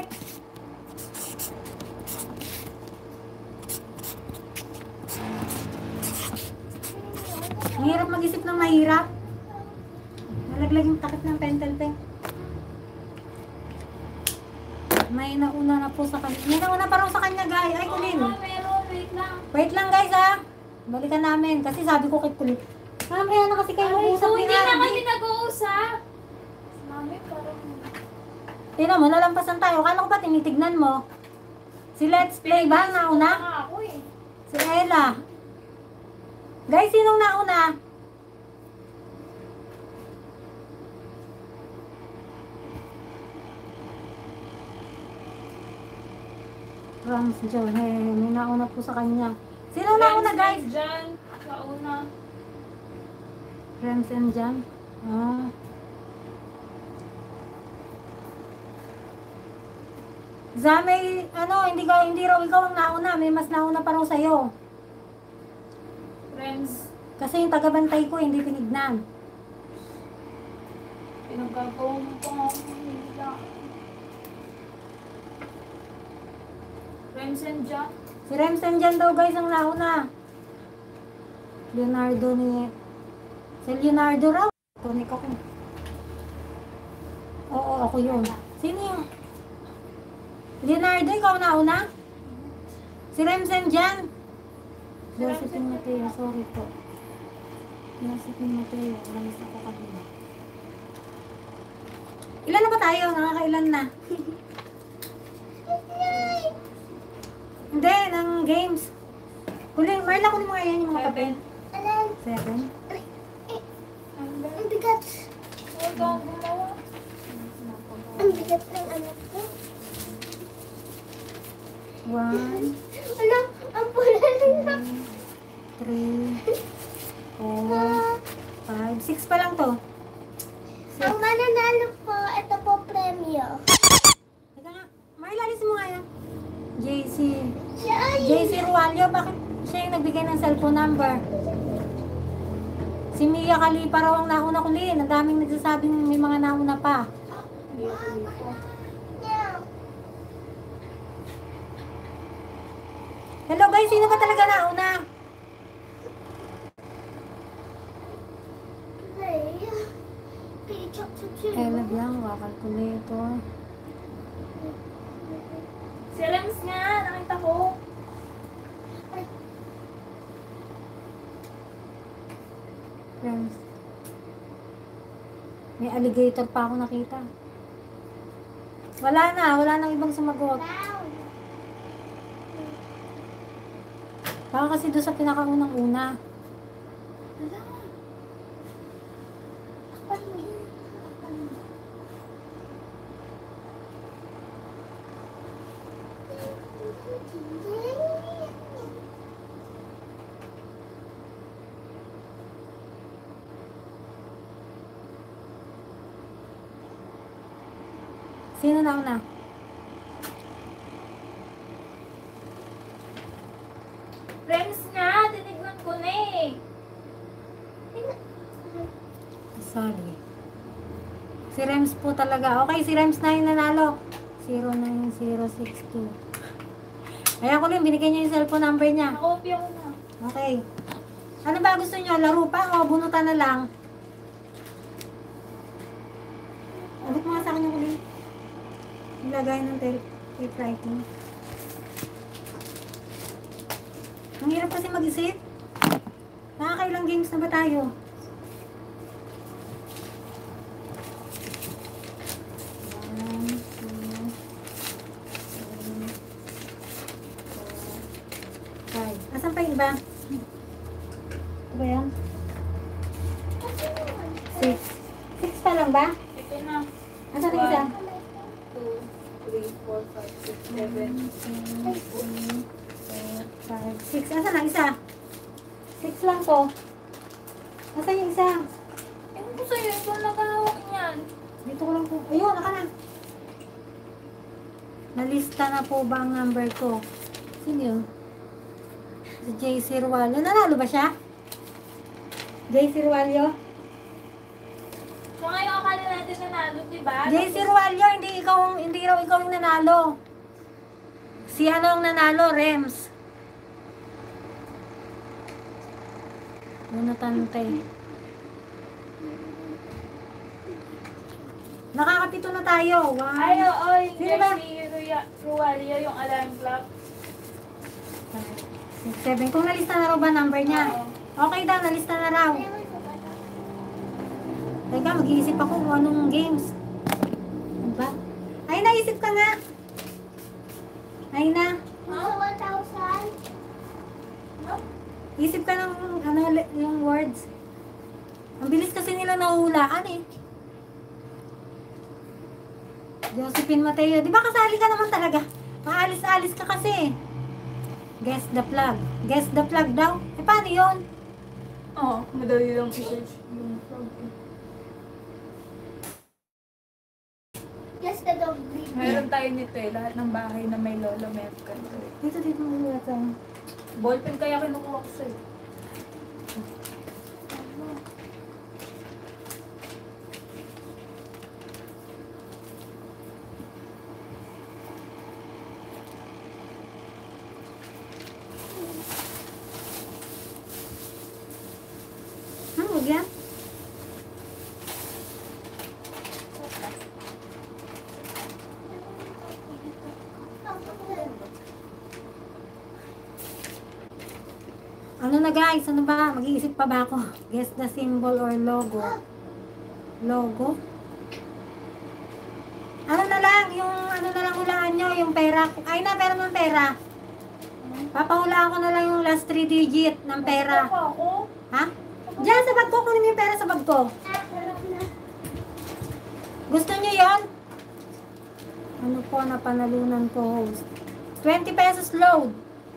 Ang hirap mag-isip ng mahirap. Nalaglag yung takip ng pentel pen. May nauna na po sa kanya. May nauna pa rin sa kanya, guys. Ay, Kulin. Meron, wait lang. Wait lang, guys, ha. Balikan namin. Kasi sabi ko kay Kulin. Mamaya na kasi kayo mag-usap ni Hindi na Arby. kami nag-uusap. Mami, parang... Tingnan mo, nalampasan tayo. Kala ko ba tinitignan mo? Si Let's Play ba ang nauna? Ako eh. Si Ella. Guys, sinong nauna? Rams John. May nauna po sa kanya. Sino nauna, guys? Dyan. Nauna. Rams and John. Ah. May hindi raw ikaw ang nauna. May mas nauna pa raw sa'yo. Friends. Kasi yung tagabantay ko, hindi tinignan. Pinagkagawin mo pa nga ako nila. Friends and Jack. Si Remsen dyan daw guys ang nauna. Leonardo ni... Si Leonardo raw. Tunik ako. Oo, ako yun. Sino yung... Leonardo, ikaw nauna? Si Remsen dyan. Josephine Mateo, sorry po. Josephine Mateo, alis ako kanina. Ilan na ba tayo? Nakakailan na? Hindi, ng games. Marla, kunin mo nga yan yung mga papel. 7. Ang bigat. Huwag kang gumawa. Ang bigat ng anak ko. 1, Ano? Ang pula nila. 3, 4, 5, 6 pa lang to. Ang mananalo po, ito po premyo. Teka nga, Marla, alis mo nga yan. JC. Siya ay... JC Rualio, bakit siya yung nagbigay ng cellphone number? Si Mia Kalipa raw ang nauna ko din. Ang daming nagsasabing may mga nauna pa. Hello guys, sino ba talaga nauna? Elag lang, kakalkulator. Si Rems nga, nakita ko. Friends. May alligator pa ako nakita. Wala nang ibang sumagot. Baka kasi doon sa pinakaunang-una. Sino nauna? Rems nga, tinignan ko na eh. Sorry. Si Rems po talaga. Okay, si Rems na yung nanalo. 09062. Kaya ko lang, binigay niya yung cellphone number niya. Nakopya ko na. Okay. Ano ba gusto niyo? Laro pa o bunutan na lang? Abot mo nga sa akin yung ulit. Ilagay ng typewriting. Ang hirap kasi mag-isip. Nakakailang games na ba tayo? Asan pa yung iba? Ito ba yan? 6. 6 pa lang ba? Ito na. Asan yung isa? 2, 3, 4, 5, 6, 7. 6. Asan ang isa? 6 lang to. Asan yung isa? Ewan ko sa'yo, ito nakahawak niyan. Dito ko lang po. Ayun, naka na. Nalista na po ba ang number ko? Sino yun? Si JC Rualio. Nanalo ba siya? JC Rualio? So ngayon akala natin nanalo, diba? JC Rualio, hindi raw ikaw yung nanalo. Si ano ang nanalo? Rems. Tante. Nakakapito na tayo. 1, Ay, oo, yung Sino ba? Rualia, yung alarm clock. 7. Kung nalista na raw ba number niya? Oo. Okay daw, nalista na raw. Teka, mag-iisip ako kung anong games. Ano ba? Ay, naisip ka nga. Ay na. Sa 1,000. Isip ka ng yung words. Ang bilis kasi nila nahuhulaan eh. Josephine Mateo. Di ba kasali ka naman talaga? Paalis-alis ka kasi. Guess the plug. Guess the plug daw. Eh, paano yun? Oo, madali lang i-search yung frog. Just the dog breed. Meron tayo nito eh. Lahat ng bahay na may lolo, meron ganito eh. Dito mo ito. Ballpen kaya kinukuha ko sa'yo. Huwag yan. Ano na guys? Ano ba? Mag-iisip pa ba ako? Guess the symbol or logo. Logo? Ano na lang? Yung ano na lang hulaan nyo? Yung pera. Ay na, pera ng pera. Papahulaan ko na lang yung last 3 digit ng pera. Ako? Ha? Diyan sa bag ko. Kunin mo yung pera sa bag ko. Gusto nyo yon? Ano po na panalunan ko host? 20 pesos load.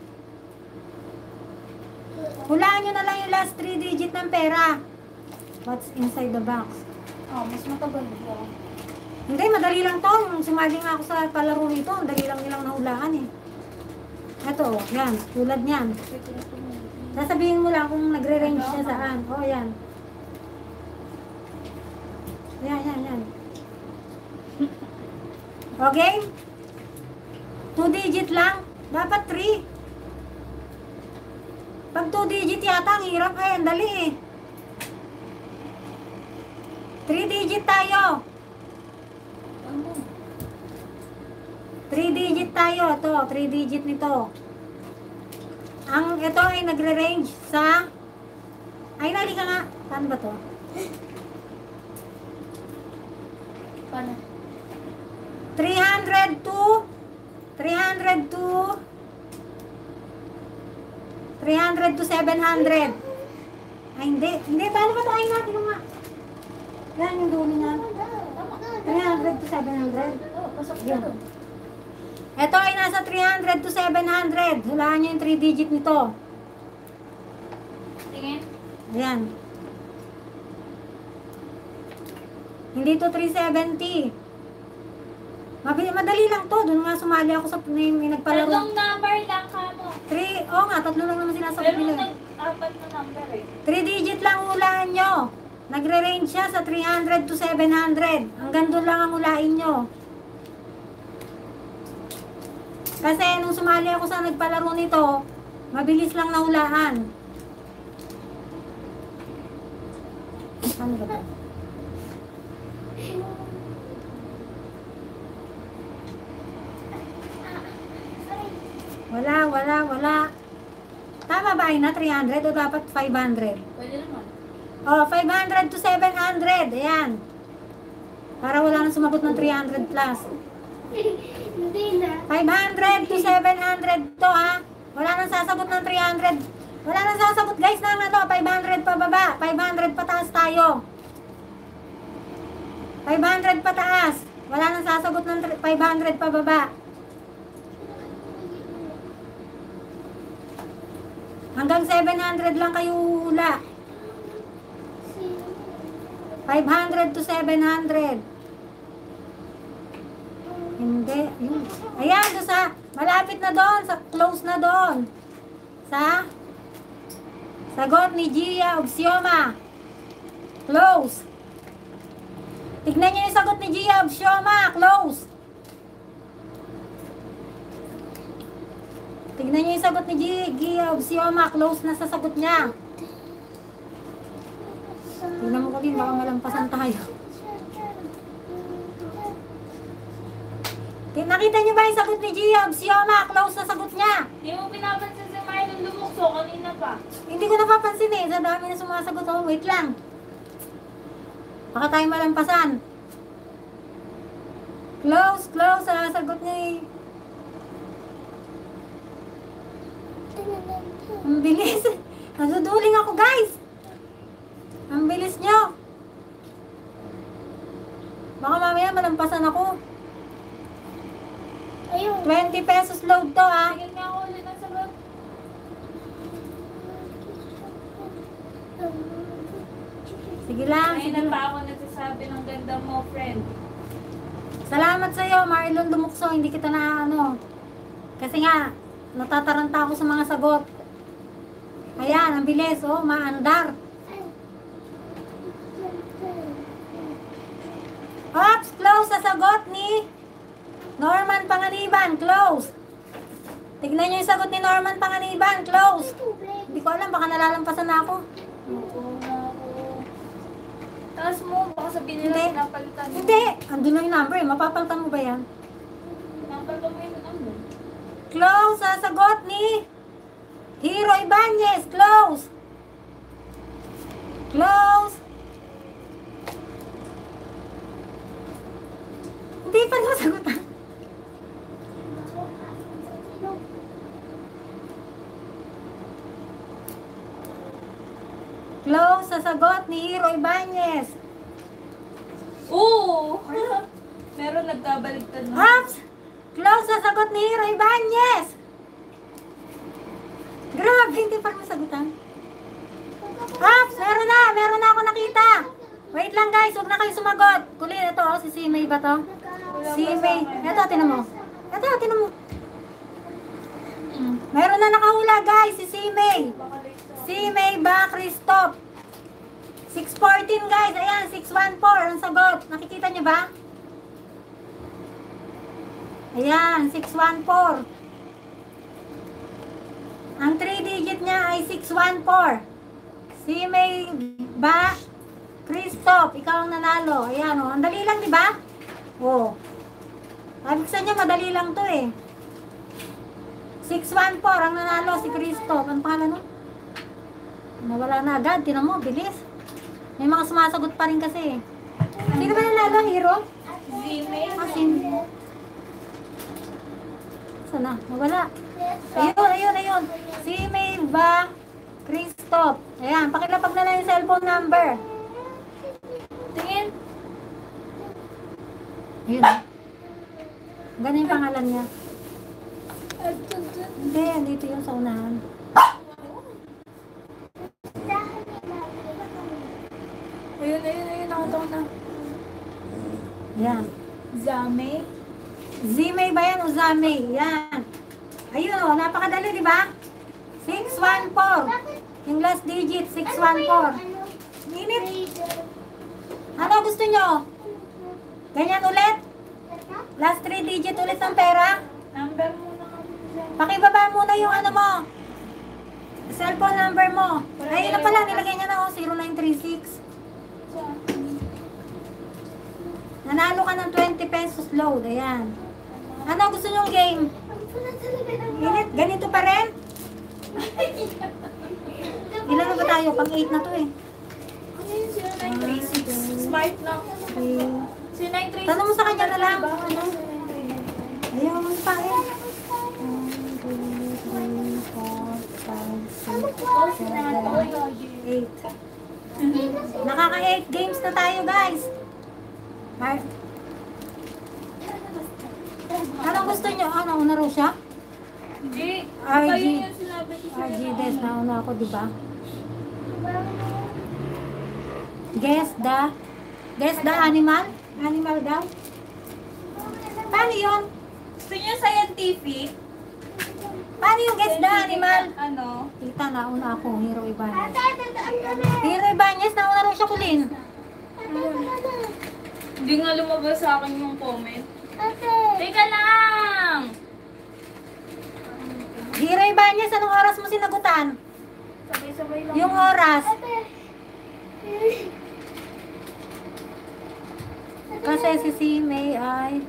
Hulaan nyo na lang yung last 3 digit ng pera. What's inside the box? Oh, mas matagal ba? Hindi, madali lang to. Nung sumali nga ako sa palaro nito, ang dali lang nilang nahulaan eh. Ito, yan. Tulad niyan. Sasabihin mo lang kung nagre-range siya saan. Oh, yan. Yan. Okay? 2 digit lang. Dapat 3. Pag 2 digit yata, ang hirap ay, ang dali eh. 3 digit tayo. 3 digit tayo. Ito, 3 digit nito. Ito ay nagre-range sa... Ay, nali ka nga. Paano ba to? Paano? 300 to 700. Ay, hindi. Hindi, paano ba ito? Ay, natin nga. Yan yung dulo niya. 300 to 700. Pasok Yan. dito. Ito ay nasa 300 to 700. Hulaan niyo yung 3 digit nito. Tingin. Ayan. Hindi to 370. Madali lang to. Doon nga sumali ako sa may nagpalaro. Tatlong number lang ka mo. 3, oo nga, 3 lang naman sinasagot Pero nila. nag-apat na number eh. 3 digit lang hulaan nyo. Nagre-range siya sa 300 to 700. Hanggang doon lang ang hulain nyo. Kasi nung sumali ako sa nagpalaro nito, mabilis lang nahulaan. Ano ba ito? Wala. Tama ba ay na 300 o dapat 500? Pwede naman. Oh, 500 to 700. Ayan. Para wala nang sumagot ng 300 plus. Hindi na. 500 to 700 to ha. Wala nang sasagot ng 300. Wala nang sasagot guys ng ano, 500 pa baba. 500 pataas tayo. 500 pataas. Wala nang sasagot ng 500 pa baba. Hanggang 700 lang kayo hula. 500 to 700. Hindi. Yun. Ayan, doon sa, malapit na doon, sa close na doon. Sa sagot ni Gia Obsioma. Close. Tignan niyo yung sagot ni Gia Obsioma. Close. Tignan niyo yung sagot ni Gia Obsioma. Close na sa sagot niya. Tignan mo ko din, baka malampasan tayo. Nakita niyo ba yung sagot ni Gia Obsioma? Close na sagot niya. Hindi mo pinapansin si Marlon lumukso kanina pa. Hindi ko napapansin eh. Sa dami na sumasagot ako. Wait lang. Baka tayo malampasan. Close sa sagot ni... Ang bilis. Naduduling ako guys. Ang bilis nyo. Baka mamaya malampasan ako. Ayun. 20 20 pesos load to ah. Tingin nga ako ulit ang sagot. Sige lang, Ngayon sige na lang. pa ako nagsasabi ng ganda mo, friend. Salamat sa iyo, Marlon Lumukso. Hindi kita na ano. Kasi nga, natataranta ako sa mga sagot. Ayan, ang bilis. Oh, maandar. Ops, close sa sagot ni Norman Panganiban. Close. Tignan niyo yung sagot ni Norman Panganiban. Close. Hindi ko alam, baka nalalampasan na ako. Oo nga ako. Taas mo, baka sabihin nila Hindi. pinapalitan mo. Hindi. Andun lang yung number eh. Mapapalitan mo ba yan? Pinapalitan mo yung ano. Close sa sagot ni Hero Ibanez. Close. Close. Hindi pa nasagutan. Close sa sagot ni Hero Ibanez. Oo! Meron nagkabaligtad na. Hops! Close sa sagot ni Hero Ibanez. Grabe, hindi pa nasagutan. Hops! Meron na ako nakita. Wait lang guys, huwag na kayo sumagot. Kulin, ito oh, si Simay ba to? Si May. Ito, tinan mo. Ito, tinan mo. Meron na nakahula guys, si Simay. Si May ba, Christoph? 614 guys, ayan, 614 ang sagot. Nakikita niyo ba? Ayan, 614. Ang 3 digit niya ay 614. Si May ba, Christoph, ikaw ang nanalo. Ayan o, ang dali lang, di ba? Oo. Sabi ko sa inyo, madali lang to eh. 614 ang nanalo, si Christoph. Ano pangalan no? Nawala na agad, tinan mo, bilis. May mga sumasagot pa rin kasi. Sino ba nanalo, Hero? Zimay. Asin. Sana? Nawala. Ayun. Si Melba Christoph. Ayan, pakilapag na lang yung cellphone number. Tingin. Ayun. Ganun yung pangalan niya. Hindi, dito yung sa unahan. Ayun, nakatawa na. Yan. Zame. Zimay ba yan o Zamay? Yan. Ayun o, napakadali, di ba? 614. Yung last digit, 614. Minit. Ano gusto nyo? Ganyan ulit? Last 3 digit ulit ng pera? Number mo na kami. Pakibaba muna yung ano mo. Cellphone number mo. Ayun na pala, nilagay niya na o, 0936. Nanalo ka ng 20 pesos load. Ayan. Ano gusto nyong game? Init, ganito pa rin? Ilan na ba tayo? Pang 8 na to eh. Ano yun? 0936. Smart lang. Okay. 0936. Tanong mo sa kanya na lang. Ano? Ayaw mo pa eh. 8. Nakaka-8 games na tayo guys. Anong gusto nyo? Ano, una raw siya? Hindi. RG. Kayo yung sinabi ko sa'yo. RG Des, nauna ako, di ba? Guess the animal? Animal daw? Paano yun? Gusto niyo scientific? Paano yung guess the animal? Ano? Tita, nauna ako, Hero Ibanez. Hero Ibanez, nauna raw siya kulin. Hindi nga lumabas sa akin yung comment. Teka lang! Hero Ibanez, anong oras mo sinagutan? Sabay-sabay lang. Yung oras. Kasi si May ay...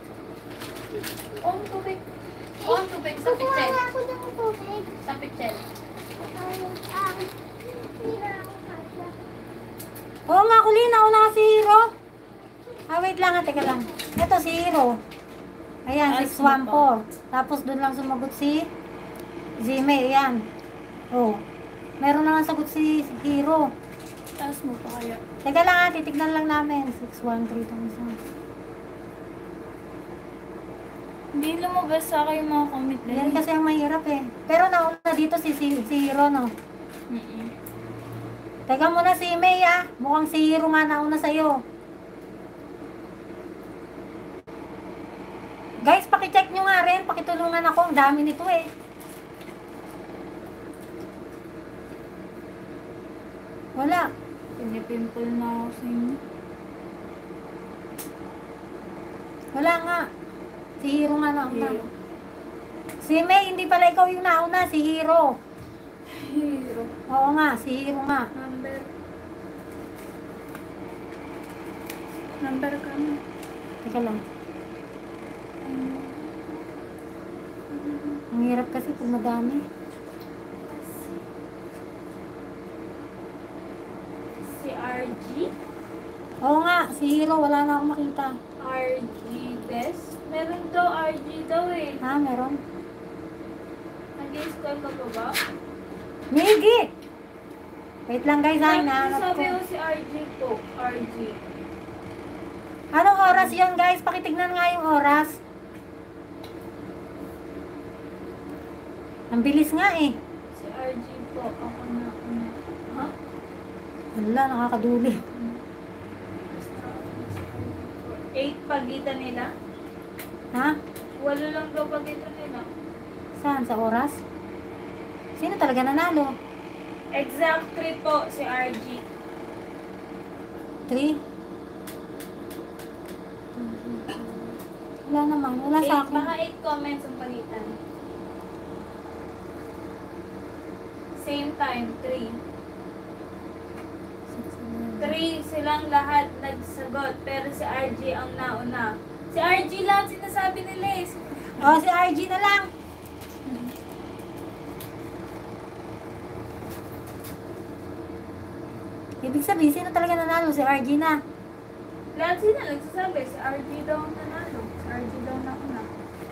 On tubig. On tubig sa pichel. Ako ng tubig. Sa pichel. Oo nga, kulin, nauna ka si Hero. Wait lang, teka lang. Ito si Hero. Ayan, 614. Tapos doon lang sumagot si Zime, ayan. Oh. Meron na nga sagot si Hero. Taas mo pa kaya. Teka lang titignan lang namin. 613 itong isa. Hindi lumabas sa akin yung mga comment na Yan kasi ang mahirap eh. Pero nauna dito si Hiro, no? Teka muna si May ah. Mukhang si Hiro nga nauna sa'yo. Guys, pakicheck nyo nga rin. Pakitulungan ako. Ang dami nito eh. Wala. Pinipimple na ako sa inyo. Wala nga. Si Hiro nga nauna. Hiro. Si May, hindi pala ikaw yung nauna. Si Hiro. Hero. Oo nga, si Hiro nga. Number ka na. Teka lang. Ang hirap kasi kung madami. Si RG. Oo nga, si Hiro. Wala na akong makita. RG Des. Meron daw RG daw eh. Ha, meron? Nag-install ka pa ba? Migi! Wait lang guys ha, hinahanap Sabi ko. ko si RG po. RG. Anong oras yun guys? Pakitignan nga yung oras. Ang bilis nga eh. Si RG po. Ako na. Ha? Wala, nakakaduli. 8 pagitan nila. Ha? 8 lang daw pagitan nila. Saan? Sa oras? Sino talaga nanalo? Exact 3 po si RG. 3? Wala naman. Wala sa akin. Baka 8 comments ang pagitan. Same time, 3. 3 silang lahat nagsagot, pero si RG ang nauna. Si RG lang sinasabi nila eh. Oh, si RG na lang. Ibig sabihin, sino talaga nanalo? Si RG na. Lahat sila nagsasabi, si RG daw ang nanalo. Si RG daw nauna.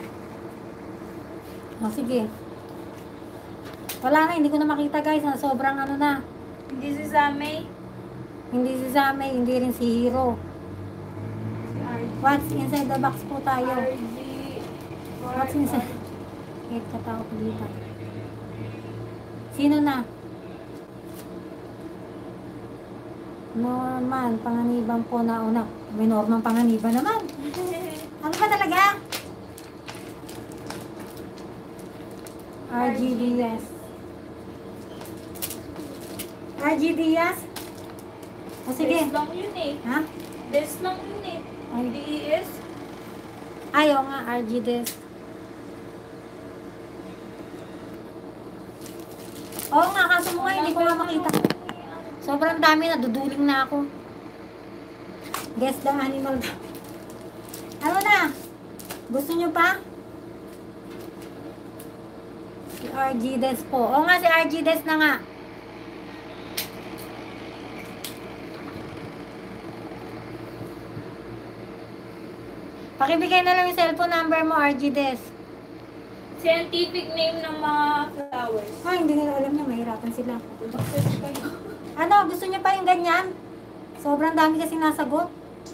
Oh, sige. Wala na, hindi ko na makita guys. Sobrang ano na. Hindi si Samay. Hindi si Samay, hindi rin si Hiro. Si RG. What's inside the box po tayo? RG. What's inside? Wait, katao ko dito. Sino na? Norman, panganiban po na una. May Norman panganiban naman. Ano ba talaga? RG Diaz. RG Diaz? O sige. Des lang yun eh. Ha? Des lang yun eh. Ay. DES. Ayaw nga, RG Diaz. Oo nga, kaso mo nga, hindi ko nga makita. Sobrang dami, naduduling na ako. Guess the animal. Ano na? Gusto nyo pa? Si RG Des po. Oo nga, si RG Des na nga. Pakibigay na lang yung cellphone number mo, RG Des. Scientific name ng mga flowers. Ah, hindi nila alam niya, mahirapan sila. Mag-search kayo. Ano, gusto niyo pa yung ganyan? Sobrang dami kasi nasagot.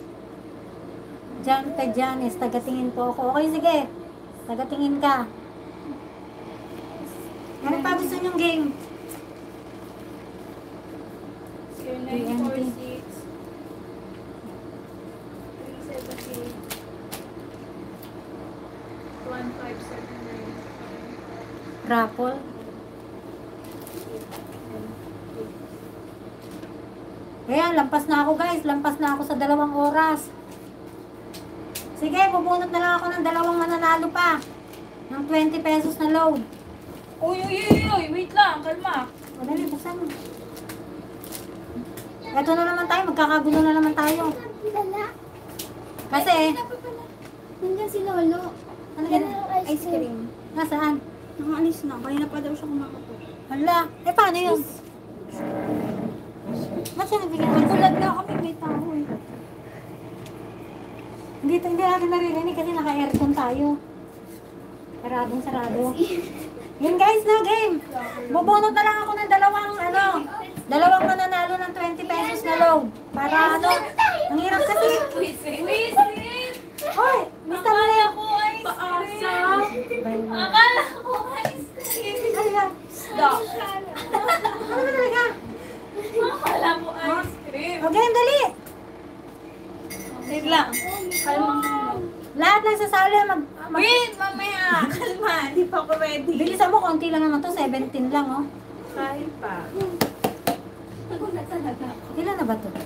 Jan ka Janice, tagatingin po ako. Okay, sige. Tagatingin ka. Ano pa gusto niyong game? 0946 378 1579. Raffle? Ayan, lampas na ako guys. Lampas na ako sa 2 oras. Sige, bubunot na lang ako ng 2 mananalo pa. Ng 20 pesos na load. Uy, wait lang, kalma. O, dali, buksan mo. Eto na naman tayo. Magkakagulo na naman tayo. Lala. Kasi, Nandiyan si Lolo. ano Yan yan? ang ice cream. Nasaan? Nakaalis na. Kanina pa daw siya kumakapo. Hala. Eh, paano yun? Ba't siya nagbigay? Bulag na kami. May tao eh. Hindi natin naririnig kasi naka-aircon tayo. Sarado. Yun guys, no game. Bubunot na lang ako ng 2 mananalo ng 20 pesos na load. Para ano, ang hirap kasi. Wait. Hoy, basta mo na Ako ay Aso? Bayan mo. Akala ko ice cream. Ano yan? Stop. Ano ba talaga? Akala ko ice cream. Okay, dali. Wait lang. Kalma mo. Lahat ng sasali, Wait, mamaya. Kalma. Hindi pa ako ready. bilisan mo, konti lang naman to, 17 lang, oh. Kahit pa. Ako na talaga. Ilan na ba to?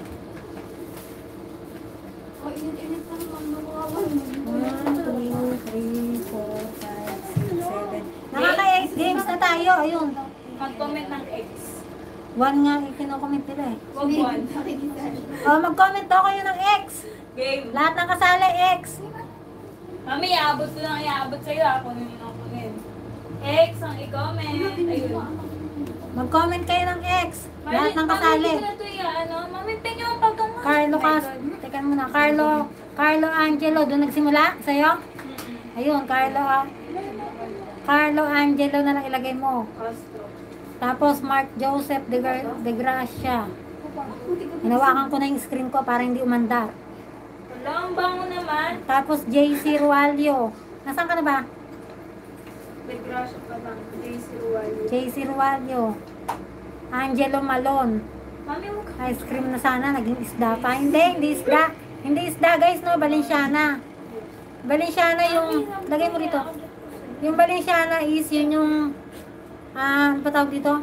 Oh, init-init lang mga 1, 2, 3, 4, 5, 6, 7. Nakaka-8 games na tayo, ayun. Mag-comment ng X. 1 nga, kino-comment nila eh. Wag one. Oh, mag-comment daw kayo ng X. Game. Lahat ng kasali, X. Mami, iaabot ko lang iaabot sa'yo. Ako nung inokunin. X ang i-comment. Ayun. Mag-comment kayo ng X. Lahat ng kasali. Mami, hindi ko na ito Mami, tingin yung pagtungan. Carlo teka muna, Carlo Angelo, doon nagsimula sa'yo? Ayun, Carlo Angelo na lang ilagay mo. Castro. Tapos Mark Joseph de Gracia. Hinawakan ko na yung screen ko para hindi umandar. Wala, ang bango naman. Tapos JC Rualio. Nasaan ka na ba? May grasya pa lang. JC Rualio. JC Rualio. Angelo Malon. Mami, huwag ka. Ice cream na sana, naging isda pa. Hindi isda. Hindi isda guys, no? Balenciana. Balenciana yung, lagay mo rito. Yung Balenciana is yun yung, ano pa tawag dito?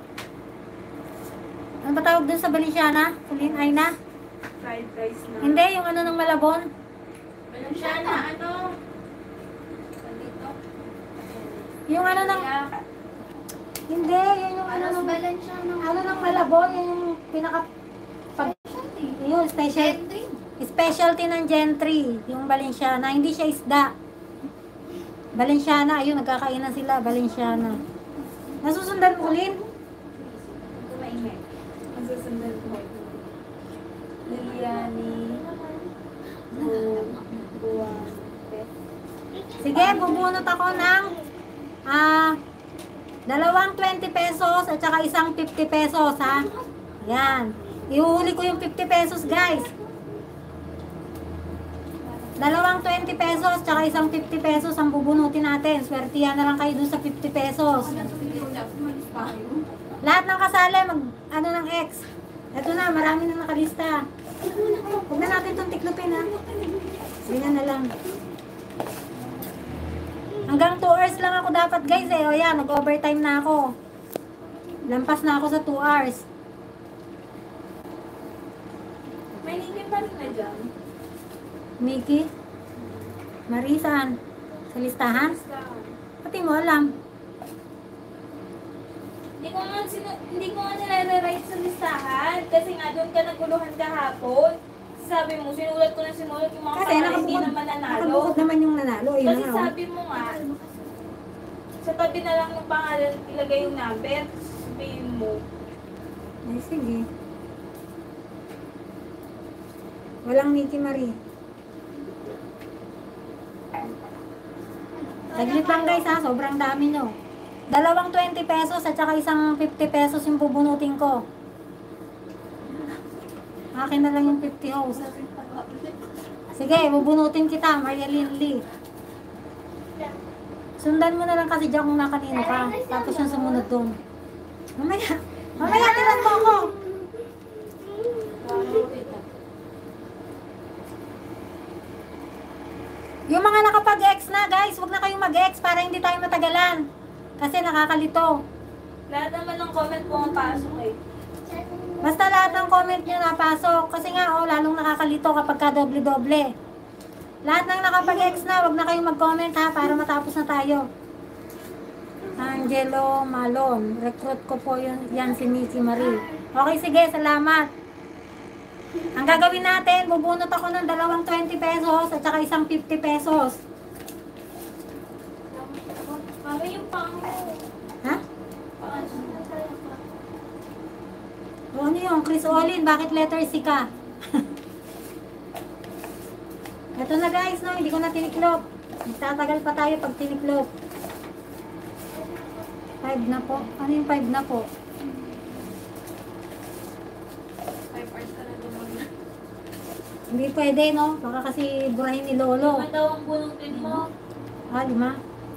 Ano pa tawag dun sa Balenciana? Kulin ay na? Fried rice na. Hindi, yung ano ng Malabon. Balenciana, ano? Dito. Yung ano ng, hindi, yun yung ano ng, ano ng Malabon, yun yung pinaka, yun, specialty ng Gentry, yung Balenciana. Hindi siya isda. Balenciana, ayun, nagkakainan sila, Balenciana. Nasusundan mo, Lin? Kumaingay. Ang susundan ko. Liliani. Buwante. Sige, bubunot ako ng dalawang 20 pesos at saka isang 50 pesos, ha? Yan. Ihuhuli ko yung 50 pesos, guys. Dalawang 20 pesos at saka isang 50 pesos ang bubunutin natin. Swertihan na lang kayo dun sa 50 pesos. Lahat ng kasali, ano ng X. Ito na, marami na nakalista. Huwag na natin itong tiklopin, ha? Ganyan na lang. Hanggang 2 hours lang ako dapat, guys, eh. O yan, nag-overtime na ako. Lampas na ako sa 2 hours. May name pa rin na dyan. Mickey? Marisan? Sa listahan? Pati mo alam. Hindi ko nga nire-write sa listahan. Kasi nga doon ka naguluhan kahapon. Sabi mo, sinulat ko yung mga Kasi pangalan, hindi naman nanalo. nakabukod naman yung nanalo. Ayun Kasi na, oh. sabi mo nga, sa tabi na lang ng pangalan, ilagay yung number. Sabihin mo. Ay, sige. Walang Mickey Marie. Saglit lang guys, ha, sobrang dami nyo. Dalawang 20 pesos at saka isang 50 pesos yung bubunutin ko. Akin na lang yung 50 host. Sige, bubunutin kita, Marialyn Lee. Sundan mo na lang kasi dyan kung nakanino ka. Tapos yung sumunod doon. Mamaya tinan mo ako. Yung mga nakapag-X na guys, wag na kayong mag-X para hindi tayo matagalan. Kasi nakakalito. Lahat naman ng comment pumapasok eh. Basta lahat ng comment nyo napasok. Kasi nga, oh, lalong nakakalito kapag ka doble-doble. Lahat ng nakapag-X na, wag na kayong mag-comment ha, para matapos na tayo. Angelo Malon. Recruit ko po yun, yan si Mickey Marie. Okay, sige, salamat. Ang gagawin natin, bubunot ako ng dalawang 20 pesos at saka isang 50 pesos. Mami, yung pang... Ha? O ano yun? Chris Olin, bakit letter C ka? Ito na guys, no? Hindi ko na tiniklop. Tatagal pa tayo pag tiniklop. 5 na po. Ano yung 5 na po? 5 hours ka na lumagay. Hindi pwede, no? Baka kasi burahin ni Lolo. Ano daw ang bunutin mo? Ah, 5.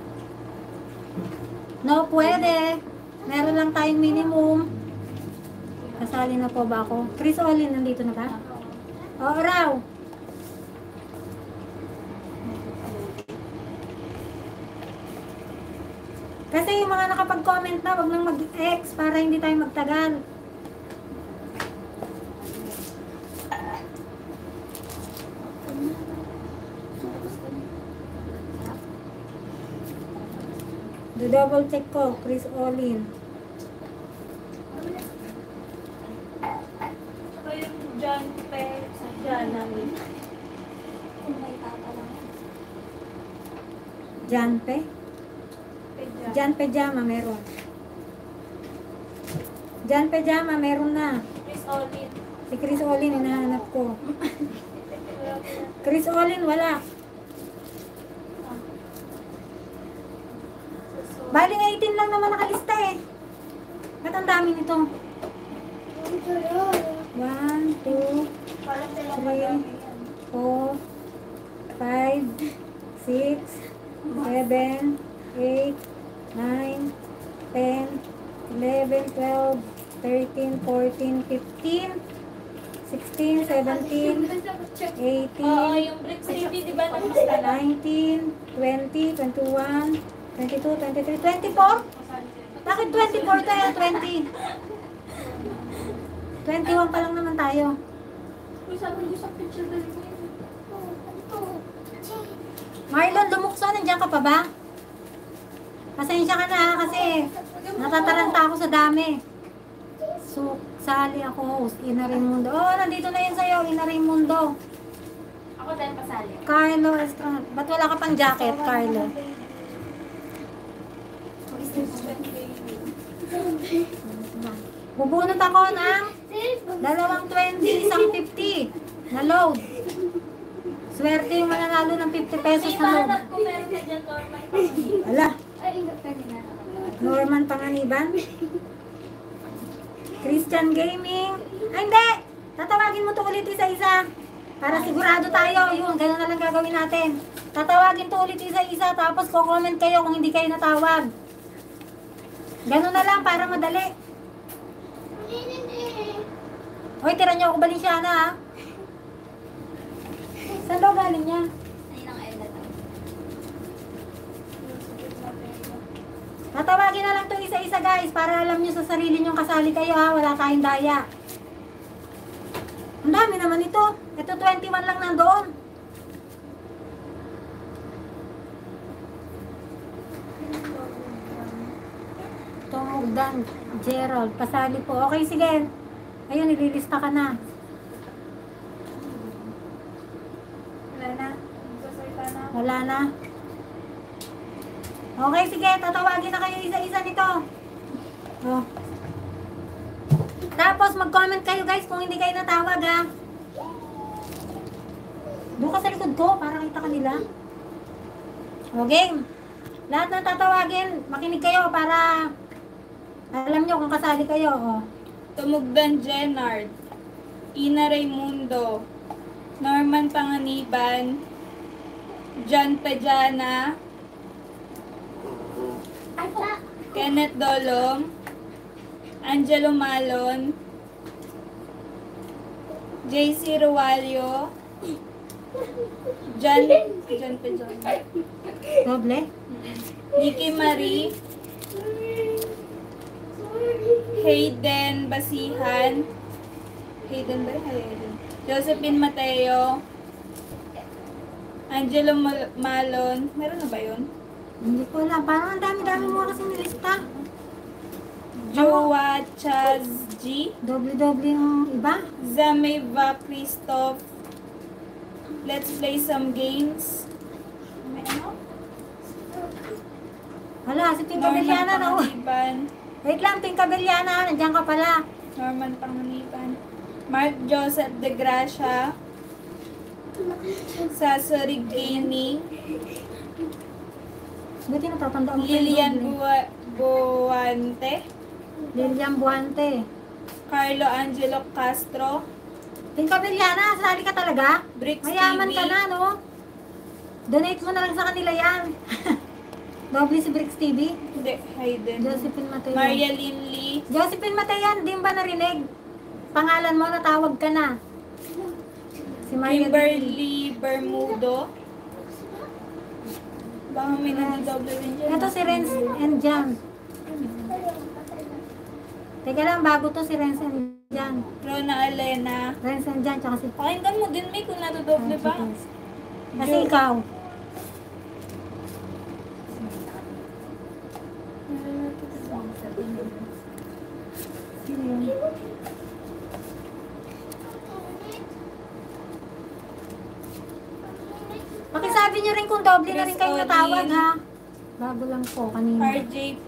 No, pwede. Meron lang tayong minimum. Kasali na po ba ako? Chris Olin, nandito na ba? Oo raw. Kasi yung mga nakapag-comment na, wag nang mag-X para hindi tayo magtagal. Do-double check ko, Chris Olin. Saka yung John Pe sa Jana. Kung may papa lang. Janpe? Jan Pejama, meron. Jan Pejama, meron na. Chris Olin. Si Chris Olin, hinahanap ko. Chris Olin, wala. Bali, 18 lang naman nakalista eh. Ba't ang dami nito? 1, 2, Parang silang 3, madami yan. 4, 5, 6, 7, 8, 9, 10, 11, 12, 13, 14, 15, 16, 17, 18, Oo, yung Bricks TV, di ba namusta na? 19, 20, 21, 22, 23, 24? Bakit 24 tayo? 20? 21 pa lang naman tayo. Uy, sabi ko sa picture dali ko yun. Marlon, lumukso, nandiyan ka pa ba? Pasensya ka na kasi natataranta ako sa dami. So, sali ako, Ina Raimundo. Oh, nandito na yun sa'yo, Ina Raimundo. Ako dahil pasali. Carlo Estrada. Ba't wala ka pang jacket, Carlo? Bubunot ako ng 220, isang 50 na load. Swerte yung mananalo ng 50 pesos May na load. ipahanap ko meron ka dyan, Norman. Ala, Ay, pwede na. Norman Panganiban. Christian Gaming. Ay, hindi! Tatawagin mo to ulit isa-isa. Para sigurado tayo. Yun, ganun na lang gagawin natin. Tatawagin to ulit isa-isa. Tapos ko-comment kayo kung hindi kayo natawag. Ganun na lang para madali. Hoy, tira niyo ako Balenciaga ha. Saan daw galing niya? Ayun ang Ella daw. Tatawagin na lang to isa-isa guys. Para alam niyo sa sarili niyong kasali kayo ha. Wala tayong daya. Ang dami naman ito. Ito 21 lang nandoon. Tungugdan, Gerald, pasali po. Okay, sige. Ayun, nililista ka na. Wala na. Magsasalita na. Wala na. Okay, sige. Tatawagin na kayo isa-isa nito. Oh. Tapos, mag-comment kayo guys kung hindi kayo natawag ha. Doon ka sa likod ko para kita kanila. O, game. Lahat ng tatawagin, makinig kayo para alam nyo kung kasali kayo. O. Tumugdan Jenard, Ina Raimundo, Norman Panganiban, John Pejana, Kenneth Dolong, Angelo Malon, JC Rualio, John Pejana, Doble. Nikki Marie, Hayden Basihan, Hayden ba? Hayden. Josephine Mateo, Angelo Malon, meron na ba yun? Hindi ko alam. Parang ang dami-dami mo kasi nilista. Joa Chaz G, Doble-doble yung iba. Zameva Christoph, Let's Play Some Games. May ano? Wala, si Pinka Norman Beliana na. Panganiban, Wait lang, Pinka Beliana. Nandiyan ka pala. Norman Panganiban, Mark Joseph De Gracia, Sasorig Gaming, Buti natatandaan mo pa yung Lilian doble. Buante, Lilian Buante. Carlo Angelo Castro, Pinka Beliana, sali ka talaga? Bricks Mayaman TV, ka na, no? Donate mo na lang sa kanila yan. Doble si Bricks TV. Hindi, Hayden. Josephine Mateo. Maria Lynn Lee. Josephine Matayan, di ba narinig? Pangalan mo, natawag ka na. Si Maria Lynn. Kimberly Bermudo. Baka may nag-double din dyan. Ito si Renz and Jan. Teka lang, bago to si Renz and Jan. Rona Elena. Renz and Jan, tsaka si... Pakinggan mo din, May, kung natudoble ba. Kasi ikaw. Sino yun? Pakisabi nyo rin kung doble na rin kayo Chris natawag, Odin. ha? Bago lang po, kanina. RJP.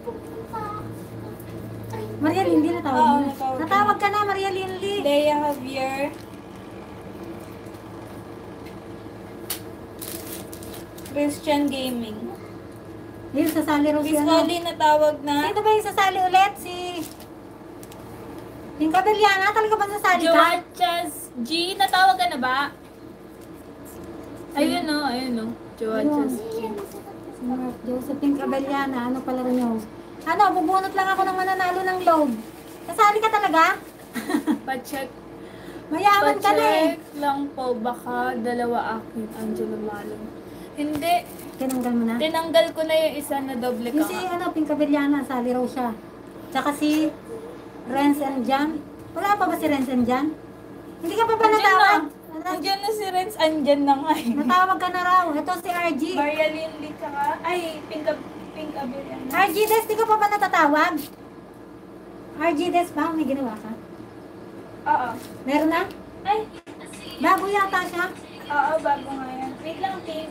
Maria Lindy, natawag Oo, mo. natawag. Natawag ka na, Maria Lindy. Lea Javier. Christian Gaming. Yun, sasali raw Miss siya. Oli natawag na. Sino ba yung sasali ulit? Si... Yung Kabeliana, talaga ba sasali ka? Joachas G, natawag ka na ba? Ayun o, ayun o. Joachas G. Si Mark Josephine Cabellana, ano pala rin yun? Ano, bubunot lang ako ng mananalo ng load. Kasali ka talaga? Pacheck. Mayaman ka na eh. Pacheck lang po, baka dalawa akin, Angela Malong. Hindi, Tinanggal mo na? tinanggal ko na yung isa na doble ka Yung si nga. ano, Pink Cabellana, sali raw siya. Tsaka si Renz and Jan. Wala pa ba si Renz and Jan? Hindi ka pa ba natawag? Andiyan na si Renz, andyan na nga eh. Natawag ka na raw. Ito si RG. Maria Lindy tsaka, ay, Pink Abelian. RG Des, di ka pa ba natatawag? RG Des ba? May ginawa ka? Oo. Meron na? Ay, Bago yata siya. oo, bago nga yan. Wait lang, Pink.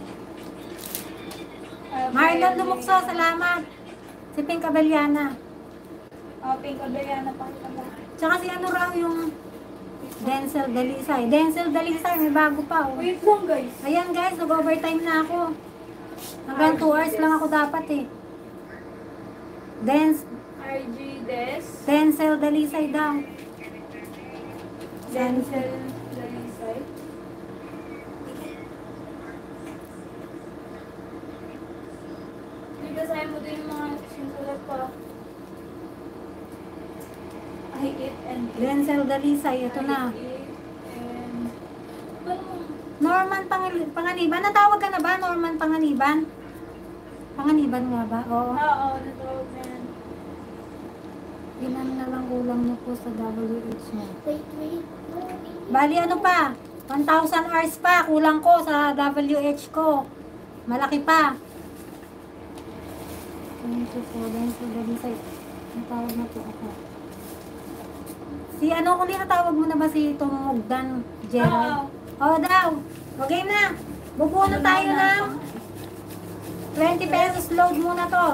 Marlon Lumukso, salamat. Si Pink Cabellana. Pink Abelian na pa kita ba? Tsaka si ano raw yung Denzel Dalisay. Denzel Dalisay, may bago pa. Oh. Wait lang, guys. Ayan guys, nag-overtime na ako. Hanggang 2 hours lang ako dapat eh. RG Des. Denzel Dalisay daw. Denzel Lalisay. Basahin mo din yung mga sinulat pa. I eat and eat. Denzel Dalisay, ito na. I eat and... Paano? Norman Panganiban. Natawag ka na ba, Norman Panganiban? Panganiban nga ba? Oo. Oo, natawag na yan. Ilan na lang ulam niyo po sa WH mo? Wait. Bali ano pa? 1,000 hours pa. Kulang ko sa WH ko. Malaki pa. Thank you po. Denzel Dalisay. Natawag na po ako. Si ano, kung natawag mo na ba si Tumugdan Gerald? Oo daw. Okay na. Bubuo na tayo ng 20 pesos load muna to.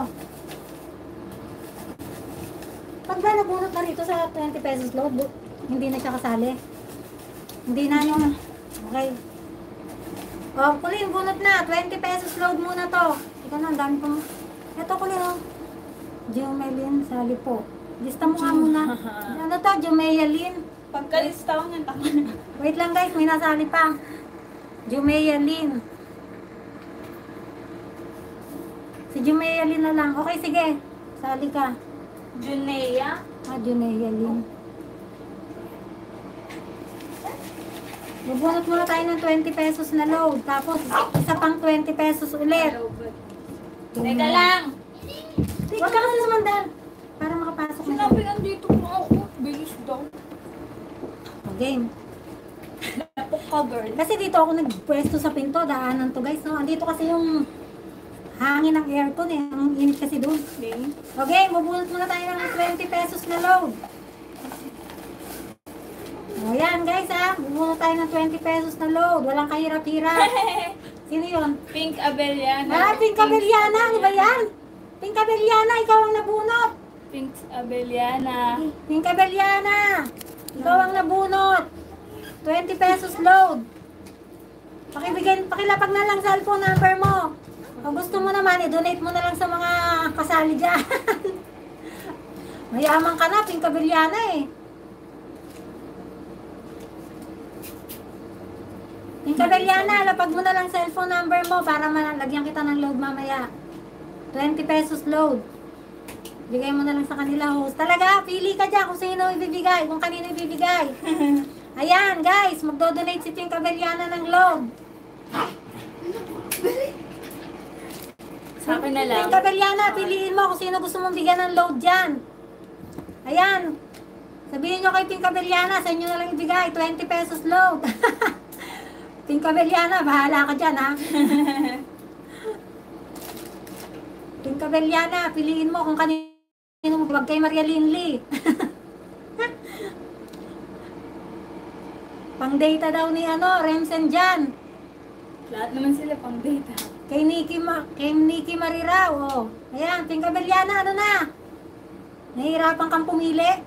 Pag ba nabunot na rito sa 20 pesos load, hindi na siya kasali. Hindi na yung... Okay. O, Kulin, bunot na. 20 pesos load muna to. Ikaw na, ang dami pang... Ito, Kulin, o. Jumelin, sali po. Lista mo nga muna. Ano to, Jumelin? Pagkalista ko ng tama na. Wait lang guys, may nasali pa. Jumelin. Si Jumelin na lang. Okay, sige. Sali ka. Junea. Jumelin. Bubunot muna tayo ng 20 pesos na load. Tapos, isa pang 20 pesos ulit. Teka lang. Huwag ka kasi sumandal. Para makapasok na. Sinabi andito po ako. Bilis daw. Game. Napok ka, girl. Kasi dito ako nagpwesto sa pinto. Daanan to guys. No? Andito kasi yung hangin ng aircon eh. Ang init kasi doon. Okay, bubunot muna tayo ng 20 pesos na load. O yan guys ha. Bubunot tayo ng 20 pesos na load. Walang kahirap-hirap. Sino yun? Pink Abeliana. Pink Cabellana. Ano ba yan? Pink Cabellana, ikaw ang nabunot. Pink Abeliana. Pink Cabellana. Ikaw ang nabunot. 20 pesos load. Pakilapag na lang cellphone number mo. Kung gusto mo naman, i-donate mo na lang sa mga kasali dyan. Mayaman ka na, Pink Cabellana eh. Yung Kabelyana, lapag mo na lang cellphone number mo para malagyan kita ng load mamaya. 20 pesos load. Bigay mo na lang sa kanila, host. Talaga, pili ka dyan kung sino ibibigay, kung kanino ibibigay. Ayan, guys, magdo-donate si Ting Kabelyana ng load. Sa akin na lang. Ting Kabelyana, piliin mo kung sino gusto mong bigyan ng load dyan. Ayan. Sabihin nyo kay Ting Kabelyana, sa inyo na lang ibigay, 20 pesos load. Ting Kabelyana, bahala ka dyan, ha? Ting Kabelyana, piliin mo kung kanino mo, wag kay Maria Linley. Pang data daw ni Remsen dyan. Lahat naman sila pang data. Kay Nikki Mariraw, oh. Ayan, Ting Kabelyana, ano na? Nahihirapan kang pumili?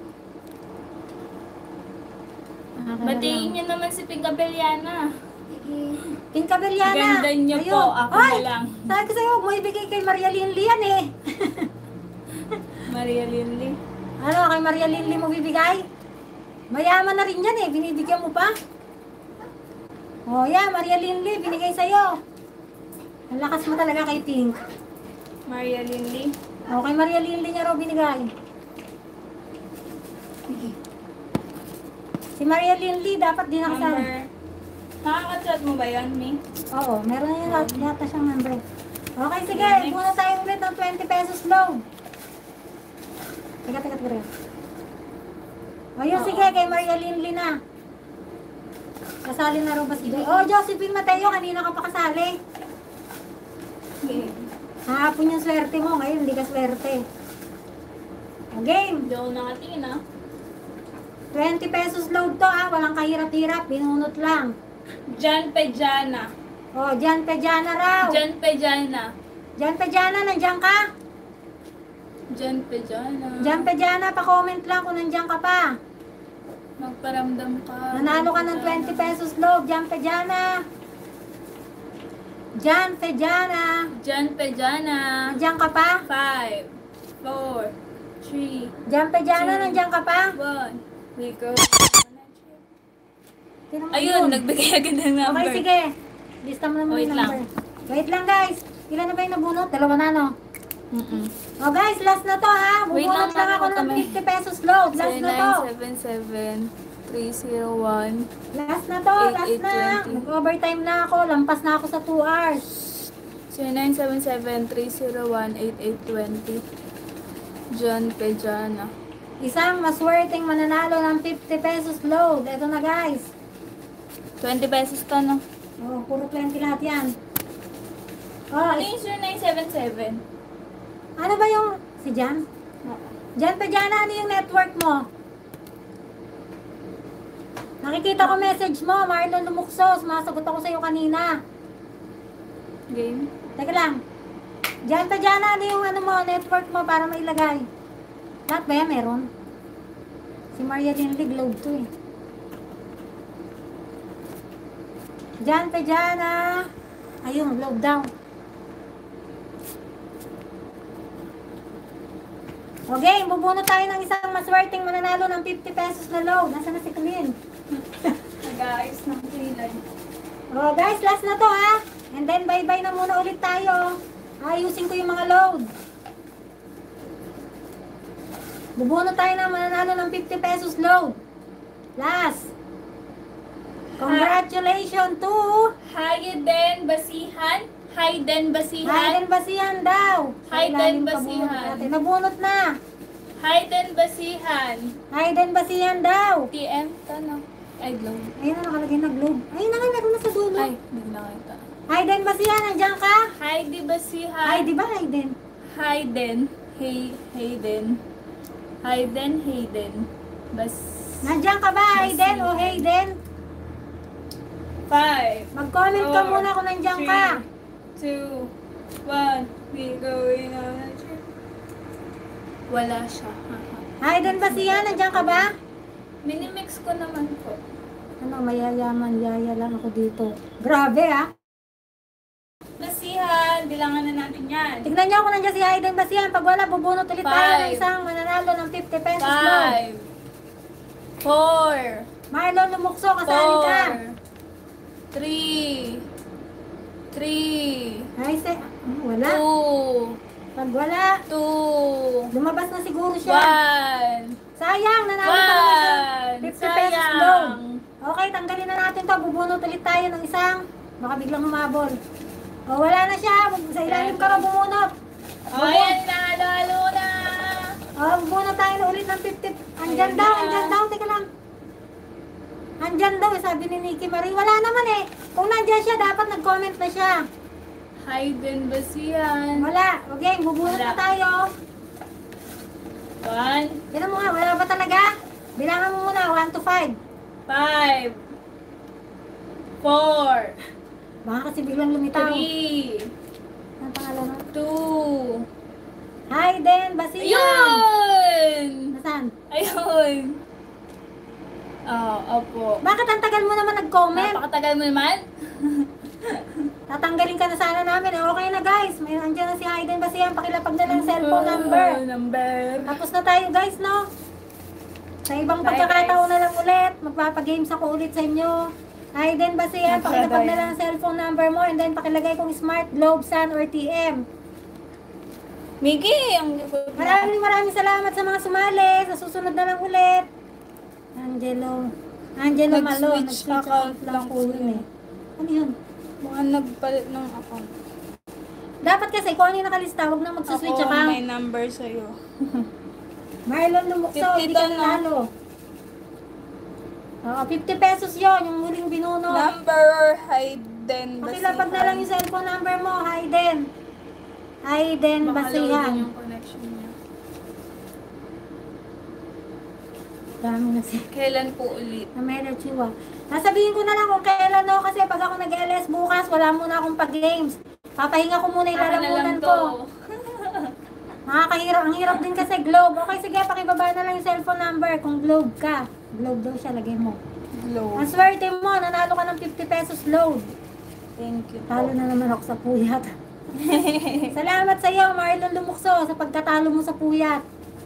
Batiin niyo naman si Ting Kabelyana. Ting Kabelyana. Ganda niyo ayun. po, ako Ay, na lang. sabi ko sa'yo, huwag mo ibigay kay Maria Linley yan eh. Maria Linley. Ano, kay Maria Linley mo bibigay? Mayaman na rin yan eh, binibigyan mo pa. Oh, yeah, Maria Linley, binigay sa'yo. Ang lakas mo talaga kay Ting. Maria Linley. Oh, kay Maria Linley niya raw binigay. Si Maria Linley, dapat din nakasama. Number. Nakaka-chat mo ba yan, Mi? Oo, meron na yata siyang number. Okay, sige, muna tayo ulit ng 20 pesos load. Teka. O yun, sige, kay Maria Linley na. Kasali na raw ba si Joy? Oh, Josephine Mateo, kanina ka pa kasali. Hahapon yung swerte mo, ngayon hindi ka swerte. O, game. Hindi ako nakatingin, ah. 20 pesos load to, walang kahirap-hirap, binunot lang. Jan Pejana. O, Jan Pejana raw. Jan Pejana. Jan Pejana, nandiyan ka? Jan Pejana. Jan Pejana, pa-comment lang kung nandiyan ka pa. Magparamdam ka. Nanalo ka ng 20 pesos load, Jan Pejana. Jan Pejana. Jan Pejana. Nandiyan ka pa? 5, 4, 3, Jan Pejana, nandiyan ka pa? 1. We go. Sino mo Ayun, yun? nagbigay agad ng number. Okay, sige. Lista mo naman Wait yung lang. number. Wait lang, guys. Ilan na ba yung nabunot? 2 na, no? O, guys, last na to, ha? Wait Bubunot lang, lang ako huwag ng kami. 50 pesos load. Last na to. 0977-301. Last na to, last na. 8820. Nag-overtime na ako. Lampas na ako sa 2 hours. 0977-301-8820. John Pejana. Isang maswerteng mananalo ng 50 pesos load. Ito na, guys. 20 pesos to, no? Oh, puro 20 lahat yan. Oh, Ano yung 0977? ano ba yung... Si Jan? Jan Pejana, ano yung network mo? Nakikita ko message mo, Marlon Lumukso. Sumasagot ako sa'yo kanina. Game? Teka lang. Jan Pejana, ano yung ano mo, network mo para mailagay? Lahat ba yan meron? Si Maria Linley, Globe to eh. Jan Pejana. Ayun, Globe daw. Okay, bubunot tayo ng isang maswerteng mananalo ng 50 pesos na load. Nasaan na si Camille? Nag-aayos ng kilay. Oh, guys, last na to ha. And then bye-bye na muna ulit tayo. Ayusin ko yung mga load. Bubunot tayo ng mananalo ng 50 pesos load. Last. Congratulations to Hayden Basihan. Hayden Basihan. Hayden Basihan daw. Hayden Ilalim pa Basihan. bunot natin. Nabunot na. Hayden Basihan. Hayden Basihan daw. TM, tanong. Ay, globe. Ayun na nakalagay na globe. Ayun na nga, meron na sa dulo. Ay, hindi ko nakita. Hayden Basihan, nandiyan ka? Heidi Basihan. Ay, di ba Hayden? Hayden. Hayden. Hayden. Nandiyan ka ba, Hayden o Hayden? 5, Mag-comment ka muna kung nandiyan ka. 2, 1, we going on a trip. Wala siya. Hayden Basihan, nandiyan ka ba? Minimix ko naman po. Ano, mayayaman, yaya lang ako dito. Grabe ah. Basihan, bilangan na natin yan. Tignan niyo kung nandiyan si Hayden Basihan. Pag wala, bubunot ulit tayo ng 5, isang mananalo ng 50 pesos load. 5, 4, Marlon Lumukso, kasali ka. 3. 3. Ay, wala. 2. Pag wala, 2. lumabas na siguro siya. 1. Sayang, nanalo pa naman siya. 50 pesos low. Sayang. Okay, tanggalin na natin to. Bubunot ulit tayo ng isang. Baka biglang humabol. O, wala na siya. Sa ilalim ka na bumunot. O, ayan na. Lalo na. O, bubunot tayo na ulit ng 50. Andyan daw, andyan daw. Teka lang. Andyan daw, sabi ni Nikki Marie. Wala naman eh. Kung nandyan siya, dapat nag-comment na siya. Hidden basihan. Wala. Okay, bubunot Wala. na tayo. 1. Tignan mo nga, wala ba talaga? Bilangan mo muna, 1 to 5. 5. 4. Baka kasi biglang lumitaw. 3. Ang pangalan mo? 2. Hayden Basihan. Ayun! Nasaan? Ayun! Opo. Bakit ang tagal mo naman nag-comment? Napakatagal mo naman. Tatanggalin ka na sana namin. Okay na guys. May andyan na si Hayden Basihan. Pakilapag na lang cellphone number. Tapos na tayo guys, no? Sa ibang Bye, pagkakataon guys. na lang ulit. Magpapagames ako ulit sa inyo. Hayden Basihan, pakilapag na lang ang cellphone number mo and then pakilagay kung Smart, Globe, Sun, or TM. Miggy, ang Maraming salamat sa mga sumali. Sa susunod na lang ulit. Angelo Malo. Nag-switch account lang po yun eh. Ano yun? Mga nagpalit ng account. Dapat kasi kung ano yung nakalista, huwag na magsuswitch Ako, account. may number sa'yo. Marlon Lumukso, 50 hindi ka to, no? nanalo. Oo, 50 pesos yun, yung huling binuno. Number Hidden Basihan. Pakilapag na lang yung cellphone number mo, Hayden. Hayden Baka loading Basihan. yung connection niya. Dami na siya. Kailan po ulit? Na Mela Chua. Nasabihin ko na lang kung kailan no, kasi pag ako nag-LS bukas, wala muna akong pag-games. Papahinga ko muna yung lalamunan ko. Nakakahirap. Ang hirap din kasi Globe. Okay, sige, pakibaba na lang yung cellphone number kung Globe ka. Globe daw siya, lagay mo. Glow. Ang swerte mo, nanalo ka ng 50 pesos load. Thank you Talo po. na naman ako sa puyat. Salamat sa iyo, Marlon Lumukso, sa pagkatalo mo sa puyat.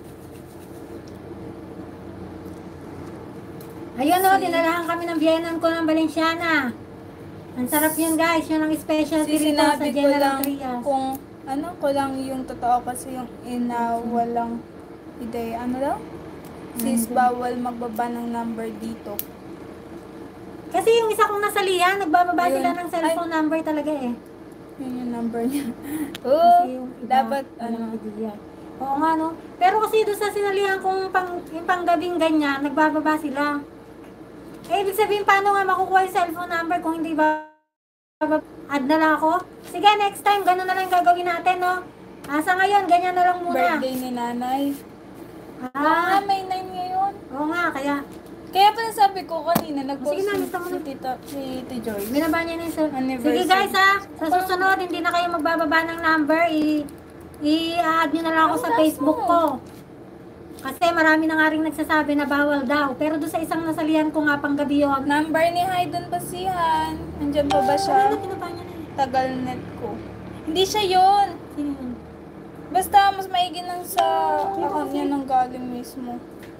Ayun o, dinalahan kami ng biyenan ko ng Valenciana. Ang sarap yun guys, yun ang specialty rito sa Sinabi ko General lang Trias. kung ano ko lang yung totoo kasi yung ina walang ideya. Ano daw? Sis, bawal magbaba ng number dito. Kasi yung isa kong nasalihan, nagbababa Ayun. sila ng cellphone number talaga eh. Yun yung number niya. Kasi Oh, yung iba, dapat walang ano. idea. Oo nga no. Pero kasi doon sa sinalihan kong yung panggabing ganyan, nagbababa sila. Eh, ibig sabihin, paano nga makukuha yung cellphone number kung hindi ba add na lang ako? Sige, next time, gano'n na lang yung gagawin natin, no? Sa ngayon, ganyan na lang muna. Birthday ni nanay. Ah, May 9 ngayon. oo nga, kaya Kaya pala sabi ko kanina, nag-post Sige na, lista mo si na. Tita Joy. binaba niya na yung cellphone. Anniversary. Sige guys, ha? Sa susunod, hindi na kayo magbababa ng number. I-add nyo na lang ako sa Ang Facebook last ko. Kasi marami na nga rin nagsasabi na bawal daw. Pero doon sa isang nasalihan ko nga panggabi yun. Number ni Hayden Basihan. Andyan pa ba Ano siya? na pinaba niya na eh? Tagal net ko. Hindi siya yun. Sino yun? Basta mas maigi nang sa account niya nang galing mismo.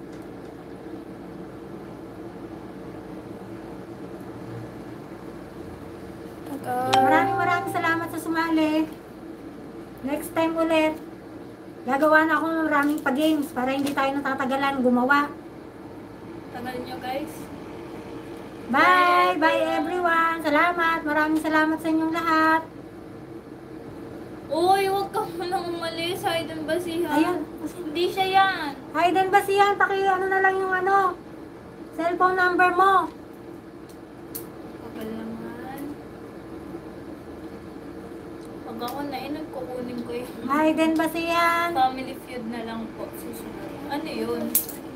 Maraming salamat sa sumali. Next time ulit, gagawa na ako ng maraming pa-games para hindi tayo natatagalan gumawa. Tagal nyo guys. Bye! Bye everyone! Salamat! Maraming salamat sa inyong lahat. Uy, huwag ka munang umalis. Hayden Basihan. Ayun. Hindi siya yan. Hayden Basihan, ano na lang yung cellphone number mo. Tagal naman. Pag ako na nagkukunin ko yung Hayden Basihan. Family Feud na lang po. Susunod. Ano yun?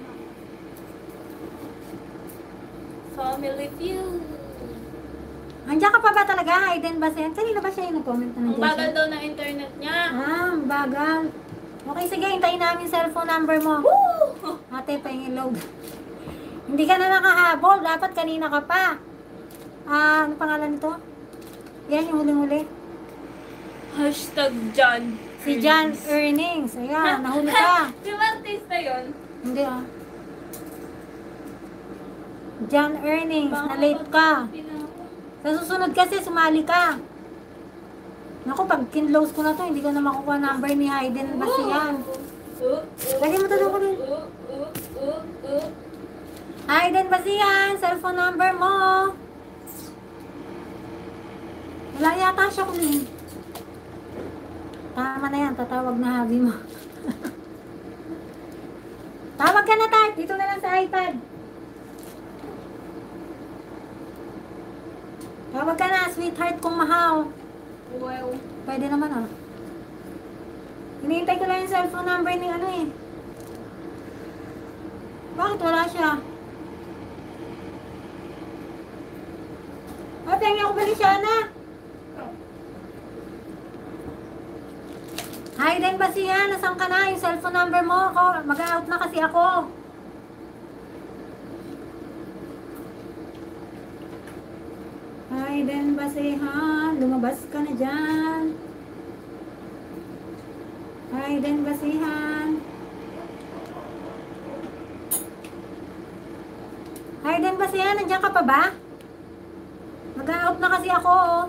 Family Feud. Andiyan ka pa ba talaga, Hayden Basihan? Kanina ba siya yung nag-comment na Ang nandiyan bagal siya? daw ng internet niya. Ang bagal. Okay, sige, hintayin namin cellphone number mo. Woo! Ate, pahingin load. Hindi ka na nakahabol. Dapat kanina ka pa. Ano pangalan nito? Yan, yung huling-huli. Hashtag John. Si John Earnings. Ayan, nahuli ka. Di ba artista yun? Hindi ah. John Earnings, Baka na-late ka. pina- Sa susunod kasi, sumali ka. Naku, pag kinlose ko na to, hindi ko na makukuha number ni Hayden Basihan. Lagyan mo to doon ko din. Hayden Basihan, cellphone number mo. Wala yata siya kunin. Tama na yan, tatawag na habi mo. Tawag ka na, Tart. Dito na lang sa iPad. Tawag ka na, sweetheart kong mahal. Wow. Pwede naman ah. Hinihintay ko lang yung cellphone number ni ano eh. Bakit wala siya? Pengi ako Balisyana. Hayden Basihan, nasan ka na? Yung cellphone number mo ako. Mag-out na kasi ako. Hayden Basihan, lumabas ka na dyan. Hayden Basihan. Hayden Basihan, nandiyan ka pa ba? Mag-out na kasi ako, oh.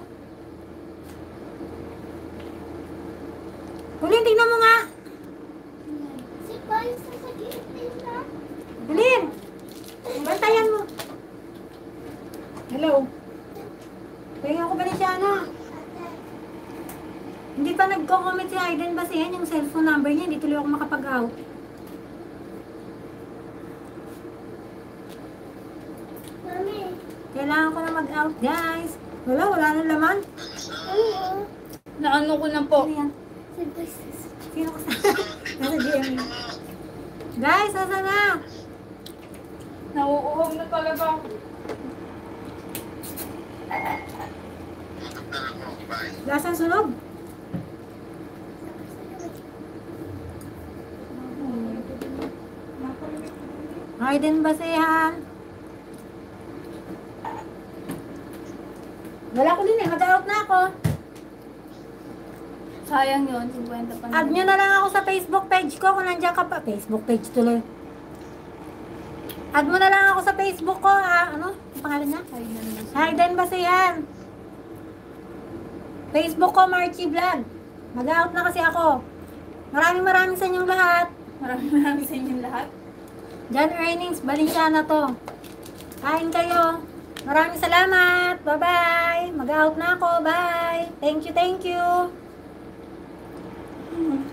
Hulin, tingnan mo nga. Si Boy sa sagitin na. Hulin. Bantayan mo. Hello. Pengi ako Balisyana. Hindi pa nagko-comment si Hayden Basihan yung cellphone number niya. Hindi tuloy ako makapag-out. Mami. Kailangan ko na mag-out, guys. Wala nang laman. Ano? Naano ko na po. Ano yan? Si Boy sa sagitin. Sino ko sa... Nasa GM. Guys, nasa na? Nauuhaw na talaga ako. Lasang sunog? Hayden Basihan. Wala ko din eh. Mag-out na ako. Sayang yun, 50 pa na. Add nyo na lang ako sa Facebook page ko kung nandiyan ka pa. Facebook page tuloy. Add mo na lang ako sa Facebook ko. Ano? Ang pangalan niya? Hayden Basihan. Facebook ko, Marchie Vlog. Mag-out na kasi ako. Maraming sa inyong lahat. Maraming sa inyong lahat. John Earnings, Balisyana to. Kain kayo. Maraming salamat. Bye-bye. Mag-out na ako. Bye. Thank you.